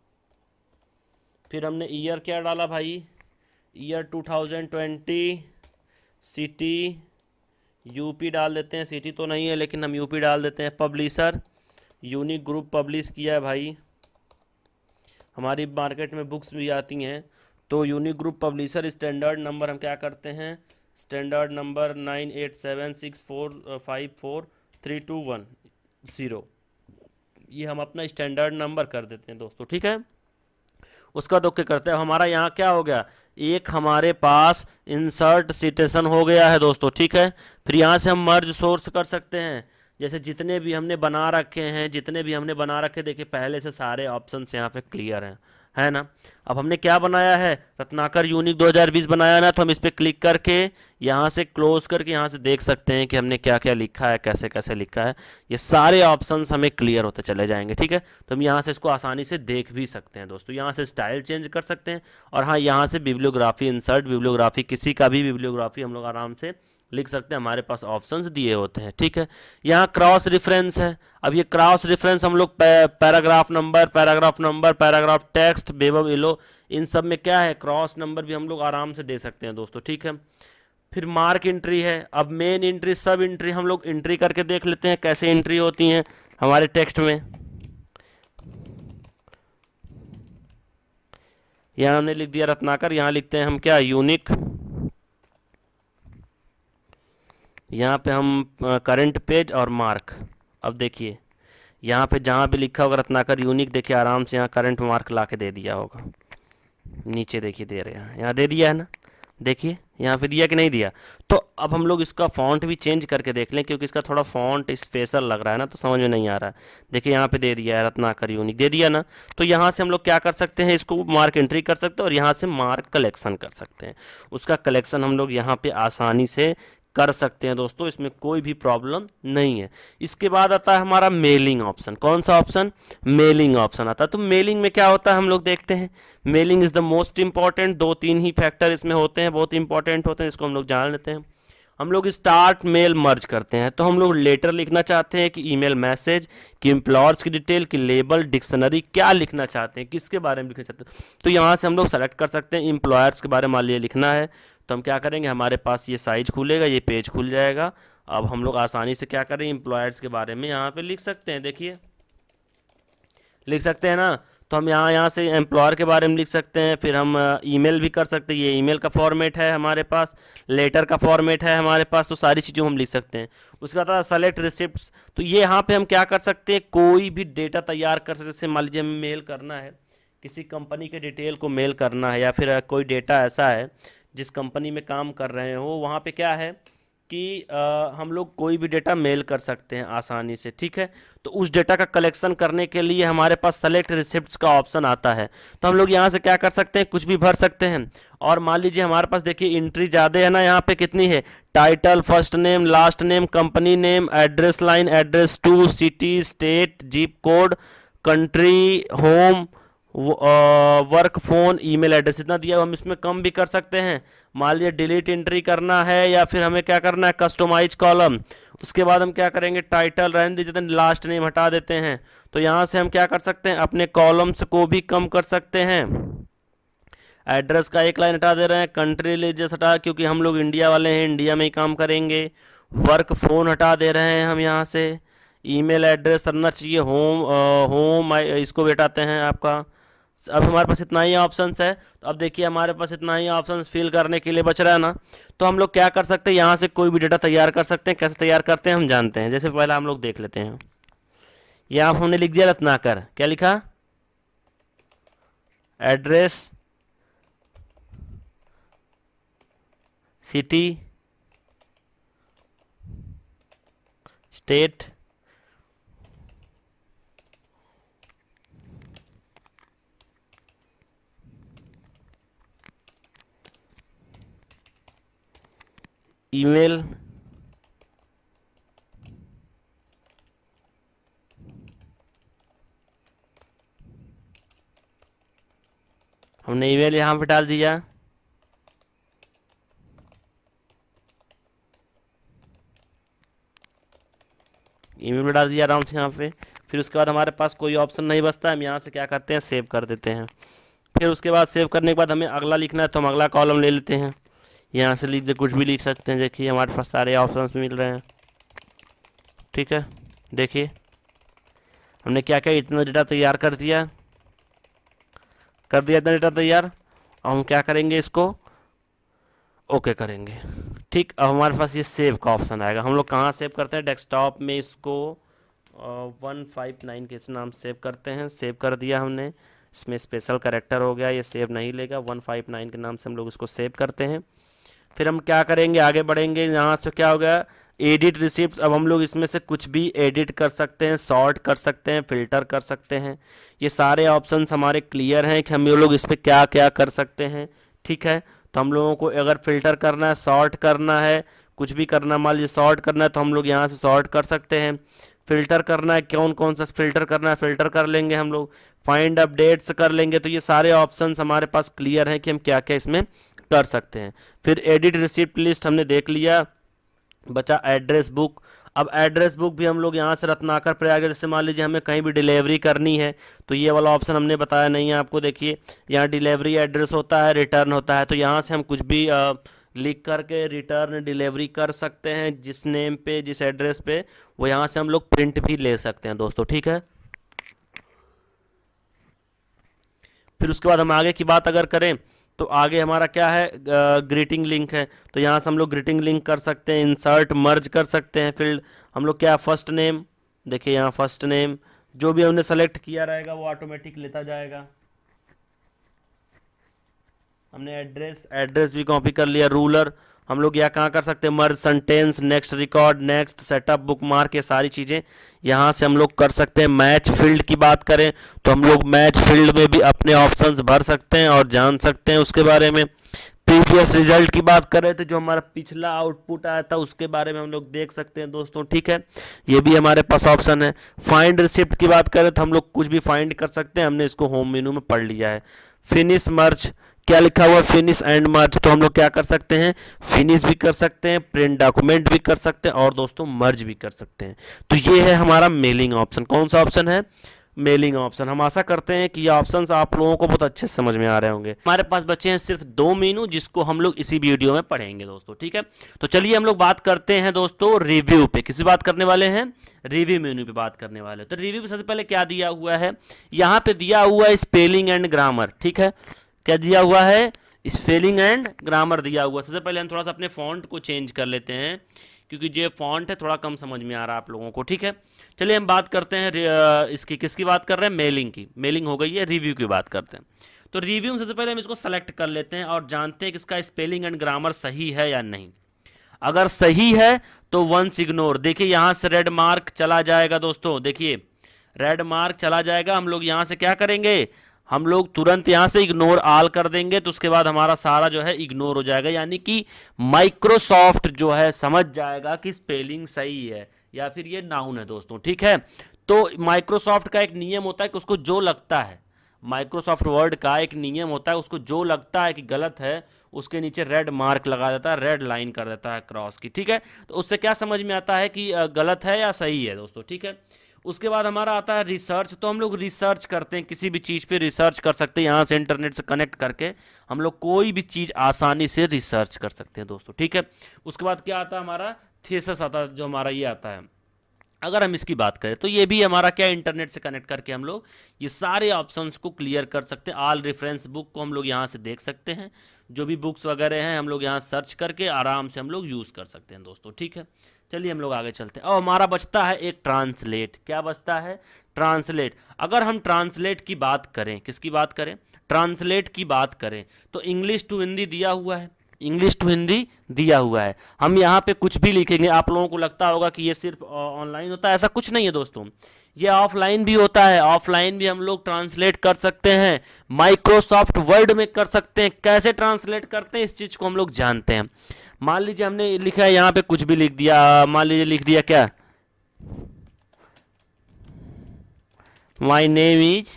फिर हमने ईयर क्या डाला भाई, year two thousand twenty, city UP डाल देते हैं, सिटी तो नहीं है लेकिन हम यूपी डाल देते हैं। पब्लिशर यूनिक ग्रुप पब्लिश किया है भाई, हमारी मार्केट में बुक्स भी आती हैं, तो unique group publisher. Standard number हम क्या करते हैं, standard number nine eight seven six four five four three two one zero, ये हम अपना स्टैंडर्ड नंबर कर देते हैं दोस्तों, ठीक है। उसका तो क्या करते हैं, हमारा यहाँ क्या हो गया, एक हमारे पास इंसर्ट सिटेशन हो गया है दोस्तों, ठीक है। फिर यहाँ से हम मर्ज सोर्स कर सकते हैं, जैसे जितने भी हमने बना रखे हैं, जितने भी हमने बना रखे, देखिए पहले से सारे ऑप्शंस यहाँ पे क्लियर हैं, है ना। अब हमने क्या बनाया है, रत्नाकर यूनिक दो हज़ार बीस बनाया ना, तो हम इस पर क्लिक करके यहाँ से क्लोज करके यहाँ से देख सकते हैं कि हमने क्या क्या लिखा है, कैसे कैसे लिखा है, ये सारे ऑप्शंस हमें क्लियर होते चले जाएंगे, ठीक है। तो हम यहाँ से इसको आसानी से देख भी सकते हैं दोस्तों, यहाँ से स्टाइल चेंज कर सकते हैं। और हाँ, यहाँ से बिब्लियोग्राफी, इंसर्ट बिब्लियोग्राफी, किसी का भी बिब्लियोग्राफी हम लोग आराम से लिख सकते हैं, हमारे पास ऑप्शंस दिए होते हैं, ठीक है। यहाँ क्रॉस रेफरेंस है। अब ये क्रॉस रेफरेंस हम लोग paragraph number, paragraph number, paragraph text, बेबब इलो, इन सब में क्या है, क्रॉस नंबर भी हम लोग आराम से दे सकते हैं दोस्तों, ठीक है। फिर मार्क एंट्री है। अब मेन एंट्री, सब एंट्री हम लोग एंट्री करके देख लेते हैं कैसे एंट्री होती हैं हमारे टेक्स्ट में। यहाँ हमने लिख दिया रत्नाकर, यहाँ लिखते हैं हम क्या, यूनिक। यहाँ पे हम करंट पेज और मार्क। अब देखिए यहाँ पे जहाँ भी लिखा होगा रत्नाकर यूनिक, देखिए आराम से यहाँ करंट मार्क ला के दे दिया होगा, नीचे देखिए दे रहे हैं, यहाँ दे दिया है ना, देखिए यहाँ पे दिया कि नहीं दिया। तो अब हम लोग इसका फॉन्ट भी चेंज करके देख लें, क्योंकि इसका थोड़ा फॉन्ट स्पेशल लग रहा है ना, तो समझ में नहीं आ रहा है। देखिए यहाँ पे दे दिया है रत्नाकर यूनिक, दे दिया ना। तो यहाँ से हम लोग क्या कर सकते हैं, इसको मार्क एंट्री कर सकते हैं और यहाँ से मार्क कलेक्शन कर सकते हैं। उसका कलेक्शन हम लोग यहाँ पे आसानी से कर सकते हैं दोस्तों, इसमें कोई भी प्रॉब्लम नहीं है। इसके बाद आता है हमारा मेलिंग ऑप्शन। कौन सा ऑप्शन? मेलिंग ऑप्शन आता है। तो मेलिंग में क्या होता है हम लोग देखते हैं। Mailing is the most important, दो तीन ही फैक्टर इसमें होते हैं, बहुत इंपॉर्टेंट होते हैं, इसको हम लोग जान लेते हैं। हम लोग स्टार्ट मेल मर्ज करते हैं, तो हम लोग लेटर लिखना चाहते हैं कि ईमेल मैसेज, कि एम्प्लॉयर्स की डिटेल, कि लेबल, डिक्शनरी, क्या लिखना चाहते हैं, किसके बारे में लिखना चाहते हैं। तो यहाँ से हम लोग सेलेक्ट कर सकते हैं एम्प्लॉयर्स के बारे में मान लीजिए लिखना है, तो हम क्या करेंगे, हमारे पास ये साइज खुलेगा, ये पेज खुल जाएगा। अब हम लोग आसानी से क्या करें, एम्प्लॉयर्स के बारे में यहाँ पे लिख सकते हैं। देखिए लिख सकते हैं ना, तो हम यहाँ यहाँ से एम्प्लॉयर के बारे में लिख सकते हैं। फिर हम ईमेल भी कर सकते हैं, ये ईमेल का फॉर्मेट है हमारे पास, लेटर का फॉर्मेट है हमारे पास, तो सारी चीज़ों हम लिख सकते हैं। उसके बाद सेलेक्ट रिसिप्ट्स, तो ये यहाँ पे हम क्या कर सकते हैं, कोई भी डेटा तैयार कर सकते हैं। जैसे मान लीजिए हमें मेल करना है, किसी कंपनी के डिटेल को मेल करना है, या फिर कोई डेटा ऐसा है जिस कंपनी में काम कर रहे हो, वहाँ पे क्या है कि आ, हम लोग कोई भी डेटा मेल कर सकते हैं आसानी से, ठीक है। तो उस डेटा का कलेक्शन करने के लिए हमारे पास सेलेक्ट रिसिप्ट्स का ऑप्शन आता है। तो हम लोग यहाँ से क्या कर सकते हैं, कुछ भी भर सकते हैं। और मान लीजिए हमारे पास देखिए एंट्री ज़्यादा है ना, यहाँ पे कितनी है, title, first name, last name, company name, address line, address two, city, state, zip code, country, home, work, phone, email address, इतना दिया। हम इसमें कम भी कर सकते हैं। मान लीजिए डिलीट एंट्री करना है, या फिर हमें क्या करना है, कस्टमाइज कॉलम। उसके बाद हम क्या करेंगे, टाइटल रहने दीजिए, लास्ट नेम हटा देते हैं। तो यहाँ से हम क्या कर सकते हैं, अपने कॉलम्स को भी कम कर सकते हैं। एड्रेस का एक लाइन हटा दे रहे हैं, कंट्री रिलीजियस हटा, क्योंकि हम लोग इंडिया वाले हैं, इंडिया में ही काम करेंगे। वर्क, फोन हटा दे रहे हैं हम यहाँ से। ईमेल एड्रेस करना चाहिए, होम, होम इसको भी हटाते हैं आपका। अब हमारे पास इतना ही ऑप्शंस है। तो अब देखिए हमारे पास इतना ही ऑप्शंस फिल करने के लिए बच रहा है ना, तो हम लोग क्या कर सकते हैं, यहाँ से कोई भी डेटा तैयार कर सकते हैं। कैसे तैयार करते हैं हम जानते हैं। जैसे पहले हम लोग देख लेते हैं, यहाँ हमने लिख दिया रत्नाकर, क्या लिखा, एड्रेस, सिटी, स्टेट, ईमेल, हमने ईमेल यहाँ पे डाल दिया। ईमेल डाल दिया आराम से यहाँ पे। फिर उसके बाद हमारे पास कोई ऑप्शन नहीं बचता, हम यहाँ से क्या करते हैं, सेव कर देते हैं। फिर उसके बाद सेव करने के बाद हमें अगला लिखना है, तो हम अगला कॉलम ले लेते हैं। यहाँ से लिख दे, कुछ भी लिख सकते हैं। देखिए हमारे पास सारे ऑप्शंस मिल रहे हैं, ठीक है। देखिए हमने क्या क्या इतना डेटा तैयार कर दिया कर दिया इतना डेटा तैयार। अब हम क्या करेंगे, इसको ओके करेंगे, ठीक। अब हमारे पास ये सेव का ऑप्शन आएगा। हम लोग कहाँ सेव करते हैं, डेस्कटॉप में इसको वन फाइव नाइन के नाम सेव करते हैं। सेव कर दिया हमने, इसमें स्पेशल कैरेक्टर हो गया, ये सेव नहीं लेगा। वन फाइव नाइन के नाम से हम लोग इसको सेव करते हैं। फिर हम क्या करेंगे, आगे बढ़ेंगे। यहाँ से क्या हो गया, एडिट रिसिप्ट। अब हम लोग इसमें से कुछ भी एडिट कर सकते हैं, सॉर्ट कर सकते हैं, फिल्टर कर सकते हैं। ये सारे ऑप्शंस हमारे क्लियर हैं कि हम ये लोग इस पर क्या क्या कर सकते हैं, ठीक है। तो हम लोगों को अगर फिल्टर करना है, सॉर्ट करना है, कुछ भी करना, मान लीजिए सॉर्ट करना है, तो हम लोग यहाँ से सॉर्ट कर सकते हैं। फिल्टर करना है, कौन कौन सा फिल्टर करना है, फिल्टर कर लेंगे हम लोग। फाइंड अपडेट्स कर लेंगे। तो ये सारे ऑप्शंस हमारे पास क्लियर हैं कि हम क्या क्या इसमें कर सकते हैं। फिर एडिट रिसिप्ट लिस्ट हमने देख लिया, बचा एड्रेस बुक। अब एड्रेस बुक भी हम लोग यहाँ से रत्नाकर प्रयाग, जैसे मान लीजिए हमें कहीं भी डिलीवरी करनी है, तो ये वाला ऑप्शन हमने बताया नहीं है आपको। देखिए यहाँ डिलीवरी एड्रेस होता है, रिटर्न होता है, तो यहाँ से हम कुछ भी आ, लिख करके रिटर्न डिलीवरी कर सकते हैं, जिस नेम पे, जिस एड्रेस पे, वो यहाँ से हम लोग प्रिंट भी ले सकते हैं दोस्तों, ठीक है। फिर उसके बाद हम आगे की बात अगर करें, तो आगे हमारा क्या है, ग्रीटिंग लिंक है। तो यहाँ से हम लोग ग्रीटिंग लिंक कर सकते हैं, इंसर्ट, मर्ज कर सकते हैं। फिर हम लोग क्या, फर्स्ट नेम, देखिए यहाँ फर्स्ट नेम जो भी हमने सेलेक्ट किया रहेगा वो ऑटोमेटिक लेता जाएगा। हमने एड्रेस एड्रेस भी कॉपी कर लिया। रूलर हम लोग यहाँ कहाँ कर सकते हैं, merge, sentence, next record, next setup, bookmark, ये सारी चीज़ें यहाँ से हम लोग कर सकते हैं। मैच फील्ड की बात करें तो हम लोग मैच फील्ड में भी अपने ऑप्शंस भर सकते हैं और जान सकते हैं उसके बारे में। प्रीवियस रिजल्ट की बात करें तो जो हमारा पिछला आउटपुट आया था उसके बारे में हम लोग देख सकते हैं दोस्तों, ठीक है। ये भी हमारे पास ऑप्शन है। फाइंड रिसिप्ट की बात करें तो हम लोग कुछ भी फाइंड कर सकते हैं, हमने इसको होम मेनू में पढ़ लिया है। फिनिश मर्ज, क्या लिखा हुआ फिनिश एंड मर्ज, तो हम लोग क्या कर सकते हैं, फिनिश भी कर सकते हैं, प्रिंट डॉक्यूमेंट भी कर सकते हैं और दोस्तों मर्ज भी कर सकते हैं। तो ये है हमारा मेलिंग ऑप्शन। कौन सा ऑप्शन है, मेलिंग ऑप्शन। हम आशा करते हैं कि ये ऑप्शंस आप लोगों को बहुत अच्छे से समझ में आ रहे होंगे। हमारे पास बचे हैं सिर्फ दो मेनू, जिसको हम लोग इसी वीडियो में पढ़ेंगे दोस्तों, ठीक है। तो चलिए हम लोग बात करते हैं दोस्तों रिव्यू पे। किसी बात करने वाले हैं, रिव्यू मेनू पे बात करने वाले हैं। तो रिव्यू पे सबसे पहले क्या दिया हुआ है, यहाँ पे दिया हुआ है स्पेलिंग एंड ग्रामर, ठीक है। क्या दिया हुआ है, स्पेलिंग एंड ग्रामर दिया हुआ है। सबसे पहले हम थोड़ा सा अपने फॉन्ट को चेंज कर लेते हैं, क्योंकि जो फॉन्ट है थोड़ा कम समझ में आ रहा है आप लोगों को, ठीक है। चलिए हम बात करते हैं इसकी, किसकी बात कर रहे हैं, मेलिंग की। मेलिंग हो गई है, रिव्यू की बात करते हैं। तो रिव्यू में सबसे पहले हम इसको सेलेक्ट कर लेते हैं और जानते हैं कि इसका स्पेलिंग एंड ग्रामर सही है या नहीं। अगर सही है तो वंस इग्नोर, देखिए यहाँ से रेड मार्क चला जाएगा दोस्तों, देखिए रेड मार्क चला जाएगा। हम लोग यहाँ से क्या करेंगे, हम लोग तुरंत यहां से इग्नोर ऑल कर देंगे, तो उसके बाद हमारा सारा जो है इग्नोर हो जाएगा, यानी कि माइक्रोसॉफ्ट जो है समझ जाएगा कि स्पेलिंग सही है या फिर ये नाउन है दोस्तों, ठीक है। तो माइक्रोसॉफ्ट का एक नियम होता है कि उसको जो लगता है, माइक्रोसॉफ्ट वर्ड का एक नियम होता है, उसको जो लगता है कि गलत है उसके नीचे रेड मार्क लगा देता है, रेड लाइन कर देता है क्रॉस की, ठीक है। तो उससे क्या समझ में आता है कि गलत है या सही है दोस्तों, ठीक है। उसके बाद हमारा आता है रिसर्च। तो हम लोग रिसर्च करते हैं, किसी भी चीज़ पे रिसर्च कर सकते हैं, यहाँ से इंटरनेट से कनेक्ट करके हम लोग कोई भी चीज़ आसानी से रिसर्च कर सकते हैं दोस्तों, ठीक है। उसके बाद क्या आता है हमारा, थीसिस आता है, जो हमारा ये आता है। अगर हम इसकी बात करें तो ये भी हमारा क्या, इंटरनेट से कनेक्ट करके हम लोग ये सारे ऑप्शंस को क्लियर कर सकते हैं। ऑल रेफरेंस बुक को हम लोग यहाँ से देख सकते हैं, जो भी बुक्स वगैरह हैं हम लोग यहाँ सर्च करके आराम से हम लोग यूज़ कर सकते हैं दोस्तों, ठीक है। चलिए हम लोग आगे चलते हैं। और हमारा बचता है एक ट्रांसलेट। क्या बचता है, ट्रांसलेट। अगर हम ट्रांसलेट की बात करें, किसकी बात करें, ट्रांसलेट की बात करें, तो इंग्लिश टू हिंदी दिया हुआ है, इंग्लिश टू हिंदी दिया हुआ है। हम यहाँ पे कुछ भी लिखेंगे, आप लोगों को लगता होगा कि ये सिर्फ ऑनलाइन होता है, ऐसा कुछ नहीं है दोस्तों, ये ऑफलाइन भी होता है। ऑफलाइन भी हम लोग ट्रांसलेट कर सकते हैं, माइक्रोसॉफ्ट वर्ड में कर सकते हैं। कैसे ट्रांसलेट करते हैं इस चीज़ को हम लोग जानते हैं। मान लीजिए हमने लिखा है यहाँ पे, कुछ भी लिख दिया, मान लीजिए लिख दिया क्या, माई नेम इज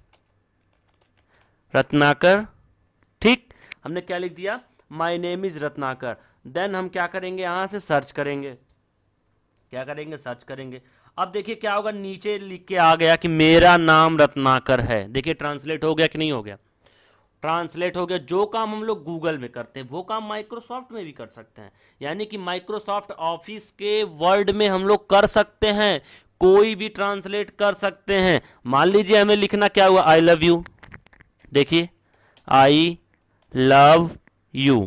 रत्नाकर, ठीक। हमने क्या लिख दिया, my name is Ratnakar. Then हम क्या करेंगे, यहां से सर्च करेंगे, क्या करेंगे, सर्च करेंगे। अब देखिए क्या होगा, नीचे लिख के आ गया कि मेरा नाम रत्नाकर है। देखिए ट्रांसलेट हो गया कि नहीं हो गया, ट्रांसलेट हो गया। जो काम हम लोग गूगल में करते हैं वो काम माइक्रोसॉफ्ट में भी कर सकते हैं, यानी कि माइक्रोसॉफ्ट ऑफिस के वर्ड में हम लोग कर सकते हैं, कोई भी ट्रांसलेट कर सकते हैं। मान लीजिए हमें लिखना क्या हुआ, आई लव यू, देखिए आई लव यू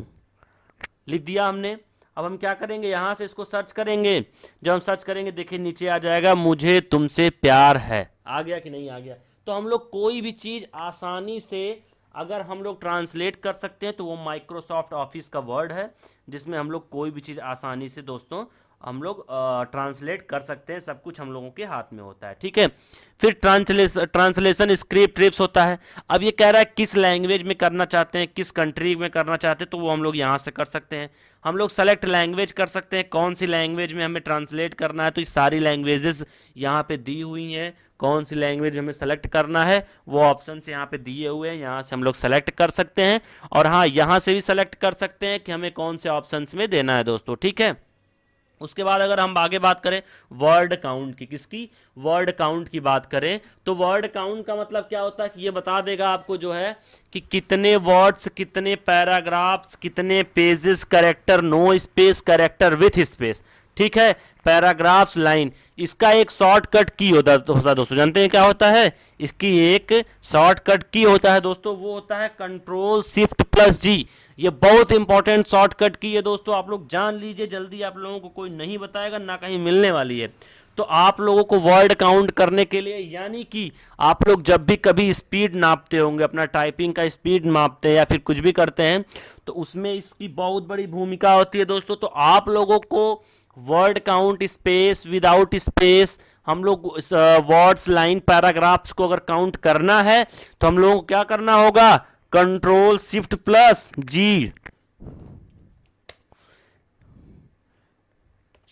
लिख दिया हमने। अब हम क्या करेंगे, यहां से इसको सर्च करेंगे। जब हम सर्च करेंगे देखिए नीचे आ जाएगा, मुझे तुमसे प्यार है। आ गया कि नहीं आ गया। तो हम लोग कोई भी चीज आसानी से अगर हम लोग ट्रांसलेट कर सकते हैं तो वो माइक्रोसॉफ्ट ऑफिस का वर्ड है, जिसमें हम लोग कोई भी चीज़ आसानी से दोस्तों हम लोग ट्रांसलेट कर सकते हैं। सब कुछ हम लोगों के हाथ में होता है, ठीक है। फिर ट्रांसलेशन ट्रांसलेशन स्क्रिप्ट ट्रिप्स होता है। अब ये कह रहा है किस लैंग्वेज में करना चाहते हैं, किस कंट्री में करना चाहते हैं, तो वो हम लोग यहाँ से कर सकते हैं। हम लोग सेलेक्ट लैंग्वेज कर सकते हैं, कौन सी लैंग्वेज में हमें ट्रांसलेट करना है। तो ये सारी लैंग्वेजेस यहाँ पे दी हुई हैं, कौन सी लैंग्वेज हमें सेलेक्ट करना है वो ऑप्शन से यहाँ पे दिए हुए हैं, यहाँ से हम लोग सेलेक्ट कर सकते हैं। और हाँ, यहाँ से भी सेलेक्ट कर सकते हैं कि हमें कौन से ऑप्शन में देना है दोस्तों, ठीक है। उसके बाद अगर हम आगे बात करें वर्ड काउंट की, किसकी, वर्ड काउंट की बात करें, तो वर्ड काउंट का मतलब क्या होता है कि ये बता देगा आपको जो है कि कितने वर्ड्स, कितने पैराग्राफ्स, कितने pages, character, no space, character with space, ठीक है, पैराग्राफ्स, लाइन। इसका एक शॉर्टकट की होता है दोस्तों, जानते हैं क्या होता है, इसकी एक शॉर्टकट की होता है दोस्तों, वो होता है कंट्रोल शिफ्ट प्लस जी। ये बहुत इंपॉर्टेंट शॉर्टकट की है दोस्तों, आप लोग जान लीजिए जल्दी, आप लोगों को कोई नहीं बताएगा, ना कहीं मिलने वाली है। तो आप लोगों को वर्ड काउंट करने के लिए, यानी कि आप लोग जब भी कभी स्पीड नापते होंगे, अपना टाइपिंग का स्पीड नापते हैं या फिर कुछ भी करते हैं, तो उसमें इसकी बहुत बड़ी भूमिका होती है दोस्तों। तो आप लोगों को word count, space, without space, हम लोग वर्ड्स, लाइन, पैराग्राफ्स को अगर काउंट करना है तो हम लोगों को क्या करना होगा, control shift plus G,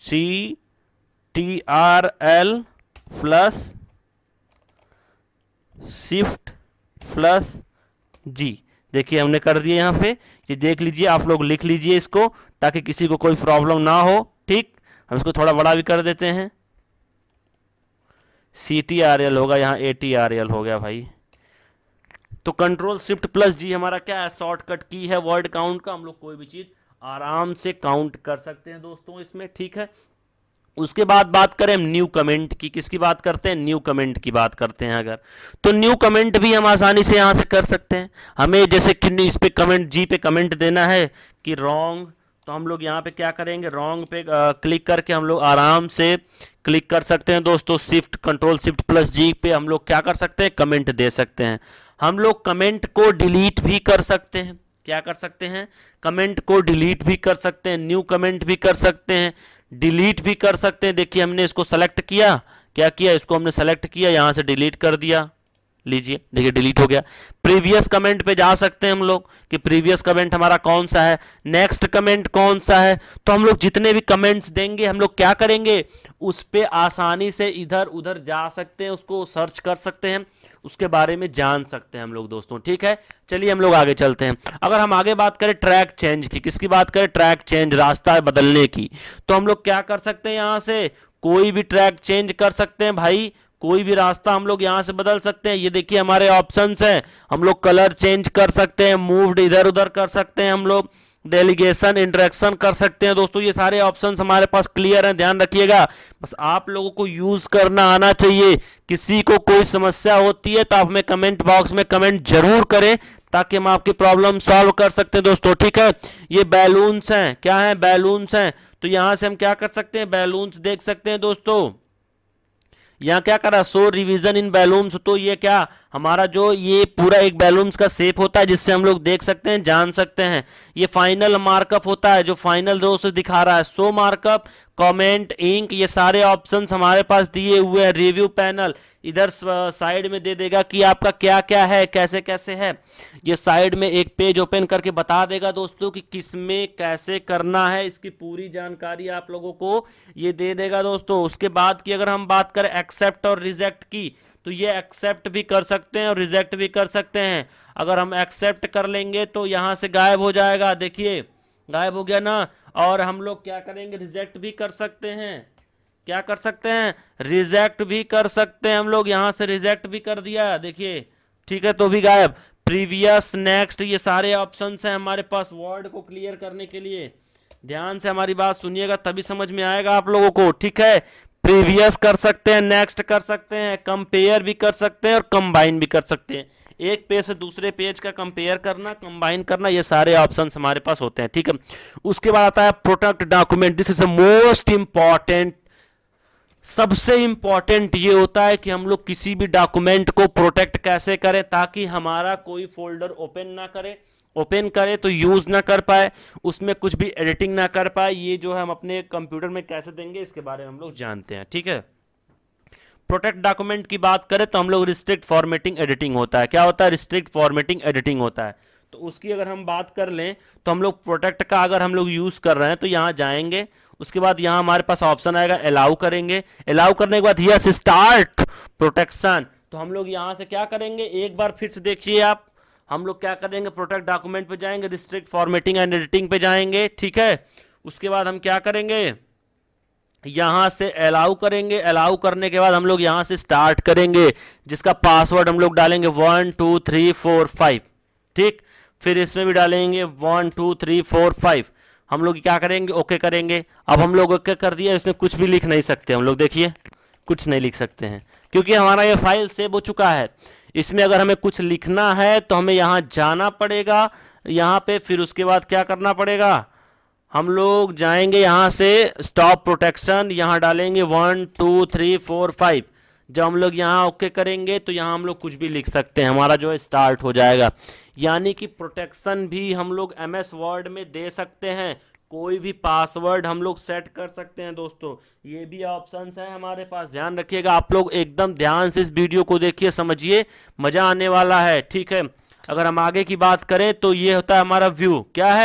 C T R L plus shift plus G. देखिए हमने कर दिया यहाँ पे, ये देख लीजिए, आप लोग लिख लीजिए इसको ताकि किसी को कोई प्रॉब्लम ना हो। ठीक, हम इसको थोड़ा बड़ा भी कर देते हैं, सी टी आर एल होगा यहाँ, ए टी आर एल हो गया भाई। तो कंट्रोल शिफ्ट प्लस जी हमारा क्या है, शॉर्टकट की है वर्ड काउंट का। हम लोग कोई भी चीज आराम से काउंट कर सकते हैं दोस्तों इसमें। ठीक है, उसके बाद बात करें हम न्यू कमेंट की। किसकी बात करते हैं, न्यू कमेंट की बात करते हैं। अगर तो न्यू कमेंट भी हम आसानी से यहां से कर सकते हैं। हमें जैसे कि इस पे कमेंट, जी पे कमेंट देना है कि रॉन्ग, तो हम लोग यहाँ पे क्या करेंगे, रॉन्ग पे आ, क्लिक करके हम लोग आराम से क्लिक कर सकते हैं दोस्तों। Shift control shift plus G पे हम लोग क्या कर सकते हैं, कमेंट दे सकते हैं। हम लोग कमेंट को डिलीट भी कर सकते हैं। क्या कर सकते हैं, कमेंट को डिलीट भी कर सकते हैं, न्यू कमेंट भी कर सकते हैं, डिलीट भी कर सकते हैं। देखिए हमने इसको सेलेक्ट किया, क्या किया, इसको हमने सेलेक्ट किया, यहां से डिलीट कर दिया, लीजिए देखिए डिलीट हो गया। प्रीवियस कमेंट पे जा सकते हैं हम लोग कि प्रीवियस कमेंट हमारा कौन सा है, नेक्स्ट कमेंट कौन सा है। तो हम लोग जितने भी कमेंट्स देंगे हम लोग क्या करेंगे, उस पे आसानी से इधर उधर जा सकते हैं, उसको सर्च कर सकते हैं, उसके बारे में जान सकते हैं हम लोग दोस्तों। ठीक है, चलिए हम लोग आगे चलते हैं। अगर हम आगे बात करें ट्रैक चेंज की, किसकी बात करें, ट्रैक चेंज, रास्ता बदलने की, तो हम लोग क्या कर सकते हैं, यहां से कोई भी ट्रैक चेंज कर सकते हैं भाई, कोई भी रास्ता हम लोग यहां से बदल सकते हैं। ये देखिए हमारे ऑप्शंस हैं, हम लोग कलर चेंज कर सकते हैं, मूव्ड इधर उधर कर सकते हैं, हम लोग डेलीगेशन इंटरेक्शन कर सकते हैं दोस्तों। ये सारे ऑप्शंस हमारे पास क्लियर हैं, ध्यान रखिएगा। बस आप लोगों को यूज करना आना चाहिए। किसी को कोई समस्या होती है तो आप हमें कमेंट बॉक्स में कमेंट जरूर करें ताकि हम आपकी प्रॉब्लम सॉल्व कर सकते हैं दोस्तों। ठीक है, ये बैलून्स हैं, क्या है, बैलून्स हैं। तो यहां से हम क्या कर सकते हैं, बैलून्स देख सकते हैं दोस्तों। यहाँ क्या करा, शो रिवीजन इन बैलून्स, तो ये क्या हमारा जो ये पूरा एक बैलून्स का शेप होता है जिससे हम लोग देख सकते हैं, जान सकते हैं। ये फाइनल मार्कअप होता है जो फाइनल रो से दिखा रहा है, शो मार्कअप, कमेंट, इंक, ये सारे ऑप्शंस हमारे पास दिए हुए हैं। रिव्यू पैनल इधर साइड में दे देगा कि आपका क्या क्या है, कैसे कैसे है। ये साइड में एक पेज ओपन करके बता देगा दोस्तों कि किस में कैसे करना है, इसकी पूरी जानकारी आप लोगों को ये दे देगा दोस्तों। उसके बाद की अगर हम बात करें एक्सेप्ट और रिजेक्ट की, तो ये एक्सेप्ट भी कर सकते हैं और रिजेक्ट भी कर सकते हैं। अगर हम एक्सेप्ट कर लेंगे तो यहां से गायब हो जाएगा, देखिए गायब हो गया ना। और हम लोग क्या करेंगे, रिजेक्ट भी कर सकते हैं, क्या कर सकते हैं, रिजेक्ट भी कर सकते हैं हम लोग। यहां से रिजेक्ट भी कर दिया, देखिए ठीक है, तो भी गायब। प्रीवियस, नेक्स्ट, ये सारे ऑप्शंस हैं हमारे पास वर्ड को क्लियर करने के लिए। ध्यान से हमारी बात सुनिएगा तभी समझ में आएगा आप लोगों को। ठीक है, प्रीवियस कर सकते हैं, नेक्स्ट कर सकते हैं, कंपेयर भी कर सकते हैं और कंबाइन भी कर सकते हैं। एक पेज से दूसरे पेज का कंपेयर करना, कंबाइन करना, ये सारे ऑप्शंस हमारे पास होते हैं। ठीक है, उसके बाद आता है protect document. This is the most important, सबसे इंपॉर्टेंट ये होता है कि हम लोग किसी भी डॉक्यूमेंट को प्रोटेक्ट कैसे करें ताकि हमारा कोई फोल्डर ओपन ना करे, ओपन करे तो यूज ना कर पाए, उसमें कुछ भी एडिटिंग ना कर पाए। ये जो है हम अपने कंप्यूटर में कैसे देंगे इसके बारे में हम लोग जानते हैं। ठीक है, प्रोटेक्ट डॉक्यूमेंट की बात करें तो हम लोग रिस्ट्रिक्ट फॉर्मेटिंग एडिटिंग होता है। क्या होता है, रिस्ट्रिक्ट फॉर्मेटिंग एडिटिंग होता है। तो उसकी अगर हम बात कर लें तो हम लोग प्रोटेक्ट का अगर हम लोग यूज कर रहे हैं तो यहाँ जाएंगे, उसके बाद यहाँ हमारे पास ऑप्शन आएगा अलाउ करेंगे। अलाउ करने के बाद यस स्टार्ट प्रोटेक्शन, तो हम लोग यहाँ से क्या करेंगे, एक बार फिर से देखिए आप, हम लोग क्या करेंगे, प्रोटेक्ट डॉक्यूमेंट पे जाएंगे, रिस्ट्रिक्ट फॉर्मेटिंग एंड एडिटिंग पे जाएंगे। ठीक है, उसके बाद हम क्या करेंगे, यहां से अलाउ करेंगे। अलाउ करने के बाद हम लोग यहां से स्टार्ट करेंगे, जिसका पासवर्ड हम लोग डालेंगे one two three four five. ठीक, फिर इसमें भी डालेंगे one two three four five. हम लोग क्या करेंगे, ओके करेंगे। अब हम लोग ओके कर दिया, इसमें कुछ भी लिख नहीं सकते हम लोग, देखिए कुछ नहीं लिख सकते हैं क्योंकि हमारा ये फाइल सेव हो चुका है। इसमें अगर हमें कुछ लिखना है तो हमें यहाँ जाना पड़ेगा, यहाँ पे, फिर उसके बाद क्या करना पड़ेगा, हम लोग जाएंगे यहाँ से स्टॉप प्रोटेक्शन, यहाँ डालेंगे one two three four five. जब हम लोग यहाँ ओके करेंगे तो यहाँ हम लोग कुछ भी लिख सकते हैं, हमारा जो है स्टार्ट हो जाएगा। यानी कि प्रोटेक्शन भी हम लोग एम एस वर्ड में दे सकते हैं, कोई भी पासवर्ड हम लोग सेट कर सकते हैं दोस्तों। ये भी ऑप्शंस है हमारे पास, ध्यान रखिएगा आप लोग, एकदम ध्यान से इस वीडियो को देखिए, समझिए, मजा आने वाला है। ठीक है, अगर हम आगे की बात करें तो ये होता है हमारा व्यू, क्या है,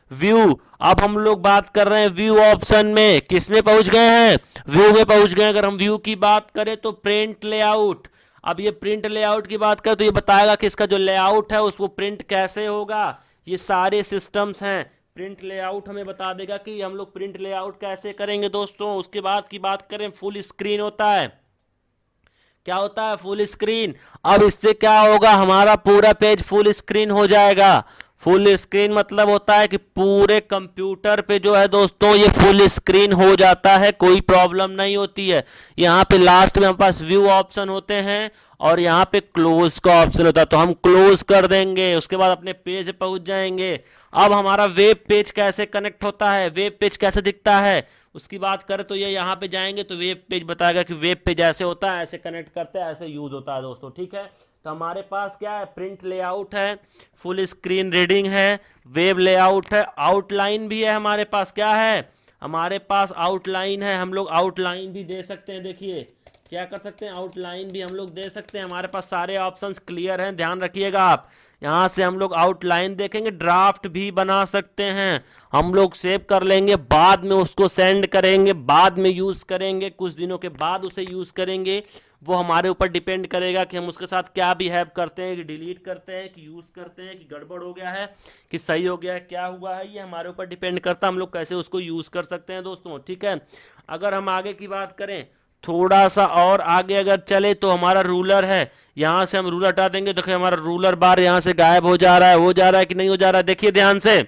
व्यू। अब हम लोग बात कर रहे हैं व्यू ऑप्शन में, किस में पहुंच गए हैं, व्यू में पहुंच गए। अगर हम व्यू की बात करें तो प्रिंट लेआउट। अब ये प्रिंट लेआउट की बात करें तो ये बताएगा कि इसका जो लेआउट है उसको प्रिंट कैसे होगा। ये सारे सिस्टम्स हैं। प्रिंट लेआउट हमें बता देगा कि हम लोग प्रिंट लेआउट कैसे करेंगे दोस्तों। उसके बाद की बात करें, फुल स्क्रीन होता है। क्या होता है, फुल स्क्रीन। अब इससे क्या होगा, हमारा पूरा पेज फुल स्क्रीन हो जाएगा। फुल स्क्रीन मतलब होता है कि पूरे कंप्यूटर पे जो है दोस्तों ये फुल स्क्रीन हो जाता है, कोई प्रॉब्लम नहीं होती है। यहाँ पे लास्ट में हमारे पास व्यू ऑप्शन होते हैं और यहाँ पे क्लोज का ऑप्शन होता है, तो हम क्लोज कर देंगे, उसके बाद अपने पेज पे पहुंच जाएंगे। अब हमारा वेब पेज कैसे कनेक्ट होता है, वेब पेज कैसे दिखता है उसकी बात करें तो ये यहाँ पे जाएंगे तो वेब पेज बताएगा कि वेब पेज ऐसे होता है, ऐसे कनेक्ट करते हैं, ऐसे यूज होता है दोस्तों। ठीक है, तो हमारे पास क्या है, प्रिंट लेआउट है, फुल स्क्रीन रीडिंग है, वेब लेआउट है, आउटलाइन भी है हमारे पास। क्या है, हमारे पास आउटलाइन है। हम लोग आउटलाइन भी दे सकते हैं। देखिए क्या कर सकते हैं, आउटलाइन भी हम लोग दे सकते हैं। हमारे पास सारे ऑप्शंस क्लियर हैं, ध्यान रखिएगा आप। यहाँ से हम लोग आउटलाइन देखेंगे, ड्राफ्ट भी बना सकते हैं। हम लोग सेव कर लेंगे, बाद में उसको सेंड करेंगे, बाद में यूज़ करेंगे, कुछ दिनों के बाद उसे यूज़ करेंगे। वो हमारे ऊपर डिपेंड करेगा कि हम उसके साथ क्या बिहेव करते हैं, कि डिलीट करते हैं, कि यूज़ करते हैं, कि गड़बड़ हो गया है, कि सही हो गया है, क्या हुआ है, ये हमारे ऊपर डिपेंड करता है हम लोग कैसे उसको यूज़ कर सकते हैं दोस्तों। ठीक है, अगर हम आगे की बात करें, थोड़ा सा और आगे अगर चले तो हमारा रूलर है। यहां से हम रूलर हटा देंगे, देखिए हमारा रूलर बार यहां से गायब हो जा रहा है, हो जा रहा है कि नहीं हो जा रहा है, देखिए ध्यान से,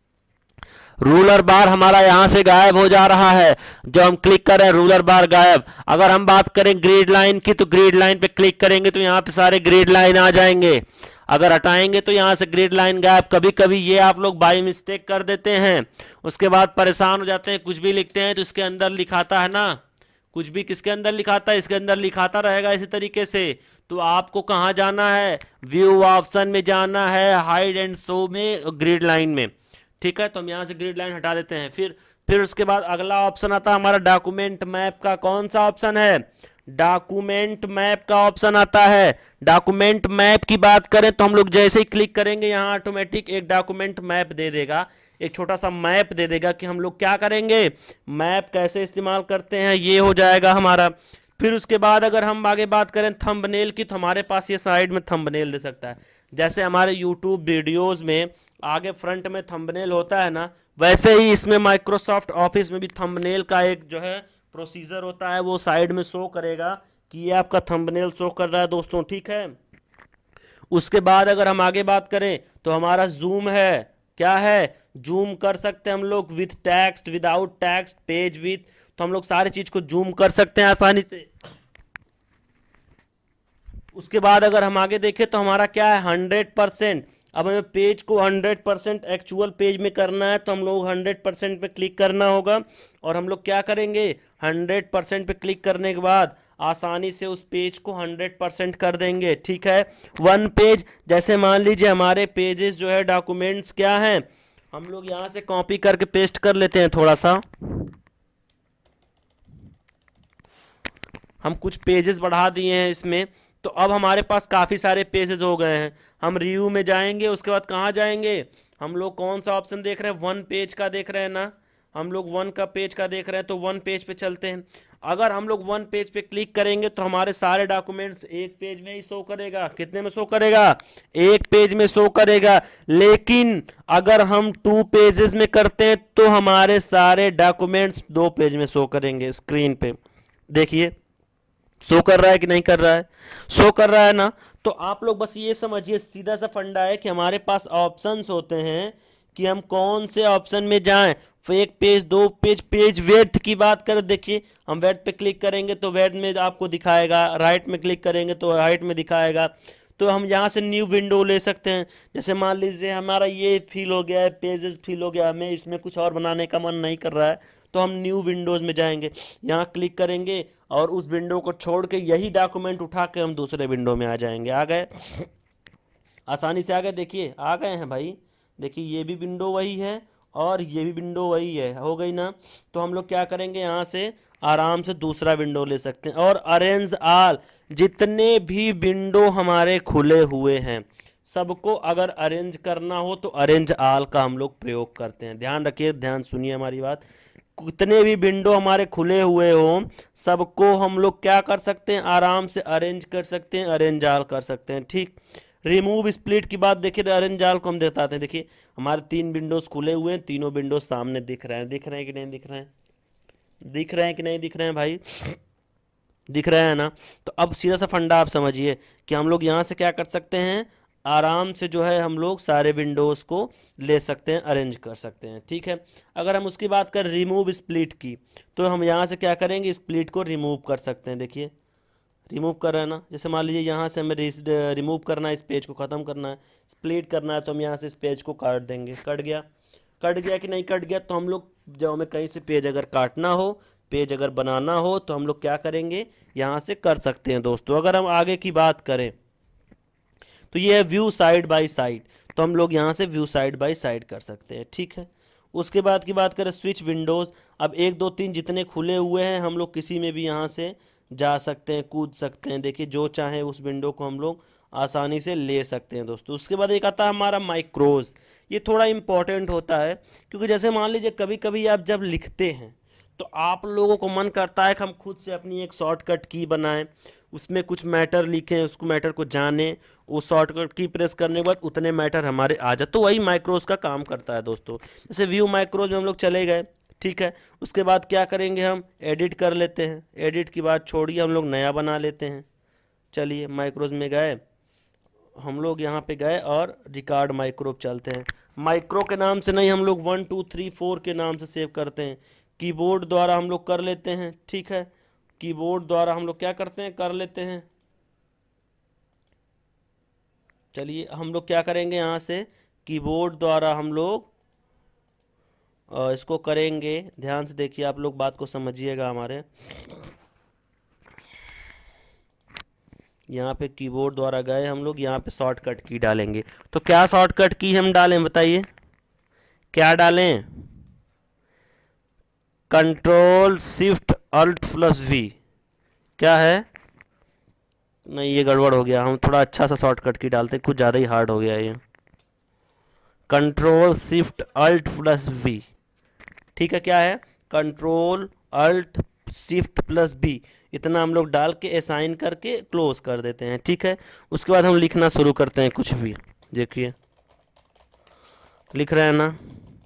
रूलर बार हमारा यहां से गायब हो जा रहा है। जो हम क्लिक कर रहे हैं रूलर बार गायब। अगर हम बात करें ग्रिड लाइन की तो ग्रिड लाइन पे क्लिक करेंगे तो यहाँ पे सारे ग्रिड लाइन आ जाएंगे। अगर हटाएंगे तो यहाँ से ग्रिड लाइन गायब। कभी कभी ये आप लोग बाय मिस्टेक कर देते हैं, उसके बाद परेशान हो जाते हैं, कुछ भी लिखते हैं तो इसके अंदर लिखाता है ना, कुछ भी किसके अंदर लिखाता है, इसके अंदर लिखाता रहेगा इसी तरीके से। तो आपको कहाँ जाना है, व्यू ऑप्शन में जाना है, हाइड एंड शो में, ग्रिड लाइन में। ठीक है, तो हम यहाँ से ग्रिड लाइन हटा देते हैं। फिर फिर उसके बाद अगला ऑप्शन आता है हमारा डॉक्यूमेंट मैप का। कौन सा ऑप्शन है, डॉक्यूमेंट मैप का ऑप्शन आता है। डॉक्यूमेंट मैप की बात करें तो हम लोग जैसे ही क्लिक करेंगे यहाँ ऑटोमेटिक एक डॉक्यूमेंट मैप दे देगा, एक छोटा सा मैप दे देगा कि हम लोग क्या करेंगे, मैप कैसे इस्तेमाल करते हैं, ये हो जाएगा हमारा। फिर उसके बाद अगर हम आगे बात करें थंबनेल की तो हमारे पास ये साइड में थंबनेल दे सकता है। जैसे हमारे यूट्यूब वीडियोस में आगे फ्रंट में थंबनेल होता है ना, वैसे ही इसमें माइक्रोसॉफ्ट ऑफिस में भी थंबनेल का एक जो है प्रोसीजर होता है, वो साइड में शो करेगा कि ये आपका थंबनेल शो कर रहा है दोस्तों। ठीक है, उसके बाद अगर हम आगे बात करें तो हमारा जूम है। क्या है, जूम कर सकते हैं हम लोग with text, without text, page with, तो हम लोग सारी चीज को जूम कर सकते हैं आसानी से। उसके बाद अगर हम आगे देखें तो हमारा क्या है, हंड्रेड परसेंट। अब हमें पेज को हंड्रेड परसेंट एक्चुअल पेज में करना है तो हम लोग हंड्रेड परसेंट पे क्लिक करना होगा और हम लोग क्या करेंगे, हंड्रेड परसेंट पे क्लिक करने के बाद आसानी से उस पेज को हंड्रेड परसेंट कर देंगे। ठीक है, वन पेज, जैसे मान लीजिए हमारे पेजेस जो है डॉक्यूमेंट्स क्या हैं, हम लोग यहाँ से कॉपी करके पेस्ट कर लेते हैं। थोड़ा सा हम कुछ पेजेस बढ़ा दिए हैं इसमें, तो अब हमारे पास काफ़ी सारे पेजेस हो गए हैं। हम रिव्यू में जाएंगे, उसके बाद कहाँ जाएंगे, हम लोग कौन सा ऑप्शन देख रहे हैं, वन पेज का देख रहे हैं ना, हम लोग वन का पेज का देख रहे हैं तो वन पेज पे चलते हैं। अगर हम लोग वन पेज पे क्लिक करेंगे तो हमारे सारे डॉक्यूमेंट्स एक पेज में ही शो करेगा। कितने में शो करेगा, एक पेज में शो करेगा। लेकिन अगर हम टू पेजेस में करते हैं तो हमारे सारे डॉक्यूमेंट्स दो पेज में शो करेंगे। स्क्रीन पे देखिए शो कर रहा है कि नहीं कर रहा है, शो कर रहा है ना। तो आप लोग बस ये समझिए, सीधा सा फंडा है कि हमारे पास ऑप्शंस होते हैं कि हम कौन से ऑप्शन में जाएं। एक पेज, दो पेज, पेज वेड्थ की बात करें, देखिए हम वेड्थ पे क्लिक करेंगे तो वेड्थ में आपको दिखाएगा, राइट में क्लिक करेंगे तो राइट में दिखाएगा। तो हम यहाँ से न्यू विंडो ले सकते हैं। जैसे मान लीजिए हमारा ये फील हो गया है, पेजेस फील हो गया, हमें इसमें कुछ और बनाने का मन नहीं कर रहा है तो हम न्यू विंडोज में जाएंगे, यहाँ क्लिक करेंगे और उस विंडो को छोड़ के यही डॉक्यूमेंट उठा के हम दूसरे विंडो में आ जाएंगे। आ गए, आसानी से आ गए, देखिए आ गए हैं भाई। देखिए ये भी विंडो वही है और ये भी विंडो वही है, हो गई ना। तो हम लोग क्या करेंगे, यहाँ से आराम से दूसरा विंडो ले सकते हैं। और अरेंज ऑल, जितने भी विंडो हमारे खुले हुए हैं, सबको अगर अरेंज करना हो तो अरेंज आल का हम लोग प्रयोग करते हैं। ध्यान रखिए, ध्यान सुनिए हमारी बात। कितने भी विंडो हमारे खुले हुए हों, सबको हम लोग क्या कर सकते हैं, आराम से अरेंज कर सकते हैं, अरेंज आल कर सकते हैं। ठीक, रिमूव स्प्लिट की बात देखिए, अरेंज जाल को हम दिखाते हैं। देखिए हमारे तीन विंडोज खुले हुए हैं, तीनों विंडोज सामने दिख रहे हैं, दिख रहे हैं कि नहीं दिख रहे हैं, दिख रहे हैं कि नहीं दिख रहे हैं भाई, दिख रहे हैं ना। तो अब सीधा सा फंडा आप समझिए कि हम लोग यहाँ से क्या कर सकते हैं, आराम से जो है हम लोग सारे विंडोज़ को ले सकते हैं, अरेंज कर सकते हैं। ठीक है, अगर हम उसकी बात करें रिमूव स्प्लिट की, तो हम यहाँ से क्या करेंगे, स्प्लिट को रिमूव कर सकते हैं। देखिए रिमूव कर रहे हैं ना, जैसे मान लीजिए यहाँ से हमें रिमूव करना है, इस पेज को ख़त्म करना है, स्प्लिट करना है, तो हम यहाँ से इस पेज को काट देंगे। कट गया, कट गया कि नहीं कट गया। तो हम लोग जब हमें कहीं से पेज अगर काटना हो, पेज अगर बनाना हो, तो हम लोग क्या करेंगे, यहाँ से कर सकते हैं दोस्तों। अगर हम आगे की बात करें तो ये है व्यू साइड बाय साइड, तो हम लोग यहाँ से व्यू साइड बाय साइड कर सकते हैं। ठीक है, उसके बाद की बात करें स्विच विंडोज़। अब एक दो तीन जितने खुले हुए हैं, हम लोग किसी में भी यहाँ से जा सकते हैं, कूद सकते हैं। देखिए जो चाहे उस विंडो को हम लोग आसानी से ले सकते हैं दोस्तों। उसके बाद एक आता है हमारा माइक्रोज। ये थोड़ा इम्पॉर्टेंट होता है, क्योंकि जैसे मान लीजिए कभी कभी आप जब लिखते हैं तो आप लोगों को मन करता है कि हम खुद से अपनी एक शॉर्टकट की बनाएं, उसमें कुछ मैटर लिखें, उसको मैटर को जानें, उस शॉर्टकट की प्रेस करने के बाद उतने मैटर हमारे आ जाए। तो वही माइक्रोज का काम करता है दोस्तों। जैसे व्यू माइक्रोज में हम लोग चले गए, ठीक है, उसके बाद क्या करेंगे, हम एडिट कर लेते हैं। एडिट की बात छोड़िए, हम लोग नया बना लेते हैं। चलिए माइक्रोज में गए, हम लोग यहाँ पे गए और रिकॉर्ड माइक्रो चलते हैं। माइक्रो के नाम से नहीं, हम लोग वन टू थ्री फोर के नाम से सेव करते हैं। कीबोर्ड द्वारा हम लोग कर लेते हैं। ठीक है, कीबोर्ड द्वारा हम लोग क्या करते हैं, कर लेते हैं। चलिए हम लोग क्या करेंगे, यहाँ से कीबोर्ड द्वारा हम लोग इसको करेंगे। ध्यान से देखिए, आप लोग बात को समझिएगा हमारे। यहाँ पे कीबोर्ड द्वारा गए हम लोग, यहाँ पे शॉर्टकट की डालेंगे। तो क्या शॉर्टकट की हम डालें, बताइए क्या डालें, control shift alt plus V. क्या है, नहीं ये गड़बड़ हो गया, हम थोड़ा अच्छा सा शॉर्टकट की डालते हैं, कुछ ज़्यादा ही हार्ड हो गया ये। Control shift alt plus V, ठीक है, क्या है, control alt shift plus B, इतना हम लोग डाल के असाइन करके क्लोज कर देते हैं। ठीक है, उसके बाद हम लिखना शुरू करते हैं कुछ भी। देखिए लिख रहे हैं ना,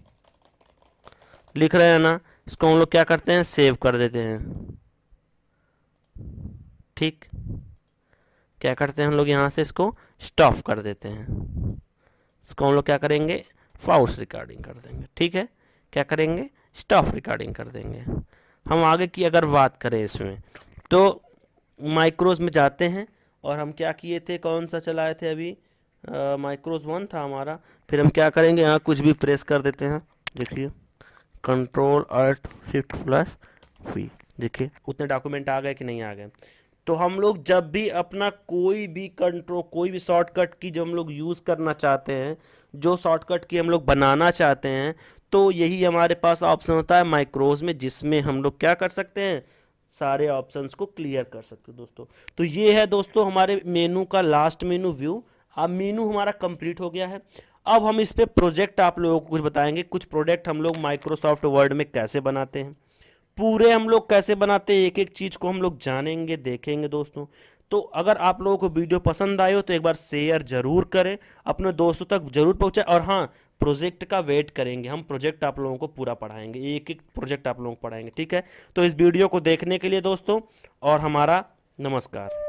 लिख रहे हैं ना, इसको हम लोग क्या करते हैं, सेव कर देते हैं। ठीक, क्या करते हैं हम लोग, यहाँ से इसको स्टॉप कर देते हैं। इसको हम लोग क्या करेंगे, फाउस रिकॉर्डिंग कर देंगे। ठीक है, क्या करेंगे, स्टॉप रिकॉर्डिंग कर देंगे। हम आगे की अगर बात करें इसमें, तो माइक्रोज में जाते हैं और हम क्या किए थे, कौन सा चलाए थे अभी, माइक्रोज वन था हमारा। फिर हम क्या करेंगे, यहाँ कुछ भी प्रेस कर देते हैं। देखिए control alt shift plus V, देखिए उतने डॉक्यूमेंट आ गए कि नहीं आ गए। तो हम लोग जब भी अपना कोई भी कंट्रोल, कोई भी शॉर्टकट की जो हम लोग यूज़ करना चाहते हैं, जो शॉर्टकट की हम लोग बनाना चाहते हैं, तो यही हमारे पास ऑप्शन होता है माइक्रोज में, जिसमें हम लोग क्या कर सकते हैं, सारे ऑप्शंस को क्लियर कर सकते हैं दोस्तों। तो ये है दोस्तों हमारे मेनू का लास्ट मेनू व्यू। अब मेनू हमारा कंप्लीट हो गया है। अब हम इस पे प्रोजेक्ट आप लोगों को कुछ बताएंगे, कुछ प्रोजेक्ट हम लोग माइक्रोसॉफ्ट वर्ड में कैसे बनाते हैं, पूरे हम लोग कैसे बनाते हैं, एक एक चीज़ को हम लोग जानेंगे, देखेंगे दोस्तों। तो अगर आप लोगों को वीडियो पसंद आए हो तो एक बार शेयर जरूर करें, अपने दोस्तों तक जरूर पहुंचाएं। और हाँ, प्रोजेक्ट का वेट करेंगे, हम प्रोजेक्ट आप लोगों को पूरा पढ़ाएंगे, एक एक प्रोजेक्ट आप लोगों को पढ़ाएंगे। ठीक है, तो इस वीडियो को देखने के लिए दोस्तों और हमारा नमस्कार।